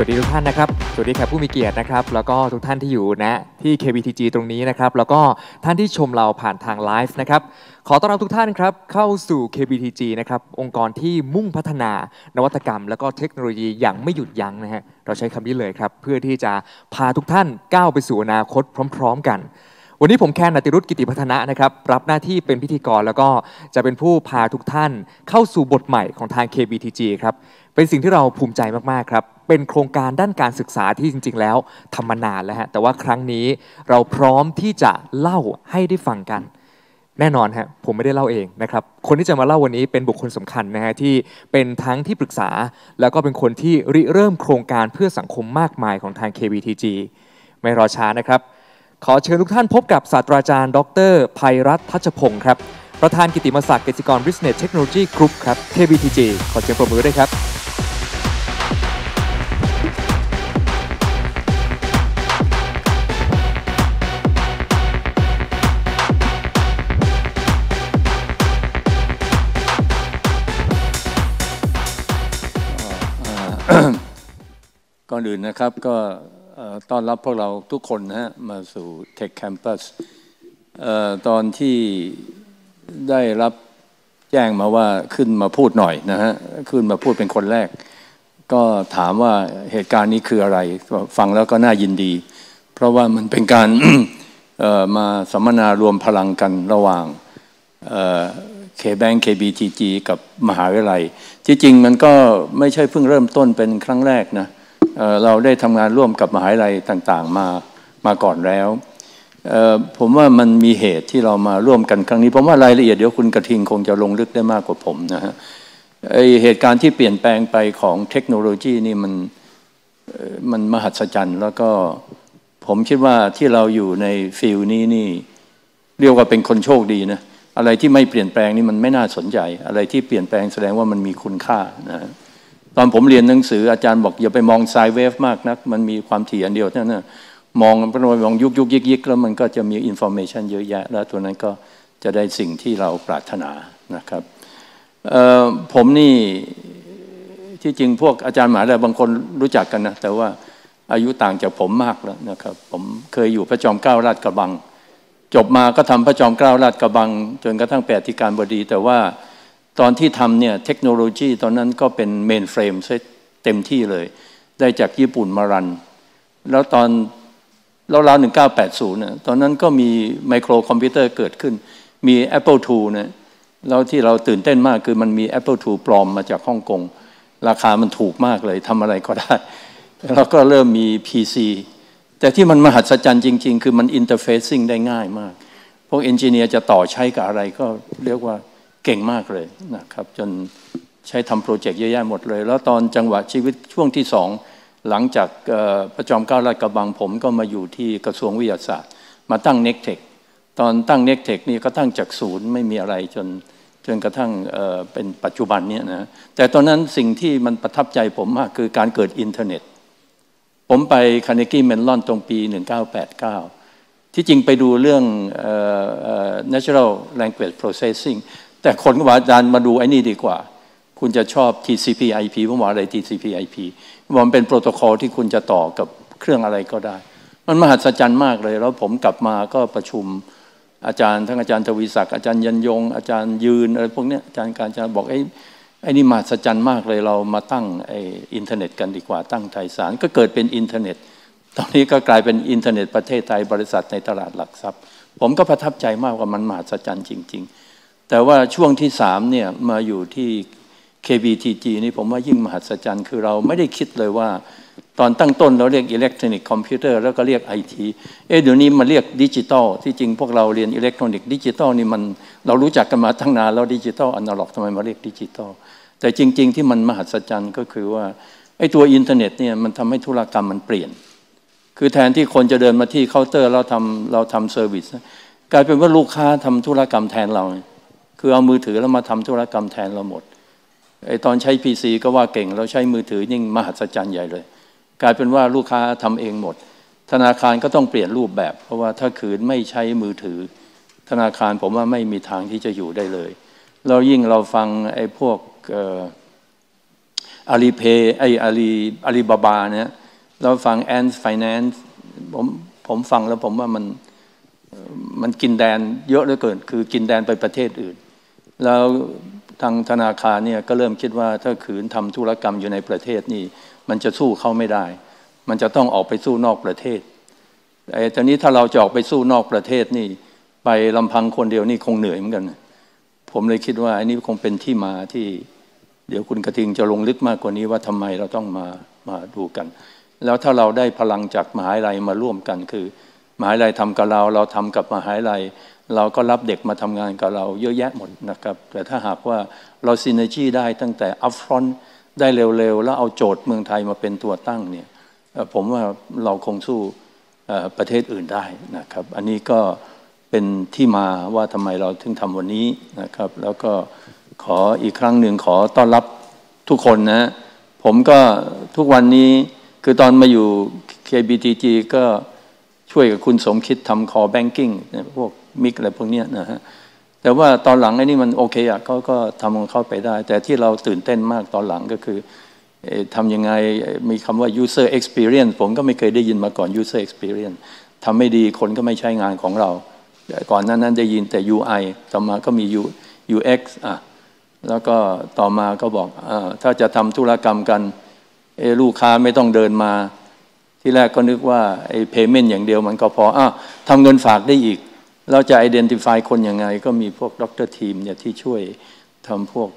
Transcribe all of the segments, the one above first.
วัสดีทุกท่านนะครับสวัสดีแขกผู้มีเกียรตินะครับแล้วก็ทุกท่านที่อยู่ณที่ KBTG ตรงนี้นะครับแล้วก็ท่านที่ชมเราผ่านทางไลฟ์นะครับขอต้อนรับทุกท่านครับเข้าสู่ KBTG นะครับองค์กรที่มุ่งพัฒนานวัตกรรมแล้วก็เทคโนโลยีอย่างไม่หยุดยั้งนะฮะเราใช้คำนี้เลยครับเพื่อที่จะพาทุกท่านก้าวไปสู่อนาคตพร้อมๆกันวันนี้ผมแคน ณ ติรุต กิติพัฒนะนะครับรับหน้าที่เป็นพิธีกรแล้วก็จะเป็นผู้พาทุกท่านเข้าสู่บทใหม่ของทาง KBTG ครับเป็นสิ่งที่เราภูมิใจมากๆครับเป็นโครงการด้านการศึกษาที่จริงๆแล้วทำมานานแล้วฮะแต่ว่าครั้งนี้เราพร้อมที่จะเล่าให้ได้ฟังกันแน่นอนฮะผมไม่ได้เล่าเองนะครับคนที่จะมาเล่าวันนี้เป็นบุคคลสำคัญนะฮะที่เป็นทั้งที่ปรึกษาแล้วก็เป็นคนที่ริเริ่มโครงการเพื่อสังคมมากมายของทาง KBTG ไม่รอช้านะครับขอเชิญทุกท่านพบกับศาสตราจารย์ดร.ไพรัตน์ ทัชพงศ์ครับประธานกิตติมศักดิ์เกษตรกร Business Technology Group ครับ KBTG ขอเสียงปรบมือด้วยครับก่อนอื่นนะครับก็ต้อนรับพวกเราทุกคนนะฮะมาสู่ Tech Campus ตอนที่ได้รับแจ้งมาว่าขึ้นมาพูดหน่อยนะฮะขึ้นมาพูดเป็นคนแรกก็ถามว่าเหตุการณ์นี้คืออะไรฟังแล้วก็น่ายินดีเพราะว่ามันเป็นการ มาสัมมนารวมพลังกันระหว่างKBank KBTG กับมหาวิทยาลัยที่จริงมันก็ไม่ใช่เพิ่งเริ่มต้นเป็นครั้งแรกนะเราได้ทำงานร่วมกับมหาวิทยาลัยต่างๆมาก่อนแล้วผมว่ามันมีเหตุที่เรามาร่วมกันครั้งนี้ผมว่ารายละเอียดเดี๋ยวคุณกระทิงคงจะลงลึกได้มากกว่าผมนะฮะเหตุการณ์ที่เปลี่ยนแปลงไปของเทคโนโลยีนี่มันมหัศจรรย์แล้วก็ผมคิดว่าที่เราอยู่ในฟิลนี้นี่เรียกว่าเป็นคนโชคดีนะอะไรที่ไม่เปลี่ยนแปลงนี่มันไม่น่าสนใจอะไรที่เปลี่ยนแปลงแสดงว่ามันมีคุณค่านะตอนผมเรียนหนังสืออาจารย์บอกอย่าไปมองไซด์เวฟมากนักมันมีความถี่อันเดียวเท่านั้นมองยุกยิกแล้วมันก็จะมีอินฟอร์เมชันเยอะแยะแล้วตัวนั้นก็จะได้สิ่งที่เราปรารถนานะครับผมนี่ที่จริงพวกอาจารย์หมหาวิทยาลัยบางคนรู้จักกันนะแต่ว่าอายุต่างจากผมมากแล้วนะครับผมเคยอยู่พระจอมเกล้าลาดกระบังจบมาก็ทำพระจอมเกล้าลาดกระบังจนกระทั่งเป็นอธิการบดีแต่ว่าตอนที่ทำเนี่ยเทคโนโลยีตอนนั้นก็เป็นเมนเฟรมเต็มที่เลยได้จากญี่ปุ่นมารันแล้วตอนราวๆ1980นะตอนนั้นก็มีไมโครคอมพิวเตอร์เกิดขึ้นมี Apple II นะแล้วที่เราตื่นเต้นมากคือมันมี Apple II ปลอมมาจากฮ่องกงราคามันถูกมากเลยทำอะไรก็ได้แล้วก็เริ่มมี PC แต่ที่มันมหัศจรรย์จริงๆคือมันอินเทอร์เฟซซิ่งได้ง่ายมากพวกเอนจิเนียร์จะต่อใช้กับอะไรก็เรียกว่าเก่งมากเลยนะครับจนใช้ทำโปรเจกต์เยอะแยะหมดเลยแล้วตอนจังหวะชีวิตช่วงที่สองหลังจากพระจอมเกล้าลาดกระบังผมก็มาอยู่ที่กระทรวงวิทยาศาสตร์มาตั้ง Nectech ตอนตั้ง Nectech นี่ก็ตั้งจากศูนย์ไม่มีอะไรจนกระทั่งเป็นปัจจุบันนี้นะแต่ตอนนั้นสิ่งที่มันประทับใจผมมากคือการเกิดอินเทอร์เน็ตผมไปคาร์เนกีเมลลอนตรงปี1989ที่จริงไปดูเรื่อง natural language processing แต่คนก็บอกอาจารย์มาดูไอ้นี่ดีกว่าคุณจะชอบ TCP/IP ผมบอกอะไร TCP/IP มันเป็นโปรโตคอลที่คุณจะต่อกับเครื่องอะไรก็ได้มันมหัศจรรย์มากเลยแล้วผมกลับมาก็ประชุมอาจารย์ทั้งอาจารย์ทวีศักดิ์อาจารย์ยันยงอาจารย์ยืนอะไรพวกนี้อาจารย์การจะบอกไอ้นี่มหัศจรรย์มากเลยเรามาตั้งอินเทอร์เน็ตกันดีกว่าตั้งไทยสารก็เกิดเป็นอินเทอร์เน็ตตอนนี้ก็กลายเป็นอินเทอร์เน็ตประเทศไทยบริษัทในตลาดหลักทรัพย์ผมก็ประทับใจมากว่ามันมหัศจรรย์จริงๆแต่ว่าช่วงที่3เนี่ยมาอยู่ที่ KBTG นี่ผมว่ายิ่งมหัศจรรย์คือเราไม่ได้คิดเลยว่าตอนตั้งต้นเราเรียกอิเล็กทรอนิกส์คอมพิวเตอร์แล้วก็เรียก IT เดี๋ยวนี้มาเรียกดิจิตอลที่จริงพวกเราเรียนอิเล็กทรอนิกส์ดิจิตอลนี่มันเรารู้จักกันมาตั้งนานแล้วดิจิตอลอนาล็อกทำไมมาเรียกดิจิตอลแต่จริงๆที่มันมหัศจรรย์ก็คือว่าไอ้ตัวอินเทอร์เน็ตเนี่ยมันทำให้ธุรกรรมมันเปลี่ยนคือแทนที่คนจะเดินมาที่เคาน์เตอร์เราทำเซอร์วิสกลายเป็นว่าลูกค้าทำธุรกรรมแทนเราคือเอามือถือแล้วมาทำธุรกรรมแทนเราหมดไอ้ตอนใช้ PC ก็ว่าเก่งเราใช้มือถือยิ่งมหัศจรรย์ใหญ่เลยกลายเป็นว่าลูกค้าทำเองหมดธนาคารก็ต้องเปลี่ยนรูปแบบเพราะว่าถ้าขืนไม่ใช้มือถือธนาคารผมว่าไม่มีทางที่จะอยู่ได้เลยเรายิ่งเราฟังไอ้พวกอาลีเพย์อาลีบาบาเนี่ยเราฟังแอนด์ไฟแนนซ์ผมฟังแล้วผมว่ามันกินแดนเยอะเหลือเกินคือกินแดนไปประเทศอื่นแล้วทางธนาคารเนี่ยก็เริ่มคิดว่าถ้าขืนทำธุรกรรมอยู่ในประเทศนี่มันจะสู้เขาไม่ได้มันจะต้องออกไปสู้นอกประเทศแต่ตอนนี้ถ้าเราจะออกไปสู้นอกประเทศนี่ไปลำพังคนเดียวนี่คงเหนื่อยเหมือนกันผมเลยคิดว่าอันนี้คงเป็นที่มาที่เดี๋ยวคุณกระทิงจะลงลึกมากกว่านี้ว่าทำไมเราต้องมาดูกันแล้วถ้าเราได้พลังจากมหาวิทยาลัยมาร่วมกันคือมหาวิทยาลัยทำกับเราทำกับมหาวิทยาลัยเราก็รับเด็กมาทำงานกับเราเยอะแยะหมดนะครับแต่ถ้าหากว่าเราซินเนอร์จีได้ตั้งแต่ upfront ได้เร็วๆแล้วเอาโจทย์เมืองไทยมาเป็นตัวตั้งเนี่ยผมว่าเราคงสู้ประเทศอื่นได้นะครับอันนี้ก็เป็นที่มาว่าทำไมเราถึงทำวันนี้นะครับแล้วก็ขออีกครั้งหนึ่งขอต้อนรับทุกคนนะผมก็ทุกวันนี้คือตอนมาอยู่ KBTG ก็ช่วยกับคุณสมคิดทำ core banking พวกมิกอะไรพวกนี้นะฮะแต่ว่าตอนหลังไอ้นี่มันโอเคอ่ะเขาก็ทำของเขาไปได้แต่ที่เราตื่นเต้นมากตอนหลังก็คือทำยังไงมีคำว่า user experience ผมก็ไม่เคยได้ยินมาก่อน user experience ทำไม่ดีคนก็ไม่ใช้งานของเราก่อนนั้นได้ยินแต่ UI ต่อมาก็มี UX แล้วก็ต่อมาก็บอกถ้าจะทำธุรกรรมกันลูกค้าไม่ต้องเดินมาที่แรกก็นึกว่าไอ้ payment อย่างเดียวมันก็พอทำเงินฝากได้อีกเราจะ identify คนยังไงก็มีพวกดรทีมเนี่ยที่ช่วยทำพวก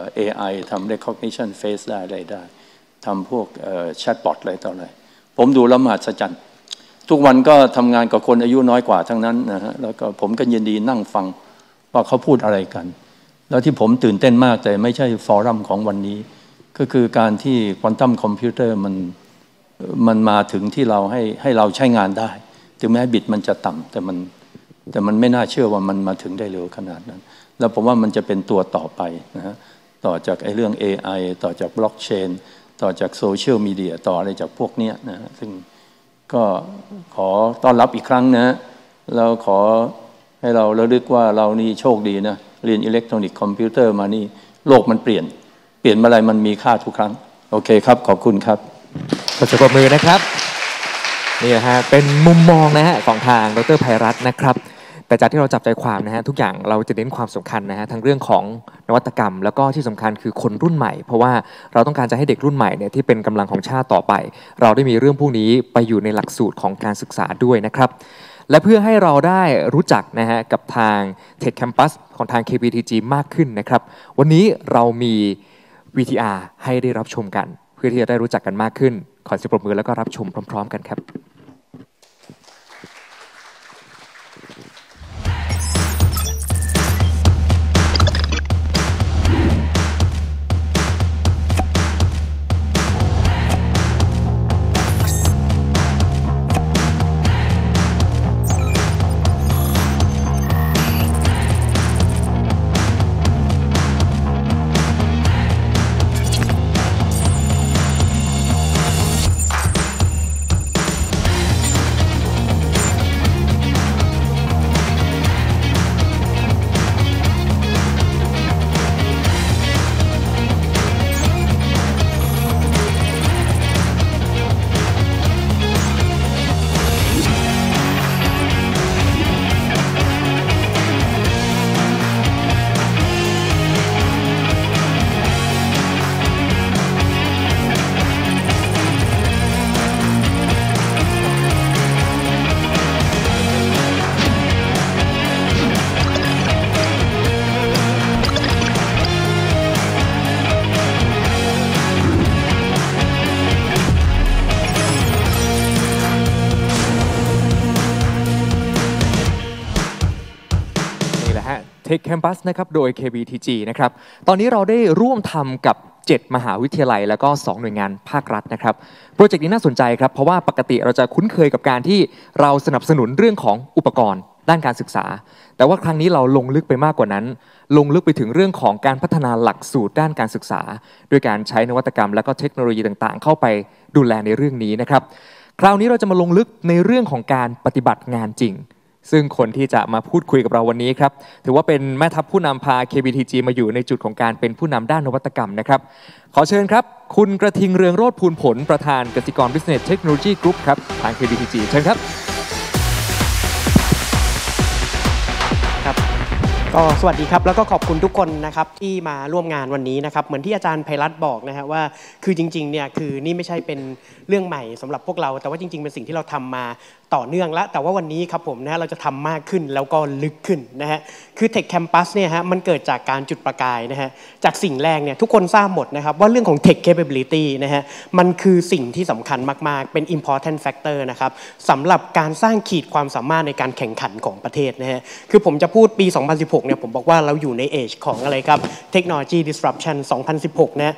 AI ทำ recognition face ได้อะไรได้ทำพวกchatbot อะไรต่ออะไรผมดูแล้วมหัศจรรย์ทุกวันก็ทำงานกับคนอายุน้อยกว่าทั้งนั้นนะฮะแล้วก็ผมก็ยินดีนั่งฟังว่าเขาพูดอะไรกันแล้วที่ผมตื่นเต้นมากแต่ไม่ใช่ฟอรัมของวันนี้ก็คือการที่ควอนตัมคอมพิวเตอร์มันมาถึงที่เราให้เราใช้งานได้ถึงแม้บิตมันจะต่ำแต่มันไม่น่าเชื่อว่ามันมาถึงได้เร็วขนาดนั้นแล้วผมว่ามันจะเป็นตัวต่อไปนะฮะต่อจากไอ้เรื่อง AI ต่อจากบล็อกเชนต่อจากโซเชียลมีเดียต่ออะไรจากพวกนี้นะฮะซึ่งก็ขอต้อนรับอีกครั้งนะเราขอให้เราระลึกว่าเรานี่โชคดีนะเรียนอิเล็กทรอนิกส์คอมพิวเตอร์มานี่โลกมันเปลี่ยนเมื่อไรมันมีค่าทุกครั้งโอเคครับขอบคุณครับขอปรบมือนะครับนี่นะฮะเป็นมุมมองนะฮะของทางดร.ไพรัตน์นะครับแต่จากที่เราจับใจความนะฮะทุกอย่างเราจะเน้นความสำคัญนะฮะทั้งเรื่องของนวัตกรรมแล้วก็ที่สำคัญคือคนรุ่นใหม่เพราะว่าเราต้องการจะให้เด็กรุ่นใหม่เนี่ยที่เป็นกำลังของชาติต่อไปเราได้มีเรื่องพวกนี้ไปอยู่ในหลักสูตรของการศึกษาด้วยนะครับและเพื่อให้เราได้รู้จักนะฮะกับทาง Tech Campus ของทาง KBTG มากขึ้นนะครับวันนี้เรามี VTR ให้ได้รับชมกันเพื่อที่จะได้รู้จักกันมากขึ้นขอเสียงปรบมือแล้วก็รับชมพร้อมๆกันครับTech Campus นะครับโดย KBTG นะครับตอนนี้เราได้ร่วมทำกับ7มหาวิทยาลัยแล้วก็2หน่วยงานภาครัฐนะครับโปรเจกต์นี้น่าสนใจครับเพราะว่าปกติเราจะคุ้นเคยกับการที่เราสนับสนุนเรื่องของอุปกรณ์ด้านการศึกษาแต่ว่าครั้งนี้เราลงลึกไปมากกว่านั้นลงลึกไปถึงเรื่องของการพัฒนาหลักสูตรด้านการศึกษาด้วยการใช้นวัตกรรมและก็เทคโนโลยีต่างๆเข้าไปดูแลในเรื่องนี้นะครับคราวนี้เราจะมาลงลึกในเรื่องของการปฏิบัติงานจริงซึ่งคนที่จะมาพูดคุยกับเราวันนี้ครับถือว่าเป็นแม่ทัพผู้นำพา KBTG มาอยู่ในจุดของการเป็นผู้นำด้านนวัตกรรมนะครับขอเชิญครับคุณกระทิงเรืองโรจน์ภูลผลประธานกสิกร Business Technology Group ครับทาง KBTG เชิญครับก็สวัสดีครับแล้วก็ขอบคุณทุกคนนะครับที่มาร่วมงานวันนี้นะครับเหมือนที่อาจารย์ไพรัตน์บอกนะฮะว่าคือจริงๆเนี่ยคือนี่ไม่ใช่เป็นเรื่องใหม่สำหรับพวกเราแต่ว่าจริงๆเป็นสิ่งที่เราทำมาต่อเนื่องแล้วแต่ว่าวันนี้ครับผมนะเราจะทำมากขึ้นแล้วก็ลึกขึ้นนะฮะคือ Tech Campus เนี่ยฮะมันเกิดจากการจุดประกายนะฮะจากสิ่งแรกเนี่ยทุกคนทราบหมดนะครับว่าเรื่องของ Tech Capability นะฮะมันคือสิ่งที่สำคัญมากๆเป็น important factor นะครับสำหรับการสร้างขีดความสามารถในการแข่งขันของประเทศนะฮะคือผมจะพูดปี 2016 เนี่ยผมบอกว่าเราอยู่ใน age ของอะไรครับ Technology Disruption 2016 นะ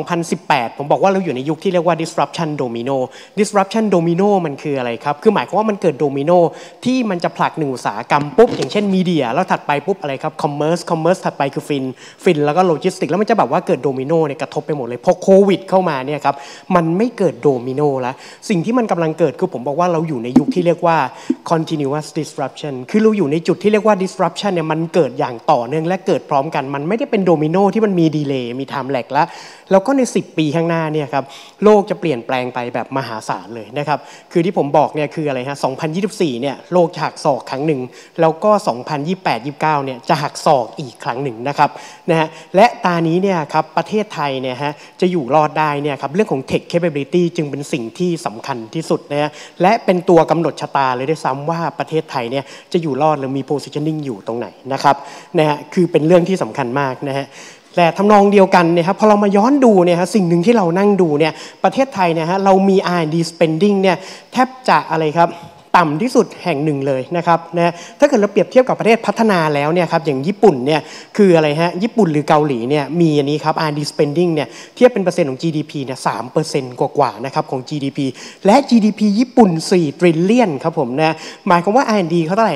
2018 ผมบอกว่าเราอยู่ในยุคที่เรียกว่า Disruption Domino Disruption Domino มันคืออะไรครับคือหมายความว่ามันเกิดโดมิโนที่มันจะผลักหนึ่งอุตสาหกรรมปุ๊บอย่างเช่นมีเดียแล้วถัดไปปุ๊บอะไรครับคอมเมอร์สถัดไปคือฟินแล้วก็โลจิสติกแล้วมันจะแบบว่าเกิดโดมิโนเนี่ยกระทบไปหมดเลยพอโควิดเข้ามาเนี่ยครับมันไม่เกิดโดมิโนแล้วสิ่งที่มันกำลังเกิดคือผมบอกว่าเราอยู่ในยุคที่เรียกว่า continuous disruption คือเราอยู่ในจุดที่เรียกว่า disruption เนี่ยมันเกิดอย่างต่อเนื่องและเกิดพร้อมกันมันไม่ได้เป็นโดมิโนที่มันมีดีเลย์มีไทม์แลกแล้วก็ใน10 ปีข้างหน้าเนี่ยครับโลกจะเปลี่ยนแปลงไปแบบมหาศาลเลยนะครับคือที่ผมบอกเนี่ยคืออะไรฮะ2024เนี่ยโลกจะหักศอกครั้งหนึ่งแล้วก็2028-29เนี่ยจะหักศอกอีกครั้งหนึ่งนะครับนะฮะและตานี้เนี่ยครับประเทศไทยเนี่ยฮะจะอยู่รอดได้เนี่ยครับเรื่องของ Tech Capability จึงเป็นสิ่งที่สำคัญที่สุดนะฮะและเป็นตัวกำหนดชะตาเลยด้วยซ้ำว่าประเทศไทยเนี่ยจะอยู่รอดหรือมี positioning อยู่ตรงไหนนะครับนะฮะคือเป็นเรื่องที่สำคัญมากนะฮะแต่ทำนองเดียวกันเนี่ยครับพอเรามาย้อนดูเนี่ยฮะสิ่งหนึ่งที่เรานั่งดูเนี่ยประเทศไทยเนี่ยฮะเรามี R&D spending เนี่ยแทบจะอะไรครับต่ำที่สุดแห่งหนึ่งเลยนะครับนะถ้าเกิดเราเปรียบเทียบกับประเทศพัฒนาแล้วเนี่ยครับอย่างญี่ปุ่นเนี่ยคืออะไรฮะญี่ปุ่นหรือเกาหลีเนี่ยมีอันนี้ครับ R&D spending เนี่ยเทียบเป็นเปอร์เซ็นต์ของ GDP เนี่ย 3% กว่าๆนะครับของ GDP และ GDP ญี่ปุ่น4 trillion ครับผมนะหมายความว่า R&D เขาเท่าไหร่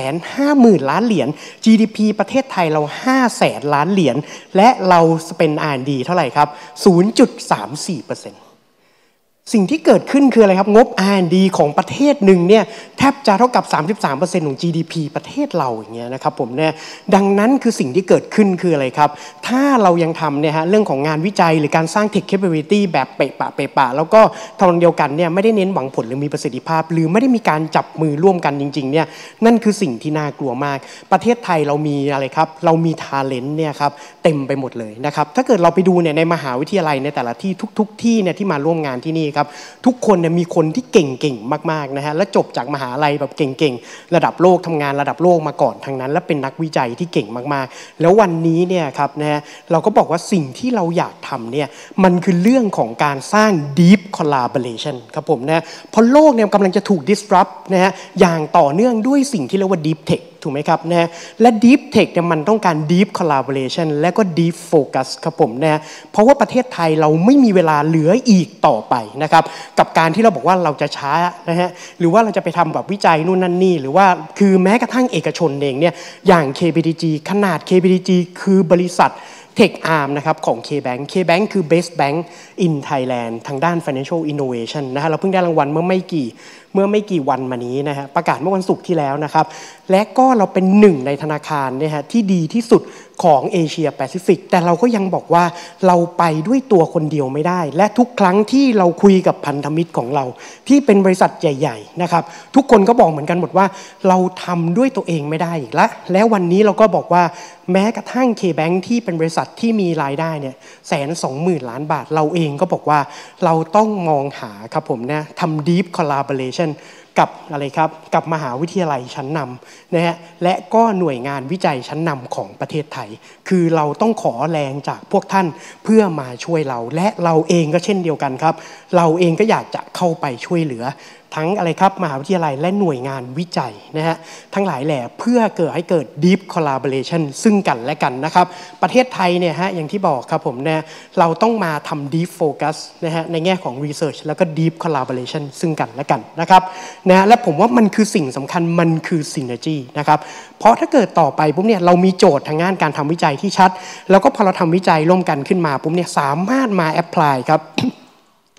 150,000 ล้านเหรียญ GDP ประเทศไทยเรา500,000 ล้านเหรียญและเราเป็น R&D เท่าไหร่ครับ 0.34%สิ่งที่เกิดขึ้นคืออะไรครับงบ R&D ของประเทศหนึ่งเนี่ยแทบจะเท่ากับ 33% ของ GDP ประเทศเราอย่างเงี้ยนะครับผมเนี่ยดังนั้นคือสิ่งที่เกิดขึ้นคืออะไรครับถ้าเรายังทำเนี่ยฮะเรื่องของงานวิจัยหรือการสร้าง Tech Capability แบบเปะปะแล้วก็ทางเดียวกันเนี่ยไม่ได้เน้นหวังผลหรือมีประสิทธิภาพหรือไม่ได้มีการจับมือร่วมกันจริงๆเนี่ยนั่นคือสิ่งที่น่ากลัวมากประเทศไทยเรามีอะไรครับเรามี talent เนี่ยครับเต็มไปหมดเลยนะครับถ้าเกิดเราไปดูเนี่ยในมหาวิทยาลัยในแต่ละที่ทุกที่เนี่ยที่มาร่วมงานที่นี่ครับทุกคนเนี่ยมีคนที่เก่งๆมากๆนะฮะและจบจากมหาลัยแบบเก่งๆระดับโลกทำงานระดับโลกมาก่อนทั้งนั้นและเป็นนักวิจัยที่เก่งมากๆแล้ววันนี้เนี่ยครับนะฮะเราก็บอกว่าสิ่งที่เราอยากทำเนี่ยมันคือเรื่องของการสร้าง deep collaboration ครับผมนะเพราะโลกเนี่ยกำลังจะถูก disrupt นะฮะอย่างต่อเนื่องด้วยสิ่งที่เรียกว่า deep techถูกไหมครับนะและ Deep Tech เนี่ยมันต้องการ Deep Collaboration และก็ Deep Focus ครับผมนะเพราะว่าประเทศไทยเราไม่มีเวลาเหลืออีกต่อไปนะครับกับการที่เราบอกว่าเราจะช้านะฮะหรือว่าเราจะไปทำแบบวิจัยนู่นนั่นนี่หรือว่าคือแม้กระทั่งเอกชนเองเนี่ยอย่าง KBTG ขนาด KBTG คือบริษัทTech Arm นะครับของ KBank คือ Best Bank in Thailand ทางด้าน Financial Innovation นะฮะเราเพิ่งได้รางวัลเมื่อไม่กี่วันมานี้นะฮะประกาศเมื่อวันศุกร์ที่แล้วนะครับและก็เราเป็นหนึ่งในธนาคารเนี่ยฮะที่ดีที่สุดของเอเชียแปซิฟิกแต่เราก็ยังบอกว่าเราไปด้วยตัวคนเดียวไม่ได้และทุกครั้งที่เราคุยกับพันธมิตรของเราที่เป็นบริษัทใหญ่ๆนะครับทุกคนก็บอกเหมือนกันหมดว่าเราทำด้วยตัวเองไม่ได้อีกแล้ววันนี้เราก็บอกว่าแม้กระทั่ง KBank ที่เป็นบริษัทที่มีรายได้เนี่ย120,000 ล้านบาทเราเองก็บอกว่าเราต้องมองหาครับผมนะทำ Deep Collaboration กับอะไรครับกับมหาวิทยาลัยชั้นนำนะฮะและก็หน่วยงานวิจัยชั้นนำของประเทศไทยคือเราต้องขอแรงจากพวกท่านเพื่อมาช่วยเราและเราเองก็เช่นเดียวกันครับเราเองก็อยากจะเข้าไปช่วยเหลือทั้งอะไรครับมหาวิทยาลัยและหน่วยงานวิจัยนะฮะทั้งหลายแหล่เพื่อให้เกิด Deep Collaboration ซึ่งกันและกันนะครับประเทศไทยเนี่ยฮะอย่างที่บอกครับผมนะเราต้องมาทำ Deep Focus นะฮะในแง่ของ Research แล้วก็ Deep Collaboration ซึ่งกันและกันนะครับนะและผมว่ามันคือสิ่งสำคัญมันคือ Synergy นะครับเพราะถ้าเกิดต่อไปปุ๊บเนี่ยเรามีโจทย์ทางงานการทำวิจัยที่ชัดแล้วก็พอเราทำวิจัยร่วมกันขึ้นมาปุ๊บเนี่ยสามารถมา Apply ครับ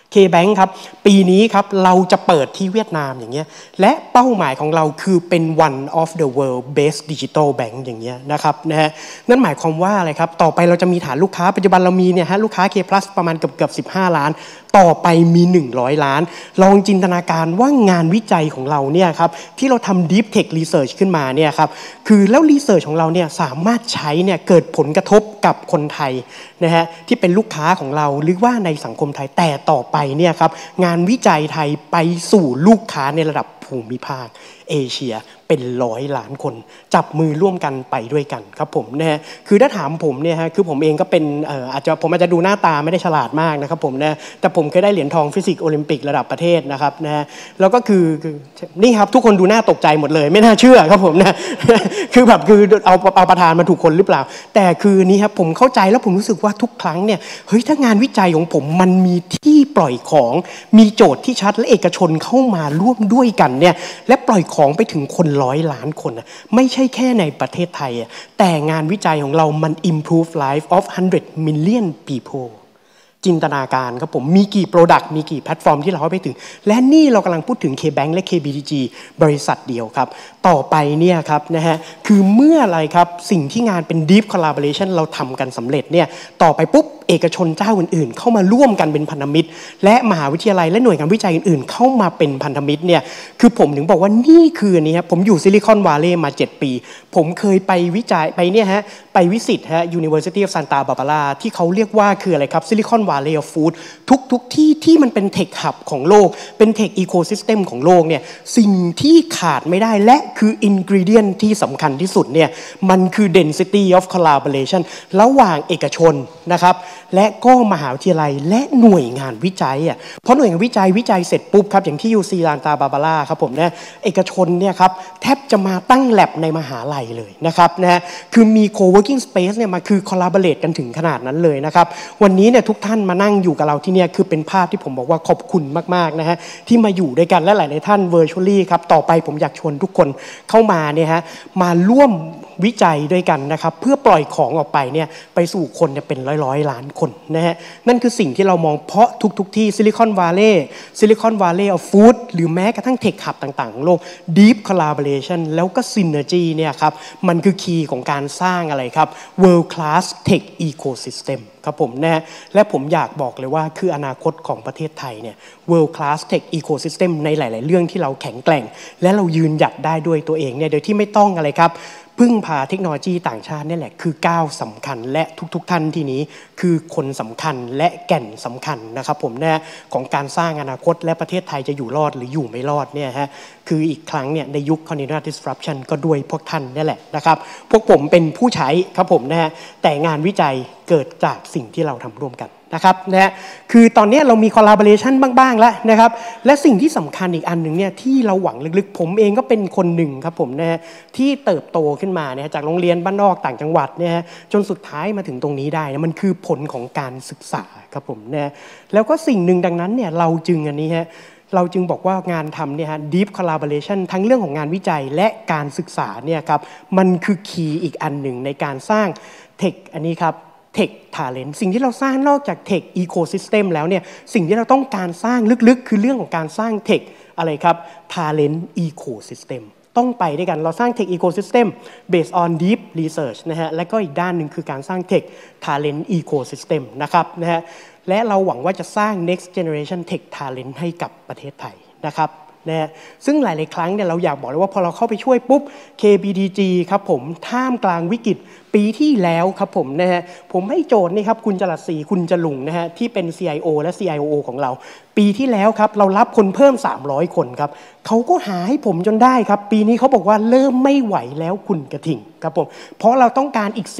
KBank ครับปีนี้ครับเราจะเปิดที่เวียดนามอย่างเงี้ยและเป้าหมายของเราคือเป็น one of the world best digital bank อย่างเงี้ยนะครับนะฮะนั่นหมายความว่าอะไรครับต่อไปเราจะมีฐานลูกค้าปัจจุบันเรามีเนี่ยฮะลูกค้า K Plus ประมาณเกือบ15 ล้านต่อไปมี100 ล้านลองจินตนาการว่างานวิจัยของเราเนี่ยครับที่เราทำ Deep Tech Research ขึ้นมาเนี่ยครับคือแล้ว Research ของเราเนี่ยสามารถใช้เนี่ยเกิดผลกระทบกับคนไทยนะฮะที่เป็นลูกค้าของเราหรือว่าในสังคมไทยแต่ต่อไปเนี่ยครับงานวิจัยไทยไปสู่ลูกค้าในระดับภูมิภาคเอเชียเป็น100 ล้านคนจับมือร่วมกันไปด้วยกันครับผมนะฮะคือถ้าถามผมเนี่ยฮะคือผมเองก็เป็นอาจจะดูหน้าตาไม่ได้ฉลาดมากนะครับผมนะแต่ผมเคยได้เหรียญทองฟิสิกส์โอลิมปิกระดับประเทศนะครับนะฮะแล้วก็คือนี่ครับทุกคนดูน่าตกใจหมดเลยไม่น่าเชื่อครับผมนะคือแบบคือเอาประธานมาถูกคนหรือเปล่าแต่คือนี่ครับผมเข้าใจแล้วผมรู้สึกว่าทุกครั้งเนี่ยเฮ้ยถ้างานวิจัยของผมมันมีที่ปล่อยของมีโจทย์ที่ชัดและเอกชนเข้ามาร่วมด้วยกันเนี่ยและปล่อยของไปถึงคน100 ล้านคนไม่ใช่แค่ในประเทศไทยแต่งานวิจัยของเรามัน improve life of 100 million people จินตนาการครับผมมีกี่ Product มีกี่แพลตฟอร์มที่เราเข้าไปถึงและนี่เรากำลังพูดถึง KBank และ KBTG บริษัทเดียวครับต่อไปเนี่ยครับนะฮะคือเมื่ออะไรครับสิ่งที่งานเป็น Deep Collaboration เราทำกันสำเร็จเนี่ยต่อไปปุ๊บเอกชนเจ้าอื่นๆเข้ามาร่วมกันเป็นพันธมิตรและมหาวิทยาลัยและหน่วยงานวิจัยอื่นๆเข้ามาเป็นพันธมิตรเนี่ยคือผมถึงบอกว่านี่คืออันนี้ครับผมอยู่ซิลิคอนวาเลย์มา7 ปีผมเคยไปวิจัยไปเนี่ยฮะไปวิสิตฮะ University of Santa Barbara ที่เขาเรียกว่าคืออะไรครับ Silicon Valley of Food ทุกที่ที่มันเป็นเทคฮับของโลกเป็นเทคอีโคซิสเต็มของโลกเนี่ยสิ่งที่ขาดไม่ได้และคืออินกรีเดียนที่สำคัญที่สุดเนี่ยมันคือ density of collaboration ระหว่างเอกชนนะครับและก็มหาวิทยาลัยและหน่วยงานวิจัยเพราะหน่วยงานวิจัยเสร็จปุ๊บครับอย่างที่ UC Santa Barbara ครับผมเนี่ยเอกชนเนี่ยครับแทบจะมาตั้งแลบในมหาลัยเลยนะครับนะคือมี co-working space เนี่ยมาคือ collaborate กันถึงขนาดนั้นเลยนะครับวันนี้เนี่ยทุกท่านมานั่งอยู่กับเราที่เนี่ยคือเป็นภาพที่ผมบอกว่าขอบคุณมากๆนะฮะที่มาอยู่ด้วยกันและหลายๆท่าน virtually ครับต่อไปผมอยากชวนทุกคนเข้ามาเนี่ยฮะมาร่วมวิจัยด้วยกันนะครับเพื่อปล่อยของออกไปเนี่ยไปสู่คนเนี่ยเป็นร้อยล้านคนนะฮะนั่นคือสิ่งที่เรามองเพราะทุกที่ซิลิคอนวาเลย์ออฟฟู้ดหรือแม้กระทั่งเทคฮับต่างๆของโลก Deep Collaboration แล้วก็ Synergy เนี่ยครับมันคือคีย์ของการสร้างอะไรครับ World Class Tech Ecosystem ครับผมนะฮะและผมอยากบอกเลยว่าคืออนาคตของประเทศไทยเนี่ย World Class Tech Ecosystem ในหลายๆเรื่องที่เราแข็งแกร่งและเรายืนหยัดได้ด้วยตัวเองเนี่ยโดยที่ไม่ต้องอะไรครับพึ่งพาเทคโนโลยีต่างชาตินี่แหละคือก้าวสำคัญและทุกท่านที่นี้คือคนสำคัญและแก่นสำคัญนะครับผมนะของการสร้างอนาคตและประเทศไทยจะอยู่รอดหรืออยู่ไม่รอดเนี่ยฮะคืออีกครั้งเนี่ยในยุค Continuous Disruption ก็ด้วยพวกท่านนี่แหละนะครับพวกผมเป็นผู้ใช้ครับผมนะฮะแต่งานวิจัยเกิดจากสิ่งที่เราทำร่วมกันนะครับนะฮะคือตอนนี้เรามี collaboration บ้างๆแล้วนะครับและสิ่งที่สำคัญอีกอันหนึ่งเนี่ยที่เราหวังลึกๆผมเองก็เป็นคนหนึ่งครับผมนะฮะที่เติบโตขึ้นมาเนี่ยจากโรงเรียนบ้านนอกต่างจังหวัดเนี่ยจนสุดท้ายมาถึงตรงนี้ได้มันคือผลของการศึกษาครับผมนะแล้วก็สิ่งหนึ่งดังนั้นเนี่ยเราจึงอันนี้ฮะเราจึงบอกว่างานทำเนี่ยฮะ deep collaboration ทั้งเรื่องของงานวิจัยและการศึกษาเนี่ยครับมันคือคีย์อีกอันหนึ่งในการสร้างเทคอันนี้ครับTech Talent สิ่งที่เราสร้างนอกจาก Tech Ecosystem แล้วเนี่ยสิ่งที่เราต้องการสร้างลึกๆคือเรื่องของการสร้าง Tech อะไรครับ Talent Ecosystem ต้องไปด้วยกันเราสร้าง Tech Ecosystem based on deep research นะฮะและก็อีกด้านหนึ่งคือการสร้าง Tech Talent Ecosystem นะครับนะฮะและเราหวังว่าจะสร้าง next generation Tech Talent ให้กับประเทศไทยนะครับนะฮะซึ่งหลายๆครั้งเนี่ยเราอยากบอกเลยว่าพอเราเข้าไปช่วยปุ๊บ KBTG ครับผมท่ามกลางวิกฤตปีที่แล้วครับผมนะฮะผมให้โจทย์นี่ครับคุณจรัสศรีคุณจลุงนะฮะที่เป็น CIO และ CIO ของเราปีที่แล้วครับเรารับคนเพิ่ม300คนครับเขาก็หาให้ผมจนได้ครับปีนี้เขาบอกว่าเริ่มไม่ไหวแล้วคุณกระทิงครับผมเพราะเราต้องการอีก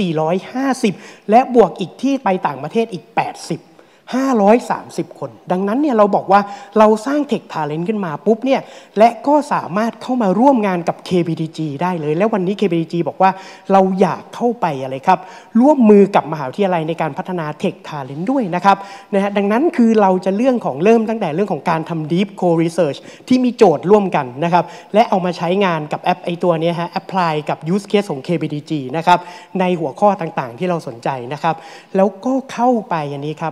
450และบวกอีกที่ไปต่างประเทศอีก80 530 คนดังนั้นเนี่ยเราบอกว่าเราสร้าง Tech Talent ขึ้นมาปุ๊บเนี่ยและก็สามารถเข้ามาร่วมงานกับ KBTG ได้เลยและวันนี้ KBTG บอกว่าเราอยากเข้าไปอะไรครับร่วมมือกับมหาวิทยาลัยในการพัฒนา Tech Talent ด้วยนะครับนะฮะดังนั้นคือเราจะเริ่มตั้งแต่เรื่องของการทำ Deep Co Research ที่มีโจทย์ร่วมกันนะครับและเอามาใช้งานกับแอปไอตัวนี้ฮะ Apply กับ Use Case ของ KBTG นะครับในหัวข้อต่างๆที่เราสนใจนะครับแล้วก็เข้าไปอันนี้ครับเรื่องของ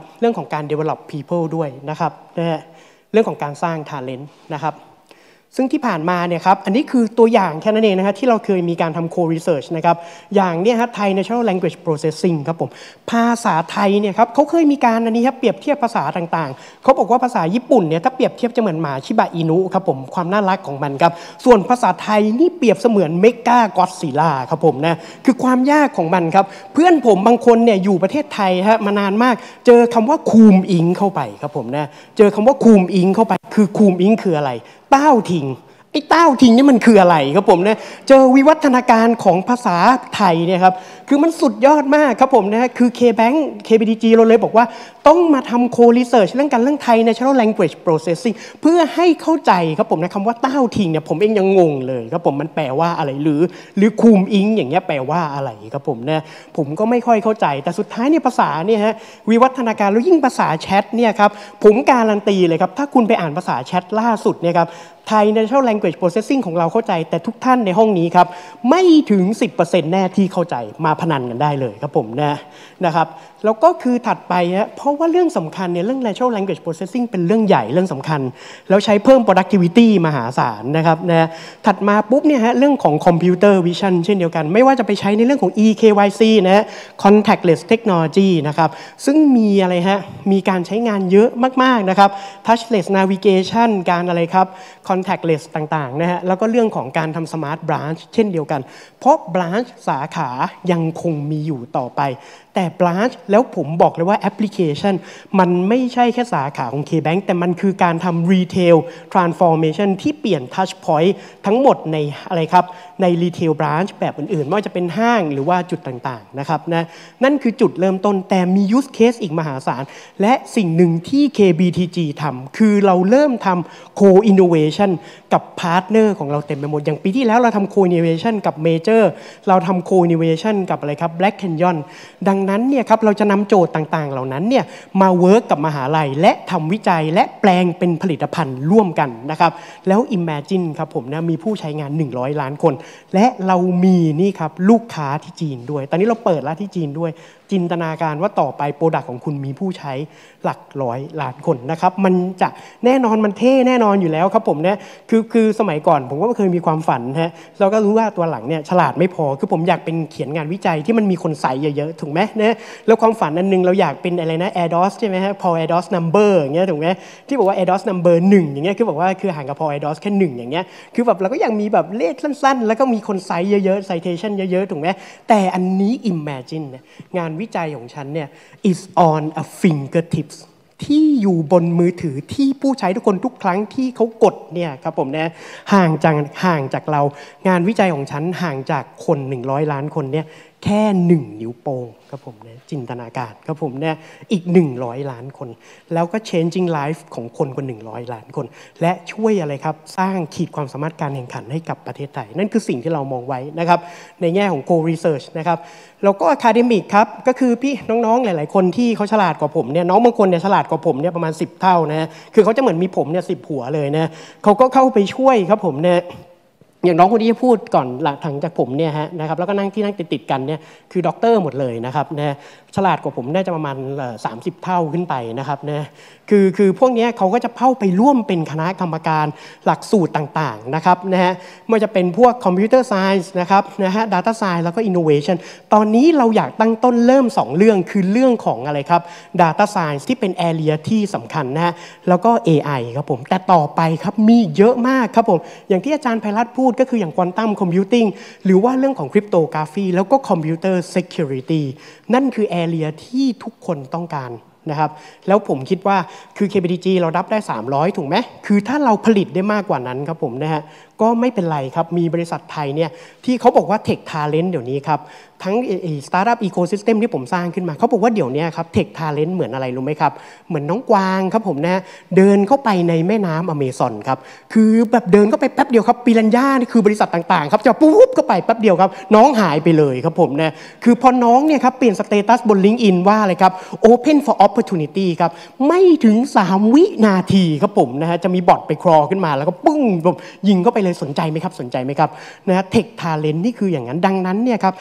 ของการ develop people ด้วยนะครับเรื่องของการสร้าง talent นะครับซึ่งที่ผ่านมาเนี่ยครับอันนี้คือตัวอย่างแค่นั้นเองนะครับที่เราเคยมีการทำ co-research นะครับอย่างเนี่ยครับ Thai Natural Language Processing ครับผมภาษาไทยเนี่ยครับเขาเคยมีการอันนี้ครับเปรียบเทียบภาษาต่างๆเขาบอกว่าภาษาญี่ปุ่นเนี่ยถ้าเปรียบเทียบจะเหมือนหมาชิบะอินุครับผมความน่ารักของมันครับส่วนภาษาไทยนี่เปรียบเสมือนเมกากอดซิลล่าครับผมนะคือความยากของมันครับเพื่อนผมบางคนเนี่ยอยู่ประเทศไทยฮะมานานมากเจอคำว่าคูมอิงเข้าไปครับผมนะเจอคำว่าคูมอิงเข้าไปคือคูมอิงคืออะไรเต้าทิงไอ้เต้าทิงนี่มันคืออะไรครับผมนะเจอวิวัฒนาการของภาษาไทยเนี่ยครับคือมันสุดยอดมากครับผมนะคือ KBank KBDG เราเลยบอกว่าต้องมาทำ co-research เรื่องไทย Natural Language Processing เพื่อให้เข้าใจครับผมนะคำว่าเต้าทิงเนี่ยผมเองยังงงเลยครับผมมันแปลว่าอะไรหรือคูมอิงอย่างเงี้ยแปลว่าอะไรครับผมนะผมก็ไม่ค่อยเข้าใจแต่สุดท้ายเนี่ยภาษาเนี่ยฮะวิวัฒนาการแล้วยิ่งภาษาแชทเนี่ยครับผมการันตีเลยครับถ้าคุณไปอ่านภาษาแชทล่าสุดเนี่ยครับไทย Natural Language Processing ของเราเข้าใจแต่ทุกท่านในห้องนี้ครับไม่ถึง 10% แน่ที่เข้าใจมาพนันกันได้เลยครับผมนะครับแล้วก็คือถัดไปฮะเพราะว่าเรื่องสำคัญเนี่ยเรื่อง Natural Language Processing เป็นเรื่องใหญ่เรื่องสำคัญแล้วใช้เพิ่ม productivity มหาศาลนะครับถัดมาปุ๊บเนี่ยฮะเรื่องของ Computer Vision เช่นเดียวกันไม่ว่าจะไปใช้ในเรื่องของ eKYC นะฮะ Contactless Technology นะครับซึ่งมีอะไรฮะมีการใช้งานเยอะมากๆนะครับ Touchless Navigation การอะไรครับ contactless ต่างๆนะฮะแล้วก็เรื่องของการทำ smart branch เช่นเดียวกันเพราะ branch สาขายังคงมีอยู่ต่อไปแต่ branch แล้วผมบอกเลยว่า application มันไม่ใช่แค่สาขาของ KBank แต่มันคือการทำ retail transformation ที่เปลี่ยน touch point ทั้งหมดในอะไรครับใน retail branch แบบอื่นๆไม่ว่าจะเป็นห้างหรือว่าจุดต่างๆนะครับนั่นคือจุดเริ่มต้นแต่มี use case อีกมหาศาลและสิ่งหนึ่งที่ KBTG ทำคือเราเริ่มทำ co-innovation กับพาร์ทเนอร์ของเราเต็มไปหมดอย่างปีที่แล้วเราทำ co-innovation กับ Major เราทำ co-innovation กับอะไรครับ Black Canyon ดังนั้นเนี่ยครับเราจะนำโจทย์ต่างๆเหล่านั้นเนี่ยมาเวิร์กกับมหาลัยและทำวิจัยและแปลงเป็นผลิตภัณฑ์ร่วมกันนะครับแล้ว Imagine ครับผมนะมีผู้ใช้งาน100 ล้านคนและเรามีนี่ครับลูกค้าที่จีนด้วยตอนนี้เราเปิดร้านที่จีนด้วยจินตนาการว่าต่อไปโปรดักต์ของคุณมีผู้ใช้หลักร้อยล้านคนนะครับมันจะแน่นอนมันเท่แน่นอนอยู่แล้วครับผมเนี่ยคือสมัยก่อนผมก็เคยมีความฝันฮะเราก็รู้ว่าตัวหลังเนี่ยฉลาดไม่พอคือผมอยากเป็นเขียนงานวิจัยที่มันมีคนใส่เยอะๆถูกไหมนะแล้วความฝันอันนึงเราอยากเป็นอะไรนะ AirDOS ใช่ไหมฮะ Paul AirDOS number อย่างเงี้ยถูกไหมที่บอกว่า AirDOS number 1อย่างเงี้ยคือบอกว่าคือห่างกับ Paul AirDOS แค่1อย่างเงี้ยคือแบบเราก็ยังมีแบบเลขสั้นๆแล้วก็มีคนใส่เยอะๆ citation เยอะๆถูกไหมแต่อันนี้ Imagine งานวิจัยของฉันเนี่ย is on a fingertips ที่อยู่บนมือถือที่ผู้ใช้ทุกคนทุกครั้งที่เขากดเนี่ยครับผมเนี่ยห่างจากเรางานวิจัยของฉันห่างจากคน100 ล้านคนเนี่ยแค่1 นิ้วโป้งครับผมเนี่ยจินตนาการครับผมเนี่ยอีก100 ล้านคนแล้วก็ changing life ของคน100 ล้านคนและช่วยอะไรครับสร้างขีดความสามารถการแข่งขันให้กับประเทศไทยนั่นคือสิ่งที่เรามองไว้นะครับในแง่ของ co-research นะครับแล้วก็ academic ครับก็คือพี่น้องๆหลายๆคนที่เขาฉลาดกว่าผมเนี่ยน้องบางคนเนี่ยฉลาดกว่าผมเนี่ยประมาณ10 เท่านะคือเขาจะเหมือนมีผมเนี่ย10 หัวเลยนะเขาก็เข้าไปช่วยครับผมเนี่ยอย่างน้องคนที่จะพูดก่อนหลังจากผมเนี่ยฮะนะครับแล้วก็นั่งติดกันเนี่ยคือด็อกเตอร์หมดเลยนะครับนะฉลาดกว่าผมน่าจะประมาณ30 เท่าขึ้นไปนะครับนะคือพวกนี้เขาก็จะเข้าไปร่วมเป็นคณะกรรมการหลักสูตรต่างๆนะครับนะฮะไม่ว่าจะเป็นพวกคอมพิวเตอร์ไซน์นะครับนะฮะ Data Science แล้วก็ Innovation ตอนนี้เราอยากตั้งต้นเริ่ม2 เรื่องคือเรื่องของอะไรครับ Data Science ที่เป็น area ที่สำคัญนะฮะแล้วก็ AI ครับผมแต่ต่อไปครับมีเยอะมากครับผมอย่างที่อาจารย์ไพรัตน์พูดก็คืออย่าง Quantum Computing หรือว่าเรื่องของ Cryptography แล้วก็ Computer Security นั่นคือ area ที่ทุกคนต้องการนะครับแล้วผมคิดว่าคือ KBDG เรารับได้300ถูกไหมคือถ้าเราผลิตได้มากกว่านั้นครับผมนะฮะก็ไม่เป็นไรครับมีบริษัทไทยเนี่ยที่เขาบอกว่า Tech Talent เดี๋ยวนี้ครับทั้งสตาร์ทอัพอีโคซิสเต็มที่ผมสร้างขึ้นมาเขาบอกว่าเดี๋ยวนี้ครับ Tech Talent เหมือนอะไรรู้ไหมครับเหมือนน้องกวางครับผมนะเดินเข้าไปในแม่น้ำอเมซอนครับคือแบบเดินเข้าไปแป๊บเดียวครับปิรันย่านี่คือบริษัทต่างๆครับจะปุ๊บเข้าไปแป๊บเดียวครับน้องหายไปเลยครับผมนะคือพอน้องเนี่ยครับเปลี่ยนสเตตัสบน LinkedIn ว่าอะไรครับ Open for Opportunity ครับไม่ถึง3 วินาทีครับผมนะฮะจะมีบอทไปครอขึ้นมาแล้วก็ปึ้งยิงเข้าไปเลยสนใจไหมครับนะฮะ Tech Talent นี่คืออย่างนั้นดังนั้นเนี่ยครับยิ่ง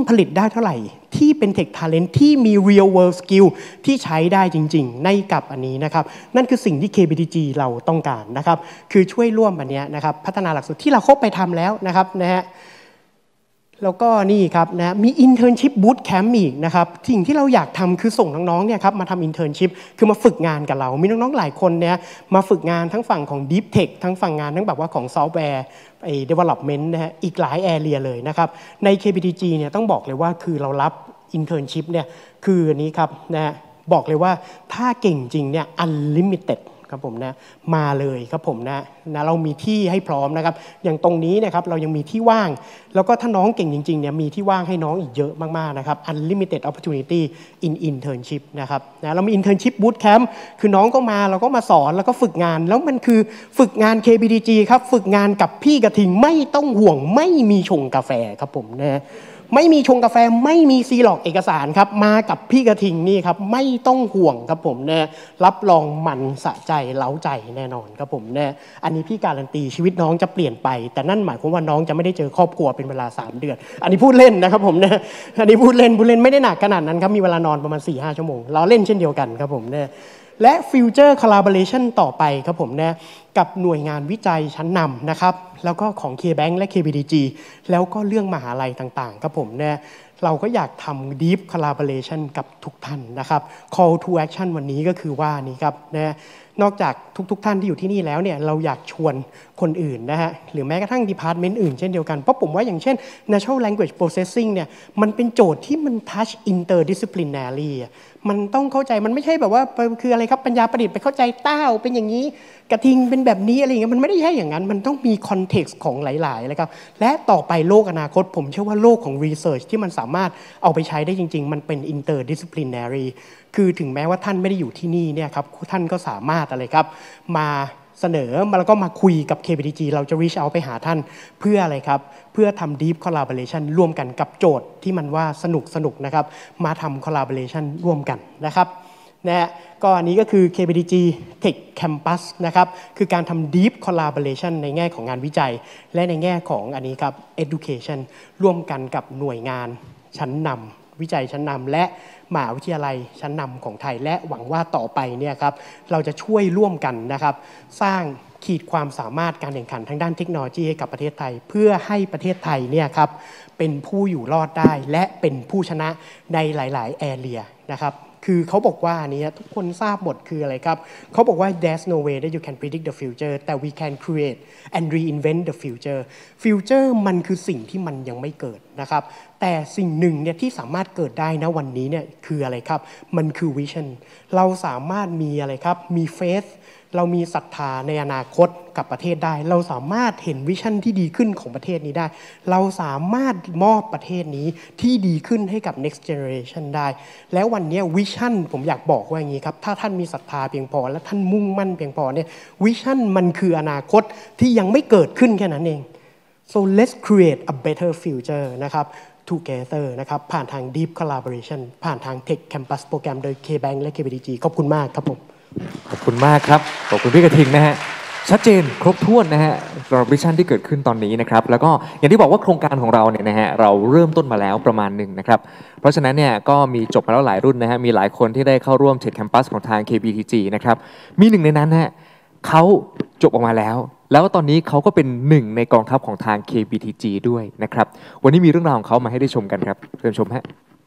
ผลิตได้เท่าไหร่ที่เป็น Tech Talent ที่มี Real World Skill ที่ใช้ได้จริงๆในกับอันนี้นะครับนั่นคือสิ่งที่ KBTG เราต้องการนะครับคือช่วยร่วมอันนี้นะครับพัฒนาหลักสูตรที่เราเข้าไปทำแล้วนะครับนะฮะแล้วก็นี่ครับนะมี Internship Bootcamp อีกนะครับสิ่งที่เราอยากทำคือส่งน้องๆเนี่ยครับมาทำ Internship คือมาฝึกงานกับเรามีน้องๆหลายคนเนี่ยมาฝึกงานทั้งฝั่งของ Deep Tech ทั้งฝั่งงานทั้งแบบว่าของซอฟต์แวร์development นะฮะอีกหลาย area เลยนะครับใน KBTG เนี่ยต้องบอกเลยว่าคือเรารับ Internship เนี่ยคืออันนี้ครับนะบอกเลยว่าถ้าเก่งจริงเนี่ย unlimited ครับผมนะมาเลยครับผมนะเรามีที่ให้พร้อมนะครับอย่างตรงนี้นะครับเรายังมีที่ว่างแล้วก็ถ้าน้องเก่งจริงๆเนี่ยมีที่ว่างให้น้องอีกเยอะมากๆนะครับ unlimited opportunity in internship นะครับนะเรามี internship bootcamp คือน้องก็มาเราก็มาสอนแล้วก็ฝึกงานแล้วมันคือฝึกงาน KBTG ครับฝึกงานกับพี่กระทิงไม่ต้องห่วงไม่มีชงกาแฟครับผมนะไม่มีชงกาแฟไม่มีซีล็อกเอกสารครับมากับพี่กระทิงนี่ครับไม่ต้องห่วงครับผมเนี่ยรับรองมันสะใจเล้าใจแน่นอนครับผมเนี่ยอันนี้พี่การันตีชีวิตน้องจะเปลี่ยนไปแต่นั่นหมายความว่าน้องจะไม่ได้เจอครอบครัวเป็นเวลา3เดือนอันนี้พูดเล่นนะครับผมเนี่ยอันนี้พูดเล่นไม่ได้หนักขนาดนั้นครับมีเวลานอนประมาณ 4-5 ชั่วโมงเราเล่นเช่นเดียวกันครับผมเนี่ยและฟิวเจอร์คอลลาบอเรชันต่อไปครับผมเนี่ยกับหน่วยงานวิจัยชั้นนำนะครับแล้วก็ของ KBank และ KBTG แล้วก็เรื่องมหาลัยต่างๆครับผมเนี่ยเราก็อยากทำ Deep Collaboration กับทุกท่านนะครับ Call to Action วันนี้ก็คือว่านี่ครับนะนอกจากทุกท่านที่อยู่ที่นี่แล้วเนี่ยเราอยากชวนคนอื่นนะฮะหรือแม้กระทั่ง Department อื่นเช่นเดียวกันเพราะผมว่าอย่างเช่น Natural Language Processing เนี่ยมันเป็นโจทย์ที่มัน touch interdisciplinary มันต้องเข้าใจมันไม่ใช่แบบว่าคืออะไรครับปัญญาประดิษฐ์ไปเข้าใจเต้าเป็นอย่างนี้กระทิงเป็นแบบนี้อะไรอย่างเงี้ยมันไม่ได้ใช่อย่างนั้นมันต้องมีคอนเท็กซ์ของหลายๆเลยครับและต่อไปโลกอนาคตผมเชื่อว่าโลกของ research ที่มันสามารถเอาไปใช้ได้จริงๆมันเป็น interdisciplinary คือถึงแม้ว่าท่านไม่ได้อยู่ที่นี่เนี่ยครับท่านก็สามารถอะไรครับมาเสนอมาแล้วก็มาคุยกับ KBTG เราจะ reach out ไปหาท่านเพื่ออะไรครับเพื่อทำ deep collaboration ร่วมกันกับโจทย์ที่มันว่าสนุกนะครับมาทำ collaboration ร่วมกันนะครับนะก็อันนี้ก็คือ KBTG Tech Campus นะครับคือการทำ deep collaboration ในแง่ของงานวิจัยและในแง่ของอันนี้ครับ education ร่วมกันกับหน่วยงานชั้นนำวิจัยชั้นนำและมหาวิทยาลัยชั้นนำของไทยและหวังว่าต่อไปเนี่ยครับเราจะช่วยร่วมกันนะครับสร้างขีดความสามารถการแข่งขันทางด้านเทคโนโลยีให้กับประเทศไทยเพื่อให้ประเทศไทยเนี่ยครับเป็นผู้อยู่รอดได้และเป็นผู้ชนะในหลายๆแอเรียนะครับคือเขาบอกว่าอันนี้ทุกคนทราบหมดคืออะไรครับเขาบอกว่า there's no way that you can predict the future แต่ we can create and reinvent the future future มันคือสิ่งที่มันยังไม่เกิดนะครับแต่สิ่งหนึ่งเนี่ยที่สามารถเกิดได้นะวันนี้เนี่ยคืออะไรครับมันคือ vision เราสามารถมีอะไรครับมี faith เรามีศรัทธาในอนาคตกับประเทศได้เราสามารถเห็นวิชั่นที่ดีขึ้นของประเทศนี้ได้เราสามารถมอบประเทศนี้ที่ดีขึ้นให้กับ next generation ได้แล้ววันนี้วิชั่นผมอยากบอกว่าอย่างนี้ครับถ้าท่านมีศรัทธาเพียงพอและท่านมุ่งมั่นเพียงพอเนี่ยวิชั่นมันคืออนาคตที่ยังไม่เกิดขึ้นแค่นั้นเอง so let's create a better future นะครับ together นะครับผ่านทาง deep collaboration ผ่านทาง Tech Campus โปรแกรมโดย KBank และ KBTG ขอบคุณมากครับผมขอบคุณมากครับขอบคุณพี่กระทิงนะฮะชัดเจนครบถ้วนนะฮะสำหรับวิชั่นที่เกิดขึ้นตอนนี้นะครับแล้วก็อย่างที่บอกว่าโครงการของเราเนี่ยนะฮะเราเริ่มต้นมาแล้วประมาณหนึ่งนะครับเพราะฉะนั้นเนี่ยก็มีจบมาแล้วหลายรุ่นนะฮะมีหลายคนที่ได้เข้าร่วม Tech Campus ของทาง KBTG นะครับมีหนึ่งในนั้นฮะเขาจบออกมาแล้วตอนนี้เขาก็เป็นหนึ่งในกองทัพของทาง KBTG ด้วยนะครับวันนี้มีเรื่องราวของเขามาให้ได้ชมกันครับเชิญชมฮะ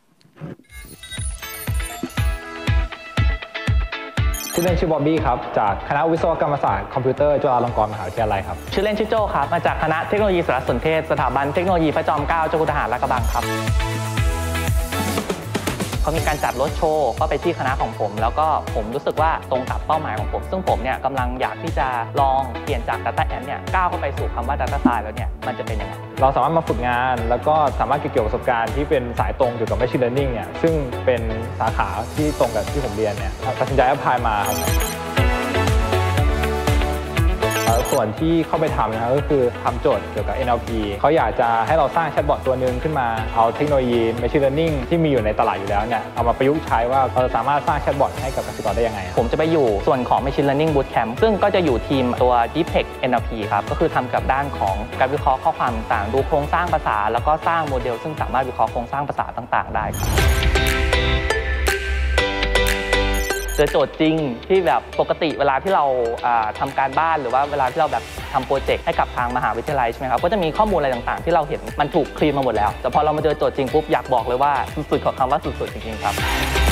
ชื่อเล่นชื่อบอบบี้ครับจากคณะวิศวกรรมศาสตร์คอมพิวเตอร์จุฬาลงกรณ์มหาวิทยาลัยครับชื่อเล่นชื่อโจครับมาจากคณะเทคโนโลยีสารสนเทศสถาบันเทคโนโลยีพระจอมเกล้าเจ้าคุณทหารลาดกระบังครับเขามีการจัดรถโชว์ก็ไปที่คณะของผมแล้วก็ผมรู้สึกว่าตรงกับเป้าหมายของผมซึ่งผมเนี่ยกำลังอยากที่จะลองเปลี่ยนจาก Data Ant เนี่ยก้าวเข้าไปสู่คำว่า Data Science แล้วเนี่ยมันจะเป็นยังไงเราสามารถมาฝึกงานแล้วก็สามารถเก็บเกี่ยวประสบการณ์ที่เป็นสายตรงเกี่ยวกับ Machine Learning เนี่ยซึ่งเป็นสาขาที่ตรงกับที่ผมเรียนเนี่ยตัดสินใจแอพพลายมาครับผส่วนที่เข้าไปทำนะครับก็คือทำโจทย์เกี่ยวกับ NLP เขาอยากจะให้เราสร้างแชทบอทตัวหนึ่งขึ้นมาเอาเทคโนโลยี Machine Learning ที่มีอยู่ในตลาดอยู่แล้วเนี่ยเอามาประยุกต์ใช้ว่าเราสามารถสร้างแชทบอทให้กับเกษตรกรได้ยังไงผมจะไปอยู่ส่วนของ Machine Learning Bootcamp ซึ่งก็จะอยู่ทีมตัว Deep Tech NLP ครับก็คือทำกับด้านของการวิเคราะห์ข้อความต่างๆดูโครงสร้างภาษาแล้วก็สร้างโมเดลซึ่งสามารถวิเคราะห์โครงสร้างภาษาต่างๆได้ครับเจอโจทย์จริงที่แบบปกติเวลาที่เราทำการบ้านหรือว่าเวลาที่เราแบบทำโปรเจกต์ให้กับทางมหาวิทยาลัยใช่ไหมครับก็จะมีข้อมูลอะไรต่างๆที่เราเห็นมันถูกคลีนมาหมดแล้วแต่พอเรามาเจอโจทย์จริงปุ๊บอยากบอกเลยว่าสุดๆของคำว่าสุดๆจริงๆครับ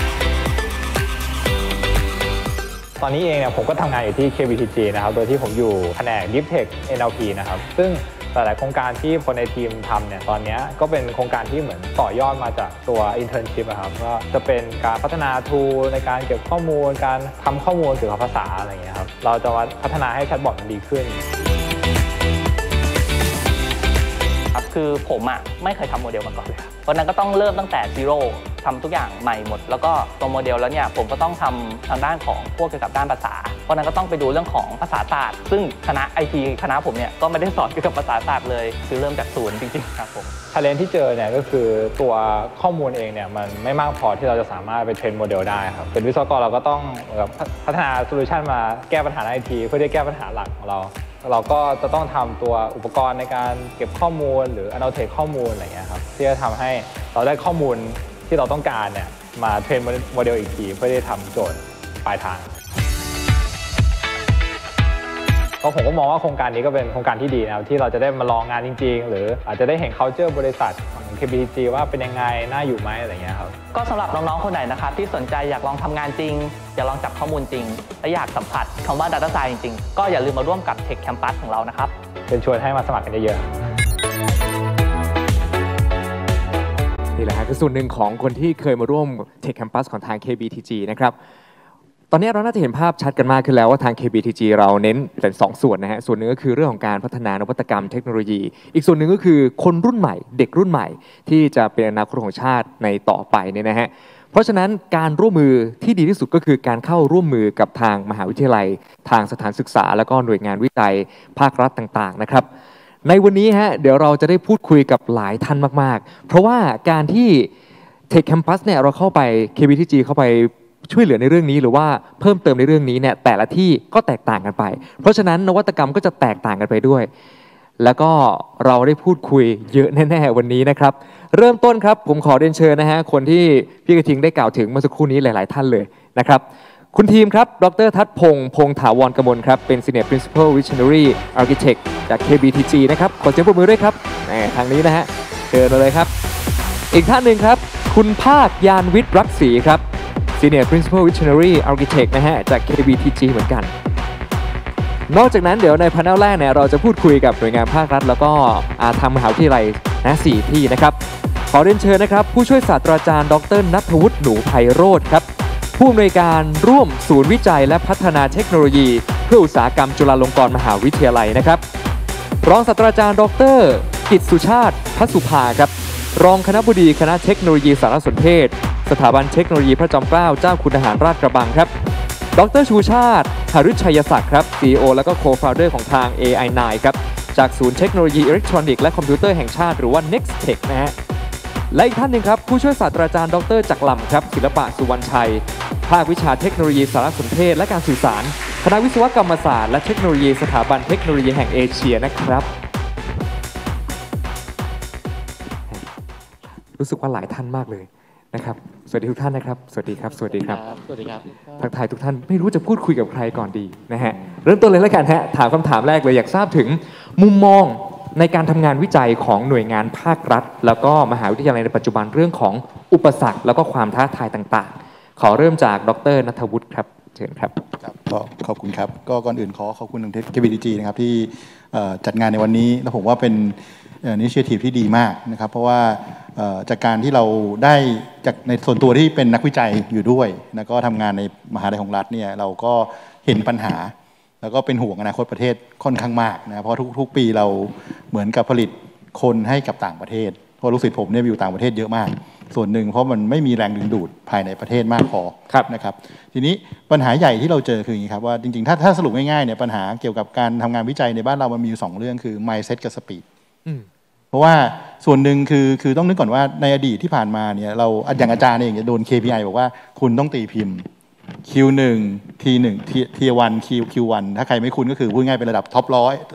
ตอนนี้เองเนี่ยผมก็ทำงานอยู่ที่ KBTG นะครับโดยที่ผมอยู่แผนก Deep Tech NLP นะครับซึ่งหลายๆโครงการที่คนในทีมทำเนี่ยตอนนี้ก็เป็นโครงการที่เหมือนต่อยอดมาจากตัว internship ครับก็จะเป็นการพัฒนา tool ในการเก็บข้อมูลการทำข้อมูลเกี่ยวกับภาษาอะไรอย่างเงี้ยครับเราจะพัฒนาให้แชทบอทมันดีขึ้นคือผมไม่เคยทำโมเดลมาก่อนเลยเพราะนั้นก็ต้องเริ่มตั้งแต่ซีโร่ทำทุกอย่างใหม่หมดแล้วก็ตัวโมเดลแล้วเนี่ยผมก็ต้องทำทางด้านของพวกเกี่ยวกับด้านภาษาเพราะนั้นก็ต้องไปดูเรื่องของภาษาศาสตร์ซึ่งคณะ IT คณะผมเนี่ยก็ไม่ได้สอนเกี่ยวกับภาษาศาสตร์เลยคือเริ่มจากศูนย์จริงๆครับผม challenge ที่เจอเนี่ยก็คือตัวข้อมูลเองเนี่ยมันไม่มากพอที่เราจะสามารถไปเทรนโมเดลได้ครับเป็นวิศวกรเราก็ต้องพัฒนาโซลูชันมาแก้ปัญหา IT เพื่อที่จะแก้ปัญหาหลักของเราก็จะต้องทำตัวอุปกรณ์ในการเก็บข้อมูลหรือ annotate ข้อมูลอะไรอย่างเงี้ยครับที่จะทำให้เราได้ข้อมูลที่เราต้องการเนี่ยมาเทรนโมเดลอีกทีเพื่อที่จะทำโจทย์ปลายทางก็ผมก็มองว่าโครงการนี้ก็เป็นโครงการที่ดีนะครับที่เราจะได้มาลองงานจริงๆหรืออาจจะได้เห็น culture บริษัทของ KBTG ว่าเป็นยังไงน่าอยู่ไหมอะไรเงี้ยครับก็สำหรับน้องๆคนไหนนะครับที่สนใจอยากลองทำงานจริงอยากลองจับข้อมูลจริงและอยากสัมผัสคำว่า Data Science จริงๆก็อย่าลืมมาร่วมกับ Tech Campus ของเรานะครับเป็นชวนให้มาสมัครกันเยอะนี่แหละคือส่วนหนึ่งของคนที่เคยมาร่วม Tech Campus ของทาง KBTG นะครับตอนนี้เราน่าจะเห็นภาพชัดกันมากขึ้นแล้วว่าทาง KBTG เราเน้นเป็น2ส่วนนะฮะส่วนหนึ่งก็คือเรื่องของการพัฒนานวัตกรรมเทคโนโลยีอีกส่วนหนึ่งก็คือคนรุ่นใหม่เด็กรุ่นใหม่ที่จะเป็นอนาคตของชาติในต่อไปเนี่ยนะฮะเพราะฉะนั้นการร่วมมือที่ดีที่สุดก็คือการเข้าร่วมมือกับทางมหาวิทยาลัยทางสถานศึกษาแล้วก็หน่วยงานวิจัยภาครัฐต่างๆนะครับในวันนี้ฮะเดี๋ยวเราจะได้พูดคุยกับหลายท่านมากๆเพราะว่าการที่ Tech Campus เนี่ยเราเข้าไป KBTG เข้าไปช่วยเหลือในเรื่องนี้หรือว่าเพิ่มเติมในเรื่องนี้เนี่ยแต่ละที่ก็แตกต่างกันไปเพราะฉะนั้นนวัตกรรมก็จะแตกต่างกันไปด้วยแล้วก็เราได้พูดคุยเยอะแน่ๆวันนี้นะครับเริ่มต้นครับผมขอเรียนเชิญนะฮะคนที่พี่กระทิงได้กล่าวถึงเมื่อสักครู่นี้หลายๆท่านเลยนะครับคุณทีมครับดร.ทัศน์พงษ์พงษ์ถาวรกมลครับเป็น Senior Principal Visionary Architect จาก KBTG นะครับขอเสียงปรบมือด้วยครับทางนี้นะฮะเชิญมาเลยครับอีกท่านหนึ่งครับคุณภาคยานวิทย์รักศรีครับSenior Principal Visionary Architect นะฮะจาก KBTG เหมือนกันนอกจากนั้นเดี๋ยวในพาร์ทแรกเนี่ยเราจะพูดคุยกับหน่วยงานภาครัฐแล้วก็ทางมหาวิทยาลัยนะ4ที่นะครับขอเรียนเชิญนะครับผู้ช่วยศาสตราจารย์ดร.ณัฐวุฒิหนูไพโรจน์ครับผู้อำนวยการร่วมศูนย์วิจัยและพัฒนาเทคโนโลยีเพื่ออุตสาหกรรมจุฬาลงกรณ์มหาวิทยาลัยนะครับรองศาสตราจารย์ดร.กิตติสุชาติพัสุภาครับรองคณบดีคณะเทคโนโลยีสารสนเทศสถาบันเทคโนโลยีพระจอมเกล้าเจ้าคุณทหารราชกระบังครับดร.ชูชาติหฤชัยศักดิ์ครับ CEO และก็ Co-founder ของทาง AI9 ครับจากศูนย์เทคโนโลยีอิเล็กทรอนิกส์และคอมพิวเตอร์แห่งชาติหรือว่า Nextech นะฮะและอีกท่านหนึ่งครับผู้ช่วยศาสตราจารย์ดร.จักรลำครับศิลปะสุวรรณชัยภาควิชาเทคโนโลยีสารสนเทศและการสื่อสารคณะวิศวกรรมศาสตร์และเทคโนโลยีสถาบันเทคโนโลยีแห่งเอเชียนะครับรู้สึกว่าหลายท่านมากเลยนะครับสวัสดีทุกท่านนะครับสวัสดีครับสวัสดีครับสวัสดีครับทักทายทุกท่านไม่รู้จะพูดคุยกับใครก่อนดีนะฮะเริ่มต้นเลยแล้วกันฮะถามคำถามแรกเลยอยากทราบถึงมุมมองในการทำงานวิจัยของหน่วยงานภาครัฐแล้วก็มหาวิทยาลัยในปัจจุบันเรื่องของอุปสรรคแล้วก็ความท้าทายต่างๆขอเริ่มจากดร.ณัฐวุฒิครับเชิญครับก็ขอบคุณครับก็ก่อนอื่นขอบคุณทาง KBTG นะครับที่จัดงานในวันนี้แล้วผมว่าเป็นinitiative ที่ดีมากนะครับเพราะว่าจากการที่เราได้จากในส่วนตัวที่เป็นนักวิจัยอยู่ด้วยแล้วก็ทำงานในมหาวิทยาลัยของรัฐเนี่ยเราก็เห็นปัญหาแล้วก็เป็นห่วงอนาคตประเทศค่อนข้างมากนะเพราะทุกปีเราเหมือนกับผลิตคนให้กับต่างประเทศเพราะลูกศิษย์ผมเนี่ยอยู่ต่างประเทศเยอะมากส่วนหนึ่งเพราะมันไม่มีแรงดึงดูดภายในประเทศมากพอครับนะครับทีนี้ปัญหาใหญ่ที่เราเจอคืออย่างนี้ครับว่าจริงๆถ้าสรุปง่ายๆเนี่ยปัญหาเกี่ยวกับการทำงานวิจัยในบ้านเรามันมีอยู่2เรื่องคือ mindset กับ speed เพราะว่าส่วนหนึ่งคือต้องนึกก่อนว่าในอดีตที่ผ่านมาเนี่ยเราอย่างอาจารย์เองจะโดน KPI บอกว่าคุณต้องตีพิมพ์ Q1 T1 T1 Q1 ถ้าใครไม่คุ้นก็คือพูดง่ายเป็นระดับท็อป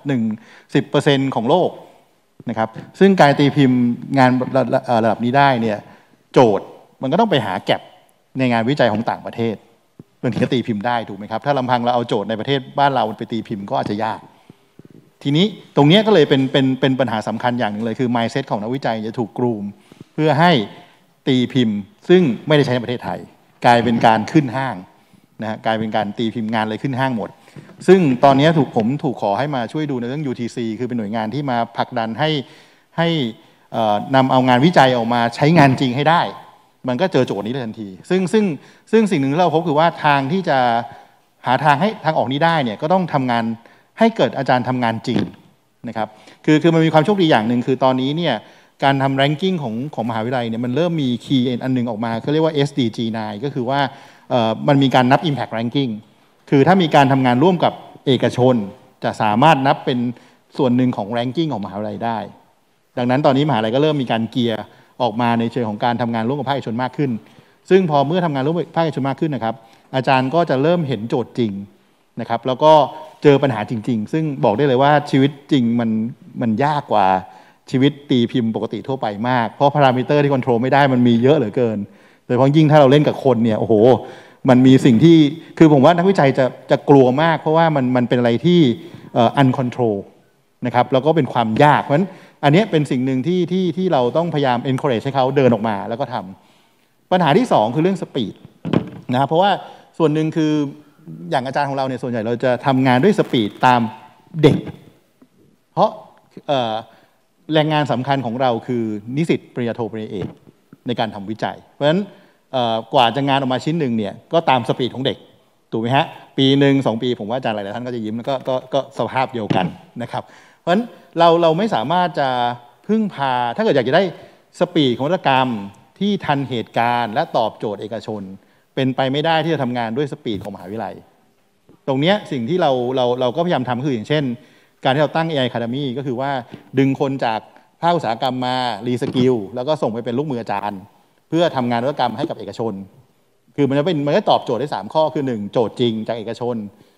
10% ของโลกนะครับซึ่งการตีพิมพ์งานระดับนี้ได้เนี่ยโจทย์มันก็ต้องไปหาแก็บในงานวิจัยของต่างประเทศเพื่อที่จะตีพิมพ์ได้ถูกไหมครับถ้าลำพังเราเอาโจทย์ในประเทศบ้านเราไปตีพิมพ์ก็อาจจะยากทีนี้ตรงนี้ก็เลยเป็นปัญหาสำคัญอย่างหนึ่งเลยคือ mindset ของนักวิจัยจะถูกกรูมเพื่อให้ตีพิมพ์ซึ่งไม่ได้ใช้ในประเทศไทยกลายเป็นการขึ้นห้างนะฮะกลายเป็นการตีพิมพ์งานเลยขึ้นห้างหมดซึ่งตอนนี้ผมถูกขอให้มาช่วยดูในเรื่อง UTC คือเป็นหน่วยงานที่มาผลักดันให้นำเอางานวิจัยออกมาใช้งานจริงให้ได้มันก็เจอโจทย์นี้เลยทันทีซึ่งสิ่งหนึ่งที่เราพบคือว่าทางที่จะหาทางให้ทางออกนี้ได้เนี่ยก็ต้องทำงานให้เกิดอาจารย์ทำงานจริงนะครับคือมันมีความโชคดีอย่างหนึ่งคือตอนนี้เนี่ยการทำแรงกิ้งของมหาวิทยาลัยเนี่ยมันเริ่มมีคีย์อันหนึ่งออกมาเขาเรียกว่า SDG9 ก็คือว่ามันมีการนับ Impact Ranking คือถ้ามีการทำงานร่วมกับเอกชนจะสามารถนับเป็นส่วนหนึ่งของ ranking ของมหาวิทยาลัยได้ดังนั้นตอนนี้มหาวิทยาลัยก็เริ่มมีการเกียร์ออกมาในเชิงของการทำงานร่วมกับภาคเอกชนมากขึ้นซึ่งพอเมื่อทำงานร่วมกับภาคเอกชนมากขึ้นนะครับอาจารย์ก็จะเริ่มเห็นโจทย์จริงนะครับแล้วก็เจอปัญหาจริงๆซึ่งบอกได้เลยว่าชีวิตจริงมันยากกว่าชีวิตตีพิมพ์ปกติทั่วไปมากเพราะพารามิเตอร์ที่คอนโทรลไม่ได้มันมีเยอะเหลือเกินโดยเฉพาะยิ่งถ้าเราเล่นกับคนเนี่ยโอ้โหมันมีสิ่งที่คือผมว่านักวิจัยจะกลัวมากเพราะว่ามันเป็นอะไรที่uncontrol นะครับแล้วก็เป็นความยากเพราะฉะนั้นอันนี้เป็นสิ่งหนึ่งที่เราต้องพยายาม encourage ให้เขาเดินออกมาแล้วก็ทำปัญหาที่2คือเรื่อง speed นะครับเพราะว่าส่วนหนึ่งคืออย่างอาจารย์ของเราเนี่ยส่วนใหญ่เราจะทำงานด้วย speed ตามเด็กเพราะแรงงานสำคัญของเราคือนิสิตปริญญาโทปริญญาเอกในการทำวิจัยเพราะฉะนั้นกว่าจะงานออกมาชิ้นหนึ่งเนี่ยก็ตามสปีดของเด็กถูกไหมฮะปีหนึ่ง2 ปีผมว่าอาจารย์หลายท่านก็จะยิ้มแล้วก็สภาพเดียวกันนะครับเพราะฉะนั้นเราไม่สามารถจะพึ่งพาถ้าเกิดอยากจะได้สปีดของนวัตกรรมที่ทันเหตุการณ์และตอบโจทย์เอกชนเป็นไปไม่ได้ที่จะทำงานด้วยสปีดของมหาวิทยาลัยตรงนี้สิ่งที่เราก็พยายามทำคืออย่างเช่นการที่เราตั้ง AI Academy ก็คือว่าดึงคนจากภาคอุตสาหกรรมมารีสกิลแล้วก็ส่งไปเป็นลูกมืออาจารย์เพื่อทำงานนวัตกรรมให้กับเอกชนคือมันก็ตอบโจทย์ได้3ข้อคือ1โจทย์จริงจากเอกชน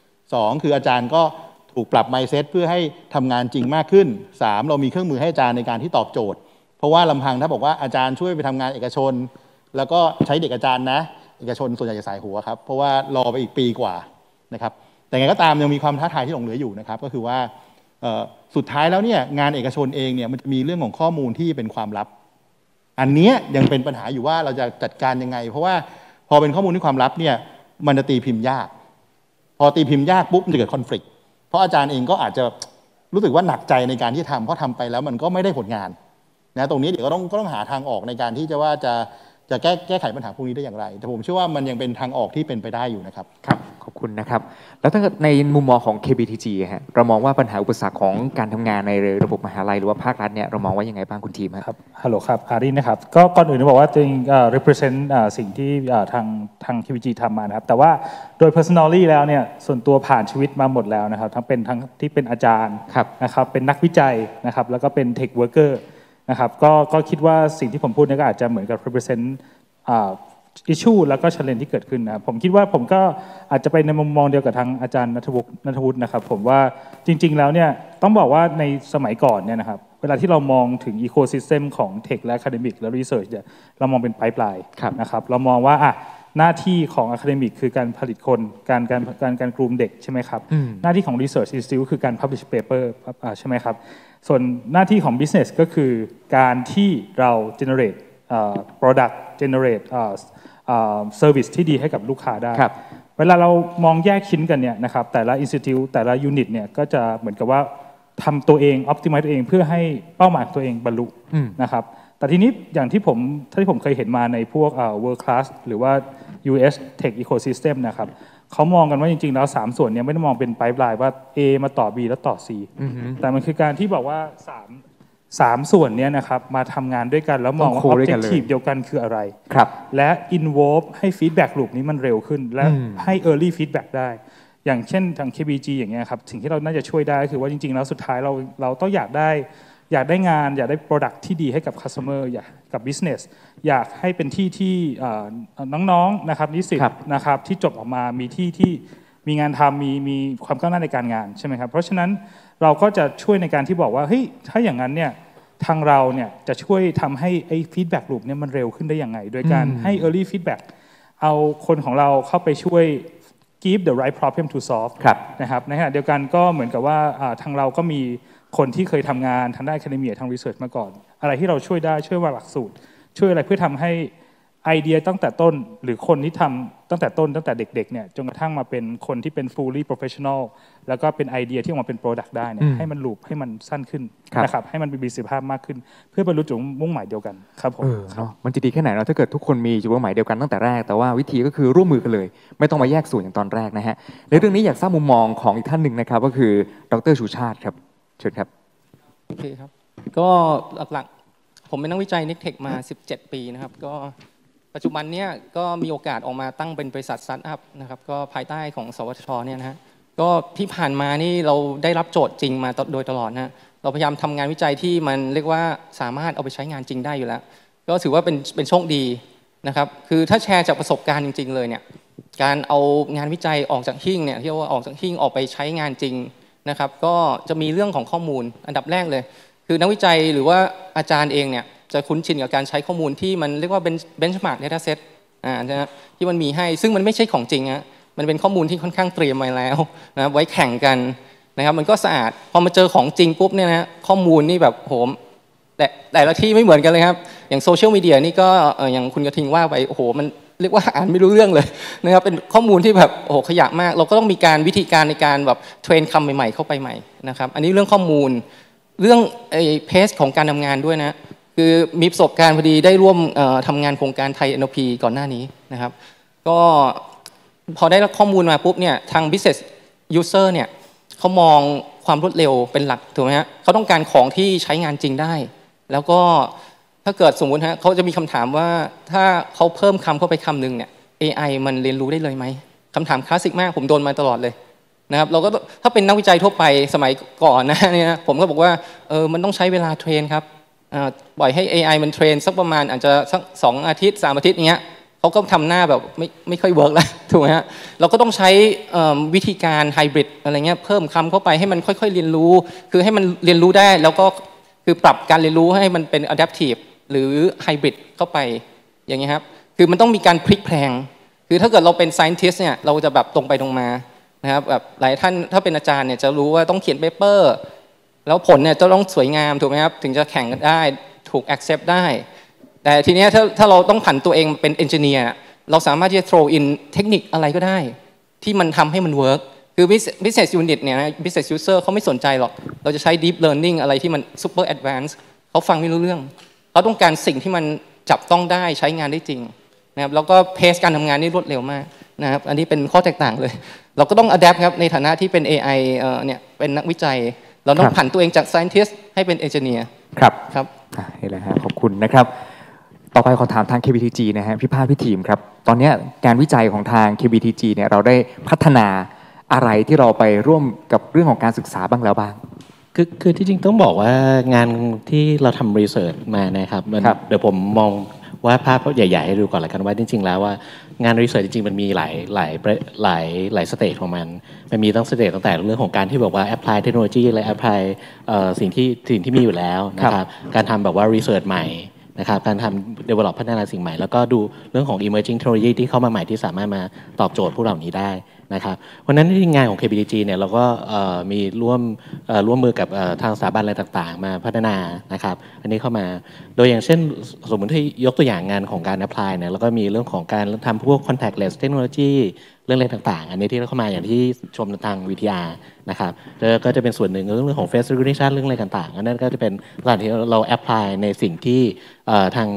2คืออาจารย์ก็ถูกปรับ mindset เพื่อให้ทำงานจริงมากขึ้น3เรามีเครื่องมือให้อาจารย์ในการที่ตอบโจทย์เพราะว่าลำพังถ้าบอกว่าอาจารย์ช่วยไปทำงานเอกชนแล้วก็ใช้เด็กอาจารย์นะเอกชนส่วนใหญ่จะสายหัวครับเพราะว่ารอไปอีกปีกว่านะครับแต่ไงก็ตามยังมีความท้าทายที่หลงเหลืออยู่นะครับก็คือว่าสุดท้ายแล้วเนี่ยงานเอกชนเองเนี่ยมันจะมีเรื่องของข้อมูลที่เป็นความลับอันนี้ยังเป็นปัญหาอยู่ว่าเราจะจัดการยังไงเพราะว่าพอเป็นข้อมูลที่ความลับเนี่ยมันจะตีพิมพ์ยากพอตีพิมพ์ยากปุ๊บมันจะเกิดคอนฟลิกต์เพราะอาจารย์เองก็อาจจะรู้สึกว่าหนักใจในการที่ทำเพราะทำไปแล้วมันก็ไม่ได้ผลงานนะตรงนี้เดี๋ยวก็ต้องหาทางออกในการที่จะแก้ไขปัญหาพวกนี้ได้อย่างไรแต่ผมเชื่อว่ามันยังเป็นทางออกที่เป็นไปได้อยู่นะครับครับขอบคุณนะครับแล้วถ้าในมุมมองของ KBTG ฮะเรามองว่าปัญหาอุปสรรคของการทำงานในระบบมหาลัยหรือว่าภาครัฐเนี่ยเรามองว่ายังไงบ้างคุณทีมครับฮัลโหลครับอารินนะครับก็ก่อนอื่นต้องบอกว่าตัวเอง represent สิ่งที่ทาง KBTG ทำมานะครับแต่ว่าโดย personally แล้วเนี่ยส่วนตัวผ่านชีวิตมาหมดแล้วนะครับทั้งที่เป็นอาจารย์นะครับเป็นนักวิจัยนะครับแล้วก็เป็น tech workerนะครับก็คิดว่าสิ่งที่ผมพูดนี่ก็อาจจะเหมือนกับ represent issue แล้วก็ challenge ที่เกิดขึ้นนะผมคิดว่าผมก็อาจจะไปในมุมมองเดียวกับทางอาจารย์ณัฐวุฒินะครับผมว่าจริงๆแล้วเนี่ยต้องบอกว่าในสมัยก่อนเนี่ยนะครับเวลาที่เรามองถึง ecosystem ของ tech และ academic และ research เนี่ยเรามองเป็น pipeline นะครับเรามองว่าหน้าที่ของ academic คือการผลิตคนการกลุ่มเด็กใช่ไหมครับหน้าที่ของ research institute คือการ publish paper ใช่ไหมครับส่วนหน้าที่ของ business ก็คือการที่เรา generate product generate service ที่ดีให้กับลูกค้าได้เวลาเรามองแยกชิ้นกันเนี่ยนะครับแต่ละ institute แต่ละ unit เนี่ยก็จะเหมือนกับว่าทำตัวเอง optimize ตัวเองเพื่อให้เป้าหมายตัวเองบรรลุนะครับแต่ทีนี้อย่างที่ผมเคยเห็นมาในพวกworld class หรือว่า US tech ecosystem นะครับเขามองกันว่าจริงๆแล้ว3ส่วนนี้ไม่ได้มองเป็น pipeline ว่า A มาต่อ B แล้วต่อ C แต่มันคือการที่บอกว่า 3 ส่วนเนี้ยนะครับมาทำงานด้วยกันแล้วมองว่า objective เดียวกันคืออะไรครับและ involve ให้ feedback loop นี้มันเร็วขึ้นและให้ early feedback ได้อย่างเช่นทาง KBG อย่างเงี้ยครับสิ่งที่เราน่าจะช่วยได้ก็คือว่าจริงๆแล้วสุดท้ายเราต้องอยากได้งานอยากได้ product ที่ดีให้กับ customer อยากกับ business อยากให้เป็นที่ที่น้องๆนะครับนิสิตนะครับที่จบออกมามีที่มีงานทำมีความก้าวหน้าในการงานใช่ไหมครับเพราะฉะนั้นเราก็จะช่วยในการที่บอกว่าเฮ้ยถ้าอย่างนั้นเนี่ยทางเราเนี่ยจะช่วยทำให้ไอ้ feedback loop เนี่ยมันเร็วขึ้นได้ยังไงโดยการให้ early feedback เอาคนของเราเข้าไปช่วย give the right problem to solve นะครับในขณะเดียวกันก็เหมือนกับว่าทางเราก็มีคนที่เคยทำงานทางด้าน academia ทาง research มาก่อนอะไรที่เราช่วยได้ช่วยวางหลักสูตรช่วยอะไรเพื่อทำให้ไอเดียตั้งแต่ต้นหรือคนที่ทำตั้งแต่ต้นตั้งแต่เด็กๆเนี่ยจนกระทั่งมาเป็นคนที่เป็น fully professional แล้วก็เป็นไอเดียที่ออกมาเป็น product ได้เนี่ยให้มันลูปให้มันสั้นขึ้นนะครับให้มันมีประสิทธิภาพมากขึ้นเพื่อบรรลุจุดมุ่งหมายเดียวกันครับผมมันจะดีแค่ไหนถ้าเกิดทุกคนมีจุดมุ่งหมายเดียวกันตั้งแต่แรกแต่ว่าวิธีก็คือร่วมมือกันเลยไม่ต้องมาแยกส่วนอย่างตอนแรกนะฮะในเรื่องนี้อยากทราบมุมมองของอีกท่านหนึ่งนะครับก็คือดร.ชูชาติครับเชิญครับโอเคครับก็หลักๆผมเป็นนักวิจัย Nextech มา17 ปีนะครับก็ปัจจุบันเนี่ยก็มีโอกาสออกมาตั้งเป็นบริษัทสตาร์ทอัพนะครับก็ภายใต้ของสวทชเนี่ยนะฮะก็ที่ผ่านมานี่เราได้รับโจทย์จริงมาโดยตลอดนะเราพยายามทำงานวิจัยที่มันเรียกว่าสามารถเอาไปใช้งานจริงได้อยู่แล้วก็ถือว่าเป็นโชคดีนะครับคือถ้าแชร์จากประสบการณ์จริงๆเลยเนี่ยการเอางานวิจัยออกจากหิ้งเนี่ยที่ว่าออกจากหิ้งออกไปใช้งานจริงนะครับก็จะมีเรื่องของข้อมูลอันดับแรกเลยคือนักวิจัยหรือว่าอาจารย์เองเนี่ยจะคุ้นชินกับการใช้ข้อมูลที่มันเรียกว่าเป็น benchmark data set นะที่มันมีให้ซึ่งมันไม่ใช่ของจริงฮะมันเป็นข้อมูลที่ค่อนข้างเตรียมไว้แล้วนะไว้แข่งกันนะครับมันก็สะอาดพอมาเจอของจริงปุ๊บเนี่ยนะข้อมูลนี่แบบโหมแต่ละที่ไม่เหมือนกันเลยครับอย่างโซเชียลมีเดียนี่ก็อย่างคุณกระทิงว่าไปโอ้โหมันเรียกว่าอ่านไม่รู้เรื่องเลยนะครับเป็นข้อมูลที่แบบโอ้โหขยะมากเราก็ต้องมีการวิธีการในการแบบเทรนคำใหม่ๆเข้าไปใหม่นะครับอันนี้เรื่องข้อมูลเรื่องเพจของการทำงานด้วยนะคือมีประสบการณ์พอดีได้ร่วมทำงานโครงการไทย NLP ก่อนหน้านี้นะครับก็พอได้รับข้อมูลมาปุ๊บเนี่ยทาง business user เนี่ยเขามองความรวดเร็วเป็นหลักถูกไหมฮะเขาต้องการของที่ใช้งานจริงได้แล้วก็ถ้าเกิดสมมุติฮะเขาจะมีคำถามว่าถ้าเขาเพิ่มคำเข้าไปคำหนึ่งเนี่ย AI มันเรียนรู้ได้เลยไหมคำถามคลาสสิกมากผมโดนมาตลอดเลยนะครับเราก็ถ้าเป็นนักวิจัยทั่วไปสมัยก่อนนะเนี่ยผมก็บอกว่ามันต้องใช้เวลาเทรนครับปล่อยให้ AI มันเทรนสักประมาณอาจจะสัก2 อาทิตย์ 3 อาทิตย์อย่างเงี้ยเขาก็ทำหน้าแบบไม่ค่อยเวิร์กแล้วถูกไหมฮะเราก็ต้องใช้วิธีการไฮบริดอะไรเงี้ยเพิ่มคำเข้าไปให้มันค่อยๆเรียนรู้คือให้มันเรียนรู้ได้แล้วก็คือปรับการเรียนรู้ให้มันเป็น adaptive หรือไฮบริดเข้าไปอย่างเงี้ยครับคือมันต้องมีการพลิกแพลงคือถ้าเกิดเราเป็น scientist เนี่ยเราจะแบบตรงไปตรงมานะครับแบบหลายท่านถ้าเป็นอาจารย์เนี่ยจะรู้ว่าต้องเขียนเปเปอร์แล้วผลเนี่ยจะต้องสวยงามถูกไหมครับถึงจะแข่งกันได้ถูก accept ได้แต่ทีนี้ถ้าเราต้องผันตัวเองเป็นเอนจิเนียร์เราสามารถที่จะ throw in เทคนิคอะไรก็ได้ที่มันทำให้มัน work คือ business unit เนี่ย business user เขาไม่สนใจหรอกเราจะใช้ deep learning อะไรที่มัน super advanced เขาฟังไม่รู้เรื่องเขาต้องการสิ่งที่มันจับต้องได้ใช้งานได้จริงนะครับแล้วก็เพสการทำงานนี่รวดเร็วมากนะครับอันนี้เป็นข้อแตกต่างเลยเราก็ต้อง adapt ครับในฐานะที่เป็น AI เนี่ยเป็นนักวิจัยเราต้องผันตัวเองจาก scientist ให้เป็น engineer ครับนี่แหละฮะขอบคุณนะครับต่อไปขอถามทาง KBTG นะฮะพี่ภาคพี่ทีมครับตอนนี้การวิจัยของทาง KBTG เนี่ยเราได้พัฒนาอะไรที่เราไปร่วมกับเรื่องของการศึกษาบ้างแล้วบ้างคือที่จริงต้องบอกว่างานที่เราทำรีเสิร์ชมานะครับเดี๋ยวผมมองว่าภาพใหญ่ๆให้ดูก่อนละกันว่าจริงๆแล้วว่างานรีเสิร์ชจริงๆมันมีหลายสเตจของมันมีตั้งสเตจตั้งแต่เรื่องของการที่บอกว่าแอพพลายเทคโนโลยีและแอพพลายสิ่งที่มีอยู่แล้วนะครับการทำแบบว่ารีเสิร์ชใหม่นะครับการทำ develop พัฒนาสิ่งใหม่แล้วก็ดูเรื่องของ emerging technology ที่เข้ามาใหม่ที่สามารถมาตอบโจทย์พวกเหล่านี้ได้นะครับเพราะฉะนั้นที่งานของ KBTG เนี่ยเราก็มีร่วมมือกับทางสถาบันอะไรต่างๆมาพัฒนานะครับอันนี้เข้ามาโดยอย่างเช่นสมมติที่ยกตัวอย่างงานของการ apply เนี่ยแล้วก็มีเรื่องของการทำพวก contactless technology เรื่องอะไรต่างๆอันนี้ที่เข้ามาอย่างที่ชมทาง VTR นะครับแล้วก็จะเป็นส่วนหนึ่งเรื่องของ face recognition เรื่องอะไรต่างๆอันนั้นก็จะเป็นหลักที่เรา apply ในสิ่งที่ทาง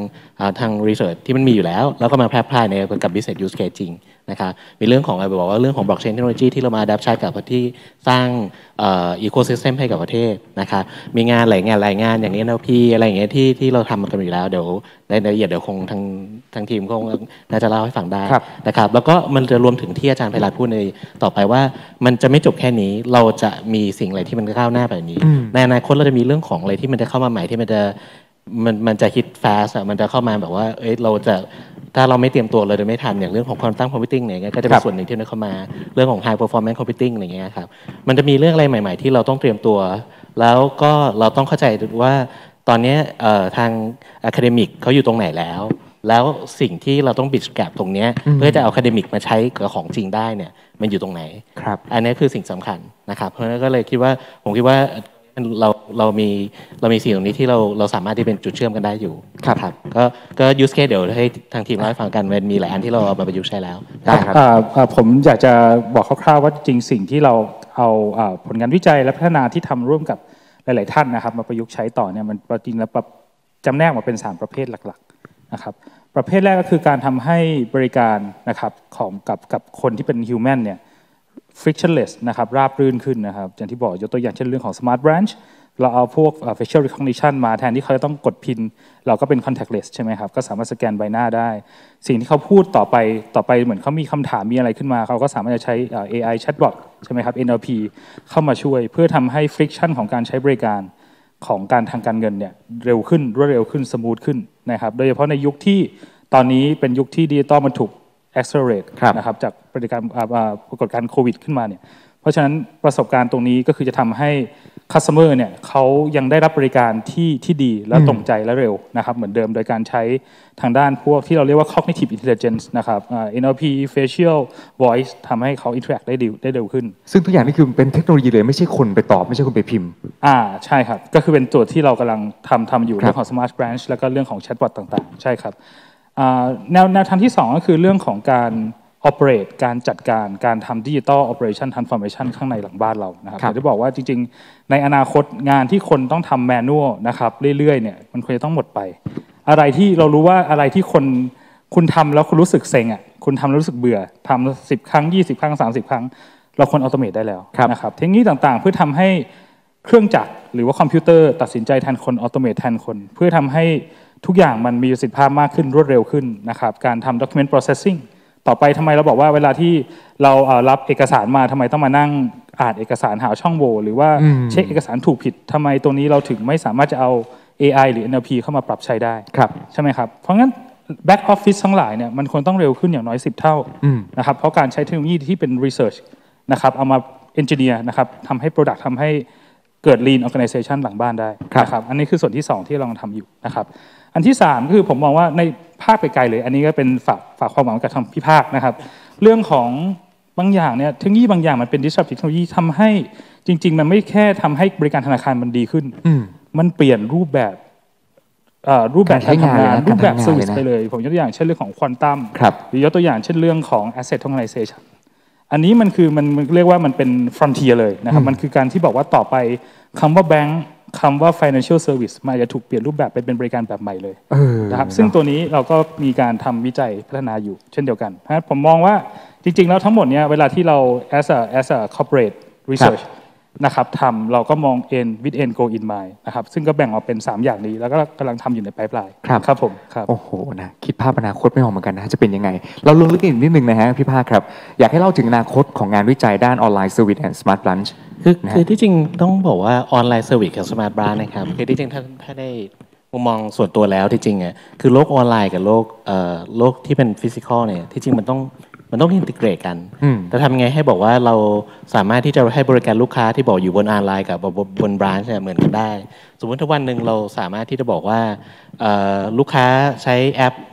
ทาง research ที่มันมีอยู่แล้วแล้วก็มาแพร่พลายในกับ business use case จริงนะครับมีเรื่องของบอกว่าเรื่องของ blockchain technology ที่เรามา adapt ใช้กับที่สร้างecosystem ให้กับประเทศนะครับมีงานหลายงานอย่าง NLP อะไรอย่างเงี้ยที่เราทำกันอยู่แล้วเดี๋ยวในรายละเอียดเดี๋ยวคงทางทีมคงน่าจะเล่าให้ฟังได้นะครับแล้วก็มันจะรวมถึงที่อาจารย์ไพรัตน์พูดในต่อไปว่ามันจะไม่จบแค่นี้เราจะมีสิ่งอะไรที่มันก้าวหน้าแบบนี้ในอนาคตเราจะมีเรื่องของอะไรที่มันจะเข้ามาใหม่ที่มันจะฮิตแฟสต์มันจะเข้ามาแบบว่าถ้าเราไม่เตรียมตัวเลยโดยไม่ทันอย่างเรื่องของความตั้ง computing เนี่ยก็จะเป็นส่วนหนึ่งที่เข้ามาเรื่องของ high performance computing อะไรเงี้ยครับมันจะมีเรื่องอะไรใหม่ๆที่เราต้องเตรียมตัวแล้วก็เราต้องเข้าใจว่าตอนนี้ทาง academic เขาอยู่ตรงไหนแล้วสิ่งที่เราต้อง bridge gap ตรงนี้เพื่อจะเอา academic มาใช้กับของจริงได้เนี่ยมันอยู่ตรงไหนอันนี้คือสิ่งสำคัญนะครับเพราะฉะนั้นก็เลยผมคิดว่าเรามีสิ่งตรงนี้ที่เราสามารถที่เป็นจุดเชื่อมกันได้อยู่ครับก็ use case เดี๋ยวให้ทางทีมเล่าให้ฟังกันมันมีหลายอันที่เราเอามาประยุกต์ใช้แล้วได้ครับผมอยากจะบอกคร่าวๆว่าจริงสิ่งที่เราเอาผลงานวิจัยและพัฒนาที่ทำร่วมกับหลายๆท่านนะครับมาประยุกต์ใช้ต่อเนี่ยมันจริงแล้วจำแนกมาเป็น3ประเภทหลักๆนะครับประเภทแรกก็คือการทำให้บริการนะครับของกับคนที่เป็น human เนี่ยfrictionless นะครับราบรื่นขึ้นนะครับอย่างที่บอกยกตัวอย่างเช่นเรื่องของ smart branch เราเอาพวก facial recognition มาแทนที่เขาจะต้องกดพินเราก็เป็น contactless ใช่ไหมครับก็สามารถสแกนใบหน้าได้สิ่งที่เขาพูดต่อไปเหมือนเขามีคำถามมีอะไรขึ้นมาเขาก็สามารถจะใช้ AI chatbot ใช่ไหมครับ NLP เข้ามาช่วยเพื่อทำให้ friction ของการใช้บริการของการทางการเงินเนี่ยเร็วขึ้นรวดเร็วขึ้นสมูทขึ้นนะครับโดยเฉพาะในยุคที่ตอนนี้เป็นยุคที่ดิจิตอลมันถูกaccelerate นะครับจากปรากฏการณ์โควิดขึ้นมาเนี่ยเพราะฉะนั้นประสบการณ์ตรงนี้ก็คือจะทำให้ customer เนี่ยเขายังได้รับบริการที่ดีและตรงใจและเร็วนะครับเหมือนเดิมโดยการใช้ทางด้านพวกที่เราเรียกว่า cognitive intelligence นะครับNLP facial voice ทำให้เขา interact ได้เร็วขึ้นซึ่งทุกอย่างนี่คือเป็นเทคโนโลยีเลยไม่ใช่คนไปตอบไม่ใช่คนไปพิมพ์ใช่ครับก็คือเป็นตัวที่เรากำลังทำอยู่เรื่องของ smart branch แล้วก็เรื่องของ chatbot ต่างๆใช่ครับแนวทางที่2ก็คือเรื่องของการ operate การจัดการทำ digital operation transformation ข้างในหลังบ้านเรานะครับผมจะบอกว่าจริงๆในอนาคตงานที่คนต้องทำ manual นะครับเรื่อยๆเนี่ยมันควรจะต้องหมดไปอะไรที่เรารู้ว่าอะไรที่คุณทำแล้วคุณรู้สึกเซ็งอ่ะคุณทำแล้วรู้สึกเบื่อทำ10 ครั้ง20 ครั้ง30 ครั้งเราควร automate ได้แล้วนะครับเทคนิคต่างๆเพื่อทำให้เครื่องจักรหรือว่าคอมพิวเตอร์ตัดสินใจแทนคน automate แทนคนเพื่อทำให้ทุกอย่างมันมีประสิทธิภาพมากขึ้นรวดเร็วขึ้นนะครับการทำ document processing ต่อไปทำไมเราบอกว่าเวลาที่เรารับเอกสารมาทำไมต้องมานั่งอ่านเอกสารหาช่องโหว่หรือว่าเช็คเอกสารถูกผิดทำไมตัวนี้เราถึงไม่สามารถจะเอา AI หรือ NLP เข้ามาปรับใช้ได้ใช่ไหมครับเพราะงั้น back office ทั้งหลายเนี่ยมันควรต้องเร็วขึ้นอย่างน้อย10 เท่านะครับเพราะการใช้เทคโนโลยีที่เป็น research นะครับเอามา engineer นะครับทำให้ product ทำให้เกิด lean organization หลังบ้านได้นะครับอันนี้คือส่วนที่2ที่เราทำอยู่นะครับอันที่3คือผมมองว่าในภาคไปไกลเลยอันนี้ก็เป็นฝากความหวังกับทางพี่ภาคนะครับเรื่องของบางอย่างเนี่ยเทคโนโลยีบางอย่างมันเป็น disruptive เทคโนโลยีทำให้จริงๆมันไม่แค่ทำให้บริการธนาคารมันดีขึ้นมันเปลี่ยนรูปแบบการทำงานรูปแบบ service ไปเลยผมยกตัวอย่างเช่นเรื่องของควอนตัมหรือยกตัวอย่างเช่นเรื่องของ asset tokenization อันนี้มันเรียกว่ามันเป็น frontier เลยนะครับมันคือการที่บอกว่าต่อไปคำว่าแบงค์คำว่า financial service มันอาจจะถูกเปลี่ยนรูปแบบไปเป็นบริการแบบใหม่เลยนะครับซึ่งตัวนี้เราก็มีการทำวิจัยพัฒนาอยู่เช่นเดียวกันเพราะฉะนั้นผมมองว่าจริงๆแล้วทั้งหมดเนี้ยเวลาที่เรา as a corporate research นะครับทำเราก็มอง end with end goal in mind นะครับซึ่งก็แบ่งออกเป็น3อย่างนี้แล้วก็กำลังทำอยู่ใน pipeline ครับผมครับโอ้โหนะคิดภาพอนาคตไม่ออกเหมือนกันนะจะเป็นยังไงเราลงลึกอีกนิดนึงนะฮะพี่ภาคครับอยากให้เล่าถึงอนาคตของงานวิจัยด้าน online service and smart branch คือที่จริงต้องบอกว่าออนไลน์เซอร์วิสกับ Smart Branch นะครับคือที่จริงถ้าได้มุมมองส่วนตัวแล้วที่จริงอ่ะคือโลกออนไลน์กับโลกที่เป็นฟิสิกอลเนี่ยที่จริงมันต้องอินทิเกรตกันแต่ทำไงให้บอกว่าเราสามารถที่จะให้บริการลูกค้าที่บอกอยู่บนออนไลน์กับบนบรานช์เหมือนกันได้สมมติถ้าวันหนึ่งเราสามารถที่จะบอกว่าลูกค้าใช้แอป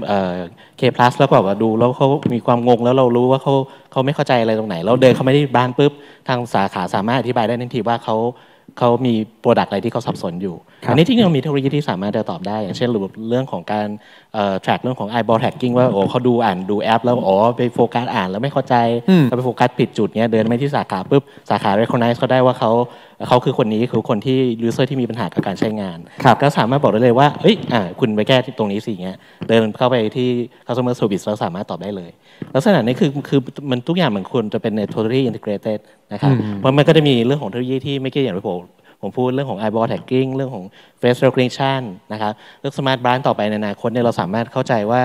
K Plus แล้วก็แบบดูแล้วเขามีความงงแล้วเรารู้ว่าเขาไม่เข้าใจอะไรตรงไหนเราเดินเขาไม่ได้บ้านปุ๊บทางสาขาสามารถอธิบายได้ทันทีว่าเขามีโปรดักต์อะไรที่เขาสับสนอยู่อันนี้ที่เรามีเทคโนโลยีที่สามารถจะตอบได้อย่างเช่นเรื่องของการtrack เรื่องของ eyeball tracking ว่าเขาดูแอปแล้วไปโฟกัสอ่านแล้วไม่เข้าใจแล้วไปโฟกัสผิดจุดเนี้ยเดินไปที่สาขาปุ๊บสาขา recognize เขาได้ว่าเขาเขาคือคนนี้คือคนที่ user ที่มีปัญหากับการใช้งานครับก็สามารถบอกได้เลยว่าเอ้ยคุณไปแก้ที่ตรงนี้สิเงี้ยเดินเข้าไปที่ customer service แล้วสามารถตอบได้เลยลักษณะนี้คือมันทุกอย่างมันควรจะเป็นใน totally integrated นะครับเพราะมันก็จะมีเรื่องของเทคโนโลยีที่ไม่เกี่ยวอย่างที่ผมพูดเรื่องของ eyeball tagging เรื่องของ face recognition นะครับเรื่อง smart brand ต่อไปในอนาคตเนี่ยเราสามารถเข้าใจว่า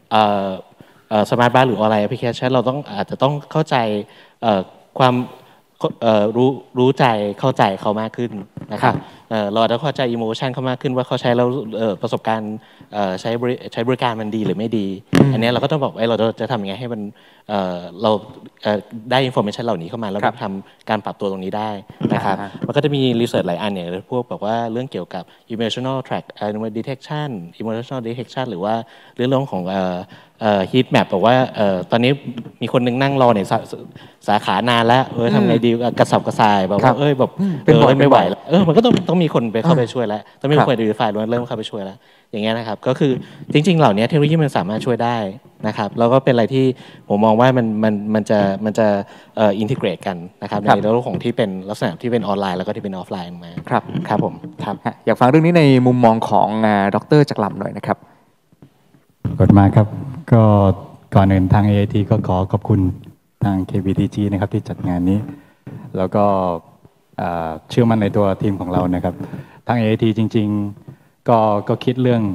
smart brand หรือออนไลน์แอปพลิเคชันเราอาจจะต้องเข้าใจความรู้ใจเข้าใจเขามากขึ้นนะครับเราอาจจะเข้าใจ emotion เขามากขึ้นว่าเขาใช้แล้วประสบการณ์ใช้บริการมันดีหรือไม่ดีอันนี้เราก็ต้องบอกเราจะทำยังไงให้มันเราได้ information เหล่านี้เข้ามาแล้วทำการปรับตัวตรงนี้ได้นะครับมันก็จะมี research หลายอันเนี่ยพวกแบบว่าเรื่องเกี่ยวกับ emotional track detection emotional detection หรือว่าเรื่องของheat map บอกว่าตอนนี้มีคนนึงนั่งรอในสาขานานแล้วทำไงดีกระสับกระส่ายแบบว่าแบบไม่ไหวแล้วมันก็ต้องมีคนไปเข้าไปช่วยแล้วต้องมีคนดีไฟล์เริ่มเข้าไปช่วยแล้วอย่างเงี้ยนะครับก็คือจริงๆเหล่านี้เทคโนโลยีมันสามารถช่วยได้นะครับแล้วก็เป็นอะไรที่ผมมองว่ามันจะอินทิเกรตกันนะครับในเรื่องของที่เป็นลักษณะที่เป็นออนไลน์แล้วก็ที่เป็นออฟไลน์มาครับผมครับอยากฟังเรื่องนี้ในมุมมองของดร.จักรลำหน่อยนะครับขอบคุณมากครับก็ก่อนอื่นทาง AIT ก็ขอบคุณทาง KBTG นะครับที่จัดงานนี้แล้วก็เชื่อมั่นในตัวทีมของเรานะครับทาง AIT จริงๆก็คิดเรื่อง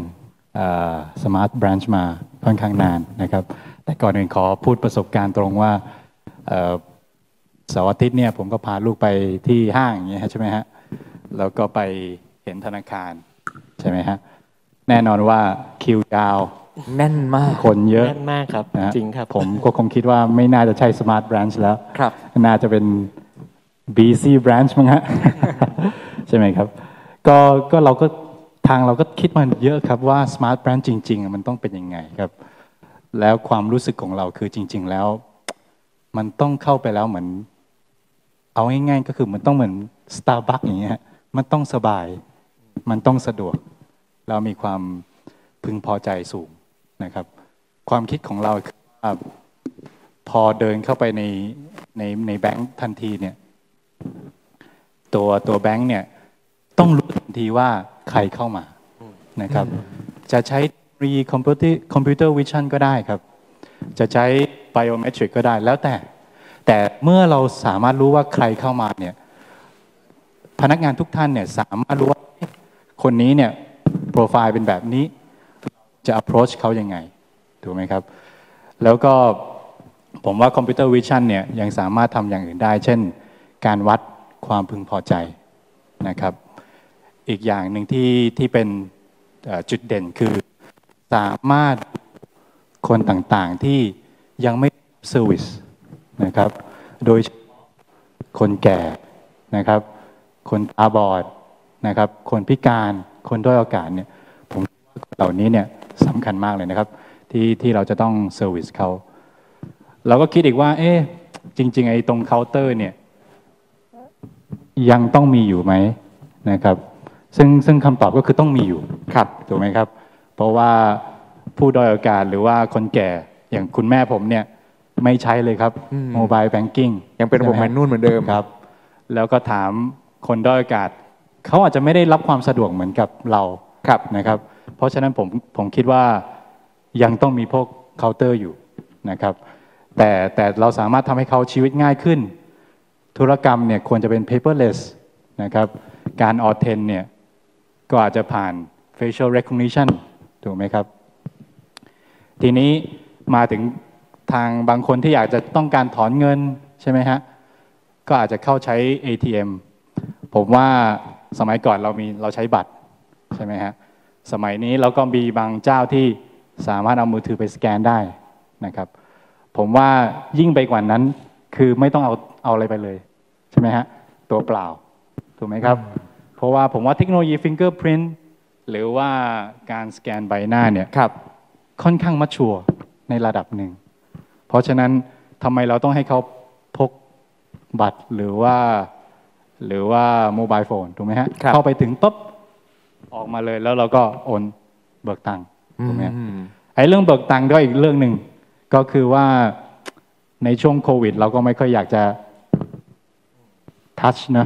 Smart Branch มาค่อนข้างนานนะครับแต่ก่อนอื่นขอพูดประสบการณ์ตรงว่าเสาร์อาทิตย์เนี่ยผมก็พาลูกไปที่ห้างอย่างเงี้ยใช่ไหมฮะแล้วก็ไปเห็นธนาคารใช่ไหมฮะแน่นอนว่าคิวยาวแน่นมากคนเยอะแน่นมากครับจริงครับผมก็คงคิดว่าไม่น่าจะใช่ Smart Branch แล้วน่าจะเป็น BC Branch มั้งฮะ ใช่ไหมครับก็เราก็คิดมาเยอะครับว่า Smart Branch จริงๆมันต้องเป็นยังไงครับแล้วความรู้สึกของเราคือจริงๆแล้วมันต้องเข้าไปแล้วเหมือนเอาง่ายๆก็คือมันต้องเหมือน Starbucks อย่างเงี้ยมันต้องสบายมันต้องสะดวกเรามีความพึงพอใจสูงนะครับความคิดของเราคือพอเดินเข้าไปในแบงค์ทันทีเนี่ยตัวแบงค์เนี่ยต้องรู้ทันทีว่าใครเข้ามานะครับจะใช้คอมพิวเตอร์วิชั่นก็ได้ครับจะใช้ไบโอเมตริกก็ได้แล้วแต่เมื่อเราสามารถรู้ว่าใครเข้ามาเนี่ยพนักงานทุกท่านเนี่ยสามารถรู้ว่าคนนี้เนี่ยโปรไฟล์เป็นแบบนี้จะ approach เขายังไงถูกไหมครับแล้วก็ผมว่าคอมพิวเตอร์วิชั่นเนี่ยยังสามารถทำอย่างอื่นได้เช่นการวัดความพึงพอใจนะครับอีกอย่างหนึ่งที่เป็นจุดเด่นคือสามารถคนต่างๆที่ยังไม่เซอร์วิสนะครับโดยคนแก่นะครับคนตาบอดนะครับคนพิการคนด้อยโอกาสเนี่ยผมเหล่านี้เนี่ยสำคัญมากเลยนะครับที่เราจะต้องเซอร์วิสเขาเราก็คิดอีกว่าจริงๆไอ้ตรงเคาน์เตอร์เนี่ยยังต้องมีอยู่ไหมนะครับซึ่งคำตอบก็คือต้องมีอยู่ครับถูกไหมครับเพราะว่าผู้ด้อยโอกาสหรือว่าคนแก่อย่างคุณแม่ผมเนี่ยไม่ใช้เลยครับโมบายแบงกิ้งยังเป็นระบบแมนนวลเหมือนเดิมครับแล้วก็ถามคนด้อยโอกาสเขาอาจจะไม่ได้รับความสะดวกเหมือนกับเรานะครับเพราะฉะนั้นผมคิดว่ายังต้องมีพวกเคาน์เตอร์อยู่นะครับแต่เราสามารถทำให้เขาชีวิตง่ายขึ้นธุรกรรมเนี่ยควรจะเป็น paperless นะครับการออเทนเนี่ยก็อาจจะผ่าน facial recognition ถูกไหมครับทีนี้มาถึงทางบางคนที่อยากจะต้องการถอนเงินใช่ไหมฮะก็อาจจะเข้าใช้ ATM ผมว่าสมัยก่อนเราใช้บัตรใช่ไหมฮะสมัยนี้เราก็มีบางเจ้าที่สามารถเอามือถือไปสแกนได้นะครับผมว่ายิ่งไปกว่านั้นคือไม่ต้องเอาอะไรไปเลยใช่ไหมฮะตัวเปล่าถูกไหมครับเพราะว่าผมว่าเทคโนโลยี Fingerprint หรือว่าการสแกนใบหน้าเนี่ยค่อนข้างมัชชัวร์ในระดับหนึ่งเพราะฉะนั้นทำไมเราต้องให้เขาพกบัตรหรือว่าโมบายโฟนถูกไหมฮะเข้าไปถึงปุ๊บออกมาเลยแล้วเราก็โอนเบิกตังค์ถูกไหมไอ้เรื่องเบิกตังค์ด้วยอีกเรื่องหนึ่งก็คือว่าในช่วงโควิดเราก็ไม่ค่อยอยากจะทัชนะ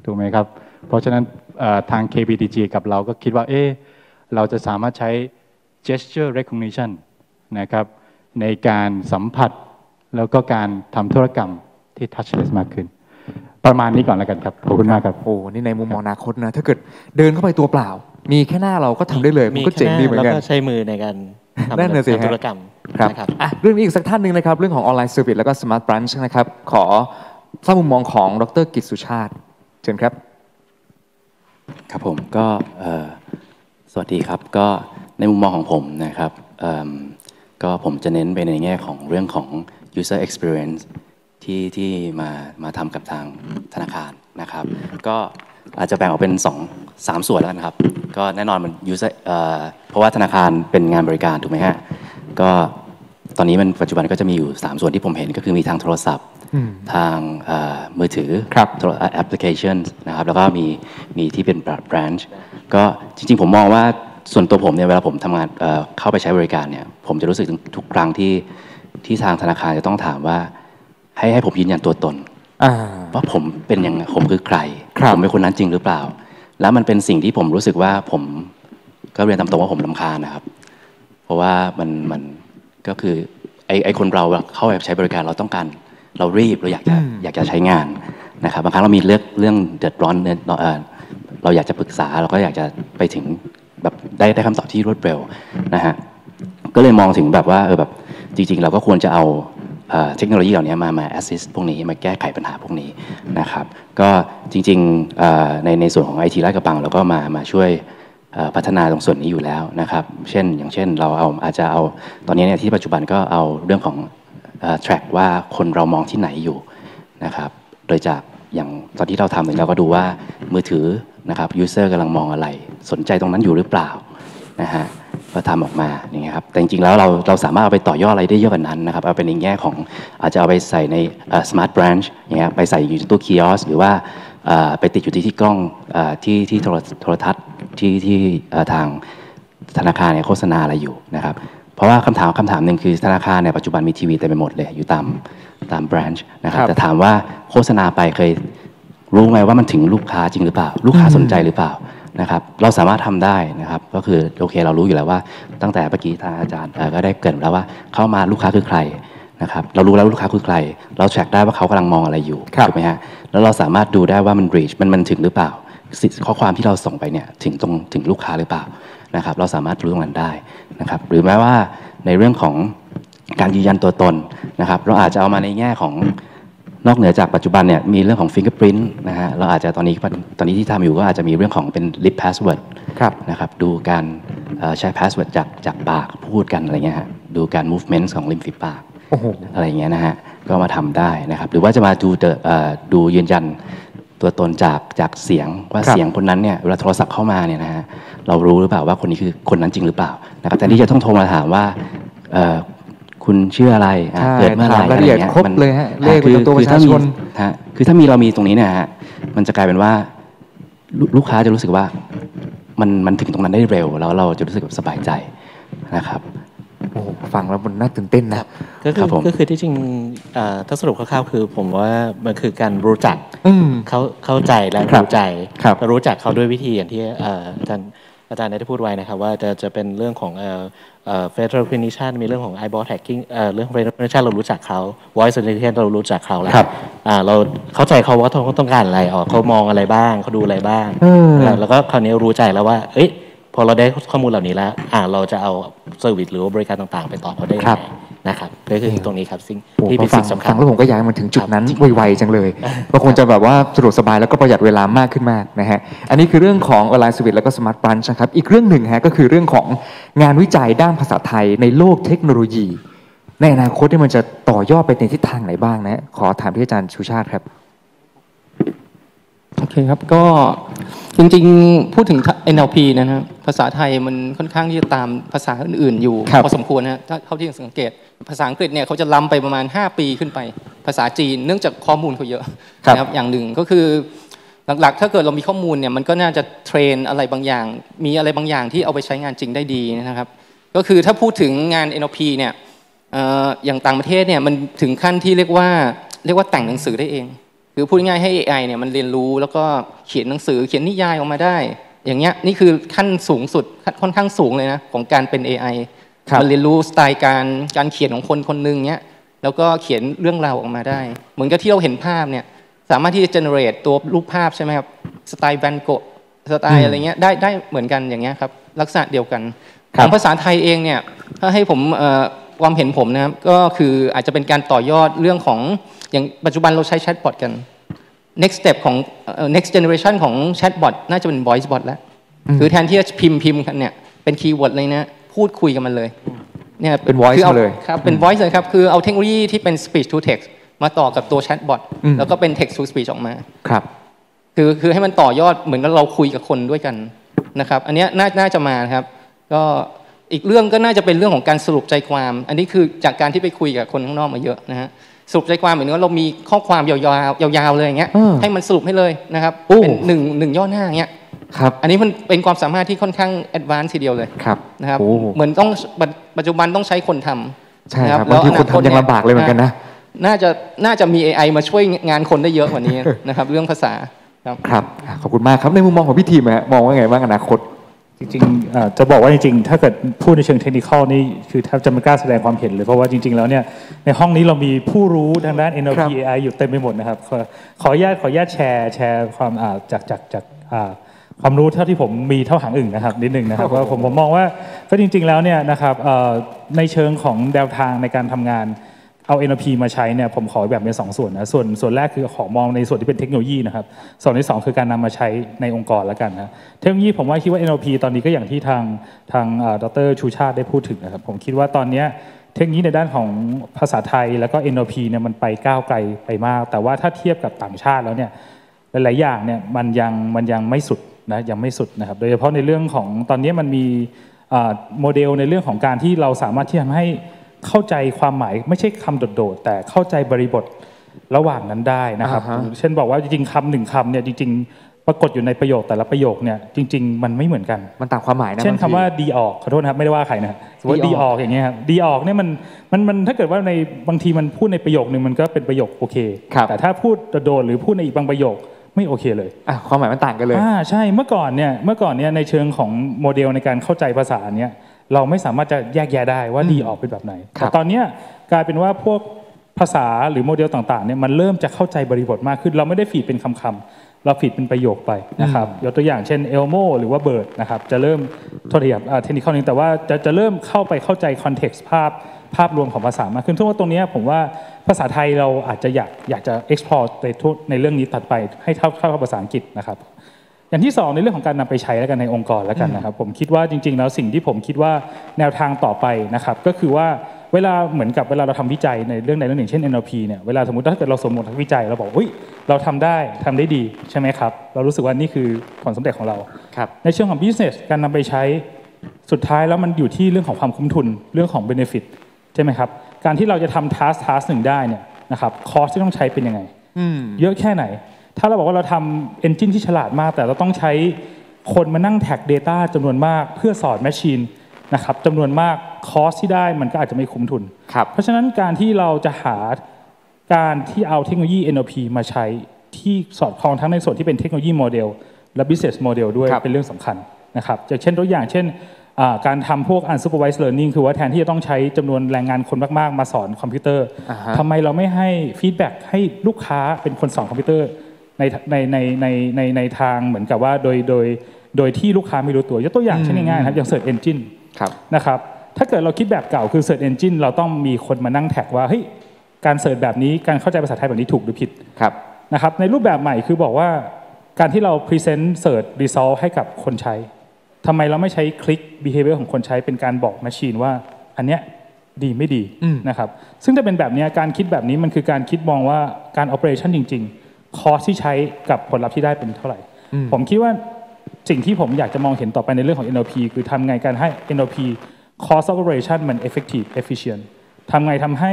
ถูกไหมครับเพราะฉะนั้นทาง KBTG กับเราก็คิดว่าเราจะสามารถใช้ gesture recognition นะครับในการสัมผัสแล้วก็การทำธุรกรรมที่ touchless มากขึ้นประมาณนี้ก่อนแล้วกันครับขอบคุณมากครับโอ้นี่ในมุมมองอนาคตนะถ้าเกิดเดินเข้าไปตัวเปล่ามีแค่หน้าเราก็ทำได้เลยมันก็เจ๋งดีเหมือนกันแล้วก็ใช้มือในการทำธุรกรรมครับเรื่องนี้อีกสักท่านหนึ่งนะครับเรื่องของออนไลน์เซอร์วิสแล้วก็ Smart Branch นะครับขอทราบมุมมองของดร.กิตสุชาติเชิญครับครับผมก็สวัสดีครับก็ในมุมมองของผมนะครับก็ผมจะเน้นไปในแง่ของเรื่องของ user experience ที่มาทำกับทางธนาคารนะครับก็อาจจะแบ่งออกเป็น3 ส่วนแล้วกันครับก็แน่นอนมัน user เพราะว่าธนาคารเป็นงานบริการถูกไหมฮะก็ตอนนี้มันปัจจุบันก็จะมีอยู่3 ส่วนที่ผมเห็นก็คือมีทางโทรศัพท์ทางมือถือแอปพลิเคชันนะครับแล้วก็มีที่เป็น branch ก็จริงๆผมมองว่าส่วนตัวผมเนี่ยเวลาผมทำงานเข้าไปใช้บริการเนี่ยผมจะรู้สึกทุกครั้งที่ทางธนาคารจะต้องถามว่าให้ผมยืนยันตัวตนว่าผมเป็นยังผมคือใครผมเป็นคนนั้นจริงหรือเปล่าแล้วมันเป็นสิ่งที่ผมรู้สึกว่าผมก็เรียนตามตรงว่าผมรำคาญนะครับเพราะว่ามันก็คือไอ้คนเราเข้าไปใช้บริการเราต้องการเรารีบเราอยากจะใช้งานนะครับบางครั้งเรามีเรื่องเดือดร้อนเราอยากจะปรึกษาเราก็อยากจะไปถึงแบบได้คำตอบที่รวดเร็วนะฮะก็เลยมองถึงแบบว่าแบบจริงๆเราก็ควรจะเอาเทคโนโลยีเหล่านี้มา assist พวกนี้มาแก้ไขปัญหาพวกนี้นะครับก็จริงๆในส่วนของ IT ลาดกระบังเราก็มาช่วยพัฒนาตรงส่วนนี้อยู่แล้วนะครับอย่างเช่นเราอาจจะเอาตอนนี้เนี่ยที่ปัจจุบันก็เอาเรื่องของtrack ว่าคนเรามองที่ไหนอยู่นะครับโดยจากอย่างตอนที่เราทำเนี่ยเราก็ดูว่ามือถือนะครับ user กำลังมองอะไรสนใจตรงนั้นอยู่หรือเปล่านะฮะก็ทำออกมาอย่างเงี้ยครับแต่จริงๆแล้วเราสามารถเอาไปต่อยอดอะไรได้เยอะกว่านั้นนะครับเอาเป็นในแง่ของอาจจะเอาไปใส่ใน smart branch อย่างเงี้ยไปใส่อยู่ตู้คีออสหรือว่าไปติดอยู่ที่กล้องที่โทรทัศน์ที่ทางธนาคารเนี่ยโฆษณาอะไรอยู่นะครับเพราะว่าคำถามหนึ่งคือธนาคารเนี่ยปัจจุบันมีทีวีเต็มไปหมดเลยอยู่ตามแบรนช์นะครับแต่ถามว่าโฆษณาไปเคยรู้ไหมว่ามันถึงลูกค้าจริงหรือเปล่าลูกค้าสนใจหรือเปล่านะครับเราสามารถทำได้นะครับก็คือโอเคเรารู้อยู่แล้วว่าตั้งแต่เมื่อกี้ทางอาจารย์ก็ได้เกริ่นแล้วว่าเข้ามาลูกค้าคือใครนะครับเรารู้แล้วลูกค้าคือใครเราแทร็กได้ว่าเขากำลังมองอะไรอยู่ถูกไหมฮะแล้วเราสามารถดูได้ว่ามัน reach มันถึงหรือเปล่าข้อความที่เราส่งไปเนี่ยถึงลูกค้าหรือเปล่านะครับเราสามารถรู้ตรงนั้นได้นะครับหรือแม้ว่าในเรื่องของการยืนยันตัวตนนะครับเราอาจจะเอามาในแง่ของนอกเหนือจากปัจจุบันเนี่ยมีเรื่องของ fingerprint นะฮะเราอาจจะตอนนี้ที่ทำอยู่ก็อาจจะมีเรื่องของเป็น lip password นะครับดูการใช้ password จากปากพูดกันอะไรเงี้ยฮะดูการ movement ของริมฝีปากอะไรเงี้ยนะฮะก็มาทำได้นะครับหรือว่าจะมาดูยืนยันตัวตนจากเสียงว่าเสียงคนนั้นเนี่ยเวลาโทรศัพท์เข้ามาเนี่ยนะฮะเรารู้หรือเปล่าว่าคนนี้คือคนนั้นจริงหรือเปล่านะครับแต่ที่จะต้องโทรมาถามว่าคุณชื่ออะไรเกิดเมื่อไหร่อะไรเงี้ยมันเลยฮะเลขตัวประชาชนคือถ้าเรามีตรงนี้เนี่ยฮะมันจะกลายเป็นว่าลูกค้าจะรู้สึกว่ามันถึงตรงนั้นได้เร็วแล้วเราจะรู้สึกสบายใจนะครับโอ้ฟังแล้วมันน่าตื่นเต้นนะก็คือที่จริงถ้าสรุปคร่าวๆคือผมว่ามันคือการรู้จักเข้าใจและรู้ใจรู้จักเขาด้วยวิธีอย่างที่อาจารย์ได้พูดไว้นะครับว่าจะเป็นเรื่องของface recognition มีเรื่องของ eyeball tagging เรื่อง face recognition เรารู้จักเขา voice recognition เรารู้จักเขาแล้วเราเข้าใจเขาว่าเขาต้องการอะไรเขามองอะไรบ้างเขาดูอะไรบ้างแล้วก็คราวนี้รู้ใจแล้วว่าพอเราได้ข้อมูลเหล่านี้แล้วเราจะเอาเซอร์วิสหรือว่าบริการต่างๆไปต่อเขาได้ยังไงนะครับก็คือตรงนี้ครับสิ่งที่เป็นสิ่งสำคัญแล้วผมก็อยากมันถึงจุดนั้นไวๆจังเลยบางคนจะแบบว่าสะดวกสบายแล้วก็ประหยัดเวลามากขึ้นมากนะฮะอันนี้คือเรื่องของ Online Service แล้วก็ Smart Branch นะครับอีกเรื่องหนึ่งฮะก็คือเรื่องของงานวิจัยด้านภาษาไทยในโลกเทคโนโลยีในอนาคตที่มันจะต่อยอดไปในทิศทางไหนบ้างนะขอถามที่อาจารย์ชูชาติครับโอเคครับก็จริงๆพูดถึง NLP นะครับภาษาไทยมันค่อนข้างที่จะตามภาษาอื่นๆอยู่พอสมควรนะถ้าเท่าที่สังเกตภาษาอังกฤษเนี่ยเขาจะล้ำไปประมาณ5 ปีขึ้นไปภาษาจีนเนื่องจากข้อมูลเขาเยอะนะครับอย่างหนึ่งก็คือหลักๆถ้าเกิดเรามีข้อมูลเนี่ยมันก็น่าจะเทรนอะไรบางอย่างมีอะไรบางอย่างที่เอาไปใช้งานจริงได้ดีนะครับก็คือถ้าพูดถึงงาน NLP เนี่ยอย่างต่างประเทศเนี่ยมันถึงขั้นที่เรียกว่าแต่งหนังสือได้เองคือพูดง่ายๆให้ AI เนี่ยมันเรียนรู้แล้วก็เขียนหนังสือเขียนนิยายออกมาได้อย่างเงี้ยนี่คือขั้นสูงสุดค่อนข้างสูงเลยนะของการเป็น AI มันเรียนรู้สไตล์การเขียนของคนคนหนึ่งเนี้ยแล้วก็เขียนเรื่องราวออกมาได้เหมือนกับที่เราเห็นภาพเนี่ยสามารถที่จะ generate ตัวรูปภาพใช่ไหมครับสไตล์แวนโกะสไตล์อะไรเงี้ยได้เหมือนกันอย่างเงี้ยครับลักษณะเดียวกันของภาษาไทยเองเนี่ยถ้าให้ผมความเห็นผมนะครับก็คืออาจจะเป็นการต่อยอดเรื่องของอย่างปัจจุบันเราใช้แชทบอทกัน next step ของnext generation ของแชทบอทน่าจะเป็น voice bot แล้วคือแทนที่จะพิมพ์กันเนี่ยเป็นคีย์เวิร์ดเลยนะพูดคุยกันมันเลยเนี่ยเป็น voice เลยครับเป็น voice เลยครับคือเอาเทคโนโลยีที่เป็น speech to text มาต่อกับตัวแชทบอทแล้วก็เป็น text to speech ออกมาครับคือให้มันต่อยอดเหมือนกับเราคุยกับคนด้วยกันนะครับอันนี้น่าจะมาครับก็อีกเรื่องก็น่าจะเป็นเรื่องของการสรุปใจความอันนี้คือจากการที่ไปคุยกับคนข้างนอกมาเยอะนะฮะสรุปใจความเหมือนว่าเรามีข้อความยาวๆเลยอย่างเงี้ยให้มันสรุปให้เลยนะครับเป็นหนึ่งย่อหน้าอย่างเงี้ยครับอันนี้มันเป็นความสามารถที่ค่อนข้างแอดวานซ์ทีเดียวเลยนะครับเหมือนต้องปัจจุบันต้องใช้คนทำใช่ครับบางทีคนทำยังลำบากเลยเหมือนกันนะน่าจะมี AI มาช่วยงานคนได้เยอะกว่านี้นะครับเรื่องภาษาครับขอบคุณมากครับในมุมมองของพี่ทีมฮะมองว่าไงบ้างอนาคตจริงๆจะบอกว่าจริงๆถ้าเกิดพูดในเชิงเทคนิคนี่คือแทบจะไม่กล้าแสดงความเห็นเลยเพราะว่าจริงๆแล้วเนี่ยในห้องนี้เรามีผู้รู้ทางด้าน NLP AI อยู่เต็มไปหมดนะครับขออนุญาตแชร์ความจากความรู้เท่าที่ผมมีเท่าหางอึ่งนะครับนิดนึงนะครับว่าผมมองว่าก็จริงๆแล้วเนี่ยนะครับในเชิงของแนวทางในการทำงานเอา NLP มาใช้เนี่ยผมขอแบบเป็น2ส่วนนะส่วนแรกคือขอมองในส่วนที่เป็นเทคโนโลยีนะครับส่วนที่2คือการนำมาใช้ในองค์กรแล้วกันนะเทคโนโลยีผมว่าคิดว่า NLP ตอนนี้ก็อย่างที่ทางดร.ชูชาติได้พูดถึงนะครับผมคิดว่าตอนนี้เทคโนโลยีในด้านของภาษาไทยแล้วก็ NLP เนี่ยมันไปก้าวไกลไปมากแต่ว่าถ้าเทียบกับต่างชาติแล้วเนี่ยหลายๆอย่างเนี่ยมันยังไม่สุดนะยังไม่สุดนะครับโดยเฉพาะในเรื่องของตอนนี้มันมีโมเดลในเรื่องของการที่เราสามารถที่ทำให้เข้าใจความหมายไม่ใช่คำโดดๆแต่เข้าใจบริบทระหว่างนั้นได้นะครับเช่นบอกว่าจริงๆคำหนึ่งคำเนี่ยจริงๆปรากฏอยู่ในประโยคแต่ละประโยคเนี่ยจริงๆมันไม่เหมือนกันมันต่างความหมายนะเช่นคำว่าดีออกขอโทษนะครับไม่ได้ว่าใครนะสมมติดีออกอย่างเงี้ยครับดีออกเนี่ยมันถ้าเกิดว่าในบางทีมันพูดในประโยคนึงมันก็เป็นประโยคโอเคแต่ถ้าพูดโดดๆหรือพูดในอีกบางประโยคไม่โอเคเลยความหมายมันต่างกันเลยใช่เมื่อก่อนเนี่ยในเชิงของโมเดลในการเข้าใจภาษาเนี่ยเราไม่สามารถจะแยกแยะได้ว่าดีออกเป็นแบบไหนแต่ตอนนี้กลายเป็นว่าพวกภาษาหรือโมเดลต่างๆเนี่ยมันเริ่มจะเข้าใจบริบทมากขึ้นเราไม่ได้ฟีดเป็นคำๆเราฟีดเป็นประโยคไปนะครับยกตัวอย่างเช่นเอลโมหรือว่าเบิร์ดนะครับจะเริ่มโทษทีครับเทคนิคนึงแต่ว่าจะเริ่มเข้าไปเข้าใจคอนเท็กซ์ภาพรวมของภาษามากขึ้นเพราะว่าตรงนี้ผมว่าภาษาไทยเราอาจจะอยากจะ explore ในเรื่องนี้ตัดไปให้เท่ากับภาษาอังกฤษนะครับอย่างที่2ในเรื่องของการนำไปใช้แล้วกันในองค์กรแล้วกันนะครับผมคิดว่าจริงๆแล้วสิ่งที่ผมคิดว่าแนวทางต่อไปนะครับก็คือว่าเวลาเหมือนกับเวลาเราทำวิจัยในเรื่องใดเรื่องหนึ่งเช่น NLP เนี่ยเวลาสมมติถ้าเกิดเราสมมติทำวิจัยเราบอกเราทำได้ดีใช่ไหมครับเรารู้สึกว่านี่คือผลสำเร็จของเราในเชิงของ business การนำไปใช้สุดท้ายแล้วมันอยู่ที่เรื่องของความคุ้มทุนเรื่องของ benefit ใช่ไหมครับการที่เราจะทำ task หนึ่งได้เนี่ยนะครับคอสที่ต้องใช้เป็นยังไงเยอะแค่ไหนถ้าเราบอกว่าเราทำ engine ที่ฉลาดมากแต่เราต้องใช้คนมานั่งแท็ก data จำนวนมากเพื่อสอน machine นะครับจำนวนมากคอสที่ได้มันก็อาจจะไม่คุ้มทุนเพราะฉะนั้นการที่เราจะหาการที่เอาเทคโนโลยี NLP มาใช้ที่สอดคล้องทั้งในส่วนที่เป็นเทคโนโลยีโมเดลและ business model ด้วยเป็นเรื่องสำคัญนะครับอย่างเช่นตัวอย่างเช่นการทำพวก unsupervised learning คือว่าแทนที่จะต้องใช้จำนวนแรงงานคนมากๆมาสอนคอมพิวเตอร์ทำไมเราไม่ให้ฟีดแบ็กให้ลูกค้าเป็นคนสอนคอมพิวเตอร์ในทางเหมือนกับว่าโดยที่ลูกค้าไม่รู้ตัวยกตัวอย่างเช่นง่ายๆครับอย่าง Search Engine นะครับถ้าเกิดเราคิดแบบเก่าคือ Search Engine เราต้องมีคนมานั่งแท็กว่าเฮ้ยการเสิร์ชแบบนี้การเข้าใจภาษาไทยแบบนี้ถูกหรือผิดนะครับในรูปแบบใหม่คือบอกว่าการที่เรา present search result ให้กับคนใช้ทำไมเราไม่ใช้คลิก behavior ของคนใช้เป็นการบอก machine ว่าอันเนี้ยดีไม่ดีนะครับซึ่งถ้าเป็นแบบนี้การคิดแบบนี้มันคือการคิดมองว่าการ operation จริงๆคอสที่ใช้กับผลลัพธ์ที่ได้เป็นเท่าไหร่ผมคิดว่าสิ่งที่ผมอยากจะมองเห็นต่อไปในเรื่องของ NLP คือทำไงการให้ NLP cost of operation มัน effective efficient ทำไงทำให้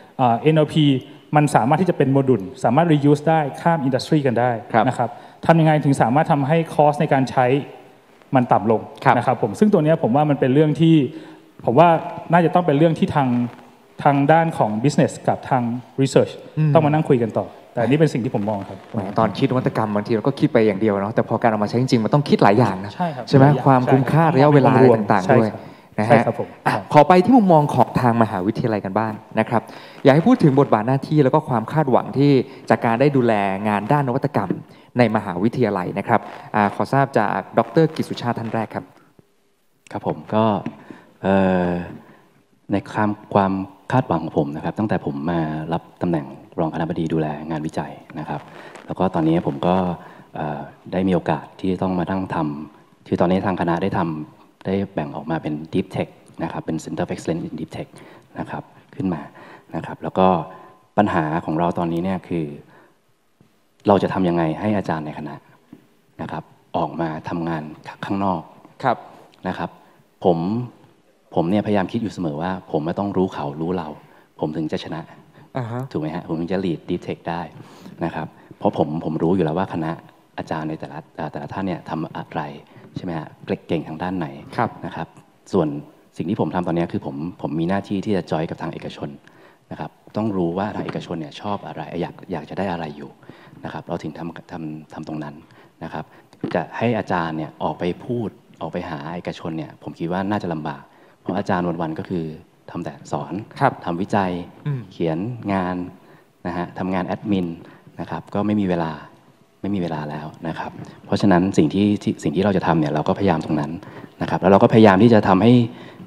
NLP มันสามารถที่จะเป็นโมดูลสามารถ reuse ได้ข้ามอินดัสทรีกันได้นะครับทำยังไงถึงสามารถทำให้คอสในการใช้มันต่ำลงนะครับผมซึ่งตัวนี้ผมว่ามันเป็นเรื่องที่ผมว่าน่าจะต้องเป็นเรื่องที่ทางด้านของ business กับทาง research ต้องมานั่งคุยกันต่อแต่อันนี้เป็นสิ่งที่ผมมองครับแหมตอนคิดนวัตกรรมบางทีเราก็คิดไปอย่างเดียวเนาะแต่พอการเอามาใช้จริงๆมันต้องคิดหลายอย่างนะใช่ครับใช่ไหมหลายอย่างความคุ้มค่าใช่ครับระยะเวลาอะไรต่างใช่ๆด้วยครับนะใช่ฮะครับผมขอไปที่มุมมองของทางมหาวิทยาลัยกันบ้างนะครับอยากให้พูดถึงบทบาทหน้าที่แล้วก็ความคาดหวังที่จากการได้ดูแลงานด้านนวัตกรรมในมหาวิทยาลัยนะครับขอทราบจากดร.กิตสุชาติท่านแรกครับครับผมก็ในความคาดหวังของผมนะครับตั้งแต่ผมมารับตำแหน่งรองคณบดีดูแลงานวิจัยนะครับแล้วก็ตอนนี้ผมก็ได้มีโอกาสที่ต้องมาตั้งทำที่ตอนนี้ทางคณะได้แบ่งออกมาเป็น Deep Tech นะครับเป็น Center of Excellence in Deep Tech นะครับขึ้นมานะครับแล้วก็ปัญหาของเราตอนนี้เนี่ยคือเราจะทำยังไงให้อาจารย์ในคณะนะครับออกมาทำงานข้างนอกนะครับผมเนี่ยพยายามคิดอยู่เสมอว่าผมไม่ต้องรู้เขารู้เราผมถึงจะชนะถูกไหมฮะผมถึงจะ lead Deep Tech ได้นะครับเพราะผมรู้อยู่แล้วว่าคณะอาจารย์ในแต่ละท่านเนี่ยทำอะไรใช่ไหมฮะเก่งทางด้านไหนนะครับส่วนสิ่งที่ผมทำตอนนี้คือผมมีหน้าที่ที่จะจอยกับทางเอกชนนะครับต้องรู้ว่าทางเอกชนเนี่ยชอบอะไรอยากจะได้อะไรอยู่นะครับเราถึงทำตรงนั้นนะครับจะให้อาจารย์เนี่ยออกไปพูดออกไปหาเอกชนเนี่ยผมคิดว่าน่าจะลำบากเพราะอาจารย์วันๆก็คือทำแต่สอนทำวิจัยเขียนงานนะฮะทำงานแอดมินนะครับก็ไม่มีเวลาแล้วนะครับเพราะฉะนั้นสิ่งที่เราจะทำเนี่ยเราก็พยายามตรงนั้นนะครับแล้วเราก็พยายามที่จะทำให้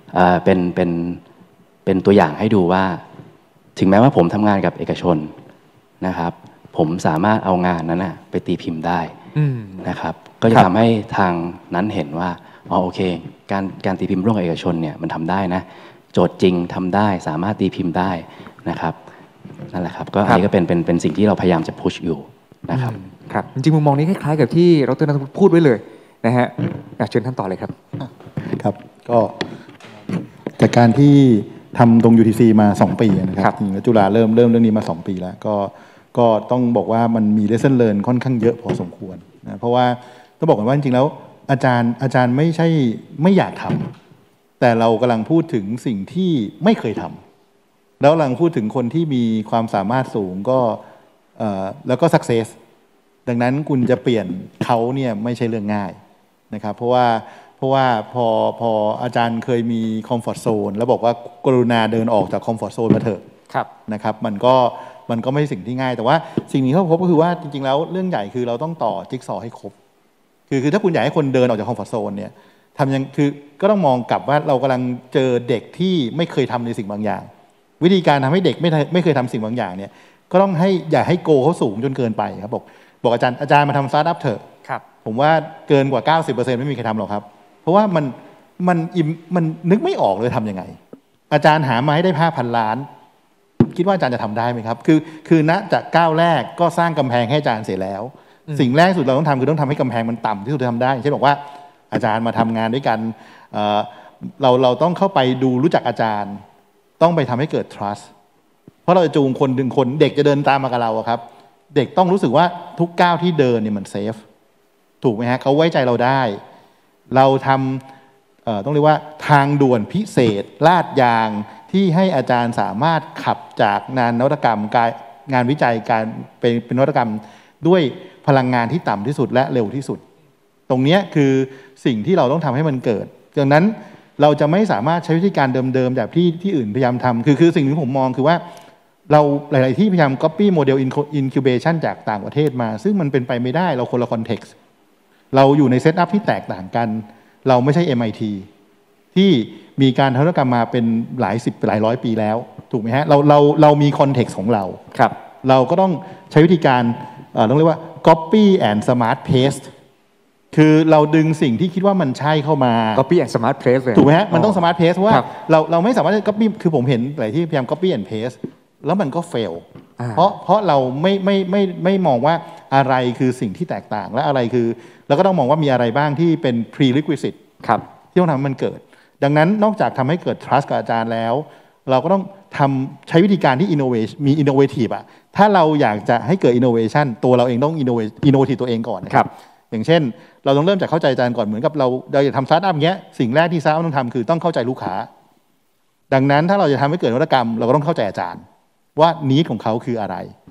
เป็นตัวอย่างให้ดูว่าถึงแม้ว่าผมทำงานกับเอกชนนะครับผมสามารถเอางานนั้นไปตีพิมพ์ได้นะครับก็จะทำให้ทางนั้นเห็นว่าโอเคการตีพิมพ์ร่วมกับเอกชนเนี่ยมันทำได้นะโจทย์จริงทำได้สามารถตีพิมพ์ได้นะครับนั่นแหละครับก็อันนี้ก็เป็นสิ่งที่เราพยายามจะพุชอยู่นะครับครับจริงๆมุมมองนี้คล้ายๆกับที่ดร.ณัฐวุฒิพูดไว้เลยนะฮะเชิญท่านต่อเลยครับครับก็จากการที่ทำตรง UTC มา2 ปีนะครับจริงๆแล้วจุฬาเริ่มเรื่องนี้มา2 ปีแล้วก็ต้องบอกว่ามันมี lesson learn ค่อนข้างเยอะพอสมควรนะเพราะว่าต้องบอกก่อนว่าจริงๆแล้วอาจารย์ไม่ใช่ไม่อยากทำแต่เรากำลังพูดถึงสิ่งที่ไม่เคยทำแล้วกำลังพูดถึงคนที่มีความสามารถสูงก็แล้วก็ success ดังนั้นคุณจะเปลี่ยนเขาเนี่ยไม่ใช่เรื่องง่ายนะครับเพราะว่าพออาจารย์เคยมีคอมฟอร์ทโซนแล้วบอกว่ากรุณาเดินออกจากคอมฟอร์ทโซนมาเถอะนะครับมันก็ไม่ใช่สิ่งที่ง่ายแต่ว่าสิ่งนี้ที่พบก็คือว่าจริงๆแล้วเรื่องใหญ่คือเราต้องต่อจิ๊กซอว์ให้ครบคือถ้าคุณอยากให้คนเดินออกจากคอมฟอร์ทโซนเนี่ยทำยังคือก็ต้องมองกลับว่าเรากำลังเจอเด็กที่ไม่เคยทำในสิ่งบางอย่างวิธีการทำให้เด็กไม่เคยทำสิ่งบางอย่างเนี่ยก็ต้องอย่าให้โกเขาสูงจนเกินไปครับบอกอาจารย์มาทำสตาร์ทอัพเถอะผมว่าเกินกว่า 90% ไม่มีใครทำหรอกครับเพราะว่ามันนึกไม่ออกเลยทำยังไงอาจารย์หามาให้ได้5,000 ล้านคิดว่าอาจารย์จะทำได้ไหมครับคือณจากก้าวแรกก็สร้างกำแพงให้อาจารย์เสร็จแล้วสิ่งแรกสุดเราต้องทำคือต้องทำให้กำแพงมันต่ำที่สุดที่ทำได้เช่นบอกว่าอาจารย์มาทำงานด้วยกันเราต้องเข้าไปดูรู้จักอาจารย์ต้องไปทำให้เกิด trust เพราะเราจะจูงคนดึงคนเด็กจะเดินตามมากับเราครับเด็กต้องรู้สึกว่าทุกก้าวที่เดินเนี่ยมันเซฟถูกไหมฮะเขาไว้ใจเราได้เราทำต้องเรียกว่าทางด่วนพิเศษลาดยางที่ให้อาจารย์สามารถขับจากงานนวัตกรรมงานวิจัยการเป็นนวัตกรรมด้วยพลังงานที่ต่ำที่สุดและเร็วที่สุดตรงนี้คือสิ่งที่เราต้องทำให้มันเกิดดังนั้นเราจะไม่สามารถใช้วิธีการเดิมๆแบบที่อื่นพยายามทำคือสิ่งที่ผมมองคือว่าเราหลายๆที่พยายาม copy โมเดล incubation จากต่างประเทศมาซึ่งมันเป็นไปไม่ได้เราคนละ context เราอยู่ในเซตอัพที่แตกต่างกันเราไม่ใช่ MIT ที่มีการนวัตกรรมมาเป็นหลายร้อยปีแล้วถูกไหมฮะเรามี context ของเราเราก็ต้องใช้วิธีการต้องเรียกว่า copy and smart paste คือเราดึงสิ่งที่คิดว่ามันใช่เข้ามา copy and smart paste เลยถูกไหมฮะมันต้อง smart paste เพราะว่าเราไม่สามารถ copy คือผมเห็นหลายที่พยายาม copy and paste แล้วมันก็ fail เพราะเราไม่มองว่าอะไรคือสิ่งที่แตกต่างและอะไรคือแล้วก็ต้องมองว่ามีอะไรบ้างที่เป็น prerequisite ที่ต้องทำให้มันเกิดดังนั้นนอกจากทำให้เกิด trust กับอาจารย์แล้วเราก็ต้องใช้วิธีการที่ มี innovative อ่ะถ้าเราอยากจะให้เกิด innovation ตัวเราเองต้อง innovative ตัวเองก่อนนะครับอย่างเช่นเราต้องเริ่มจากเข้าใจอาจารย์ก่อนเหมือนกับเราอยากทำสตาร์ทอัพเงี้ยสิ่งแรกที่สตาร์ทอัพต้องทำคือต้องเข้าใจลูกค้าดังนั้นถ้าเราจะทำให้เกิดนวัตกรรมเราก็ต้องเข้าใจอาจารย์ว่า need ของเขาคืออะไร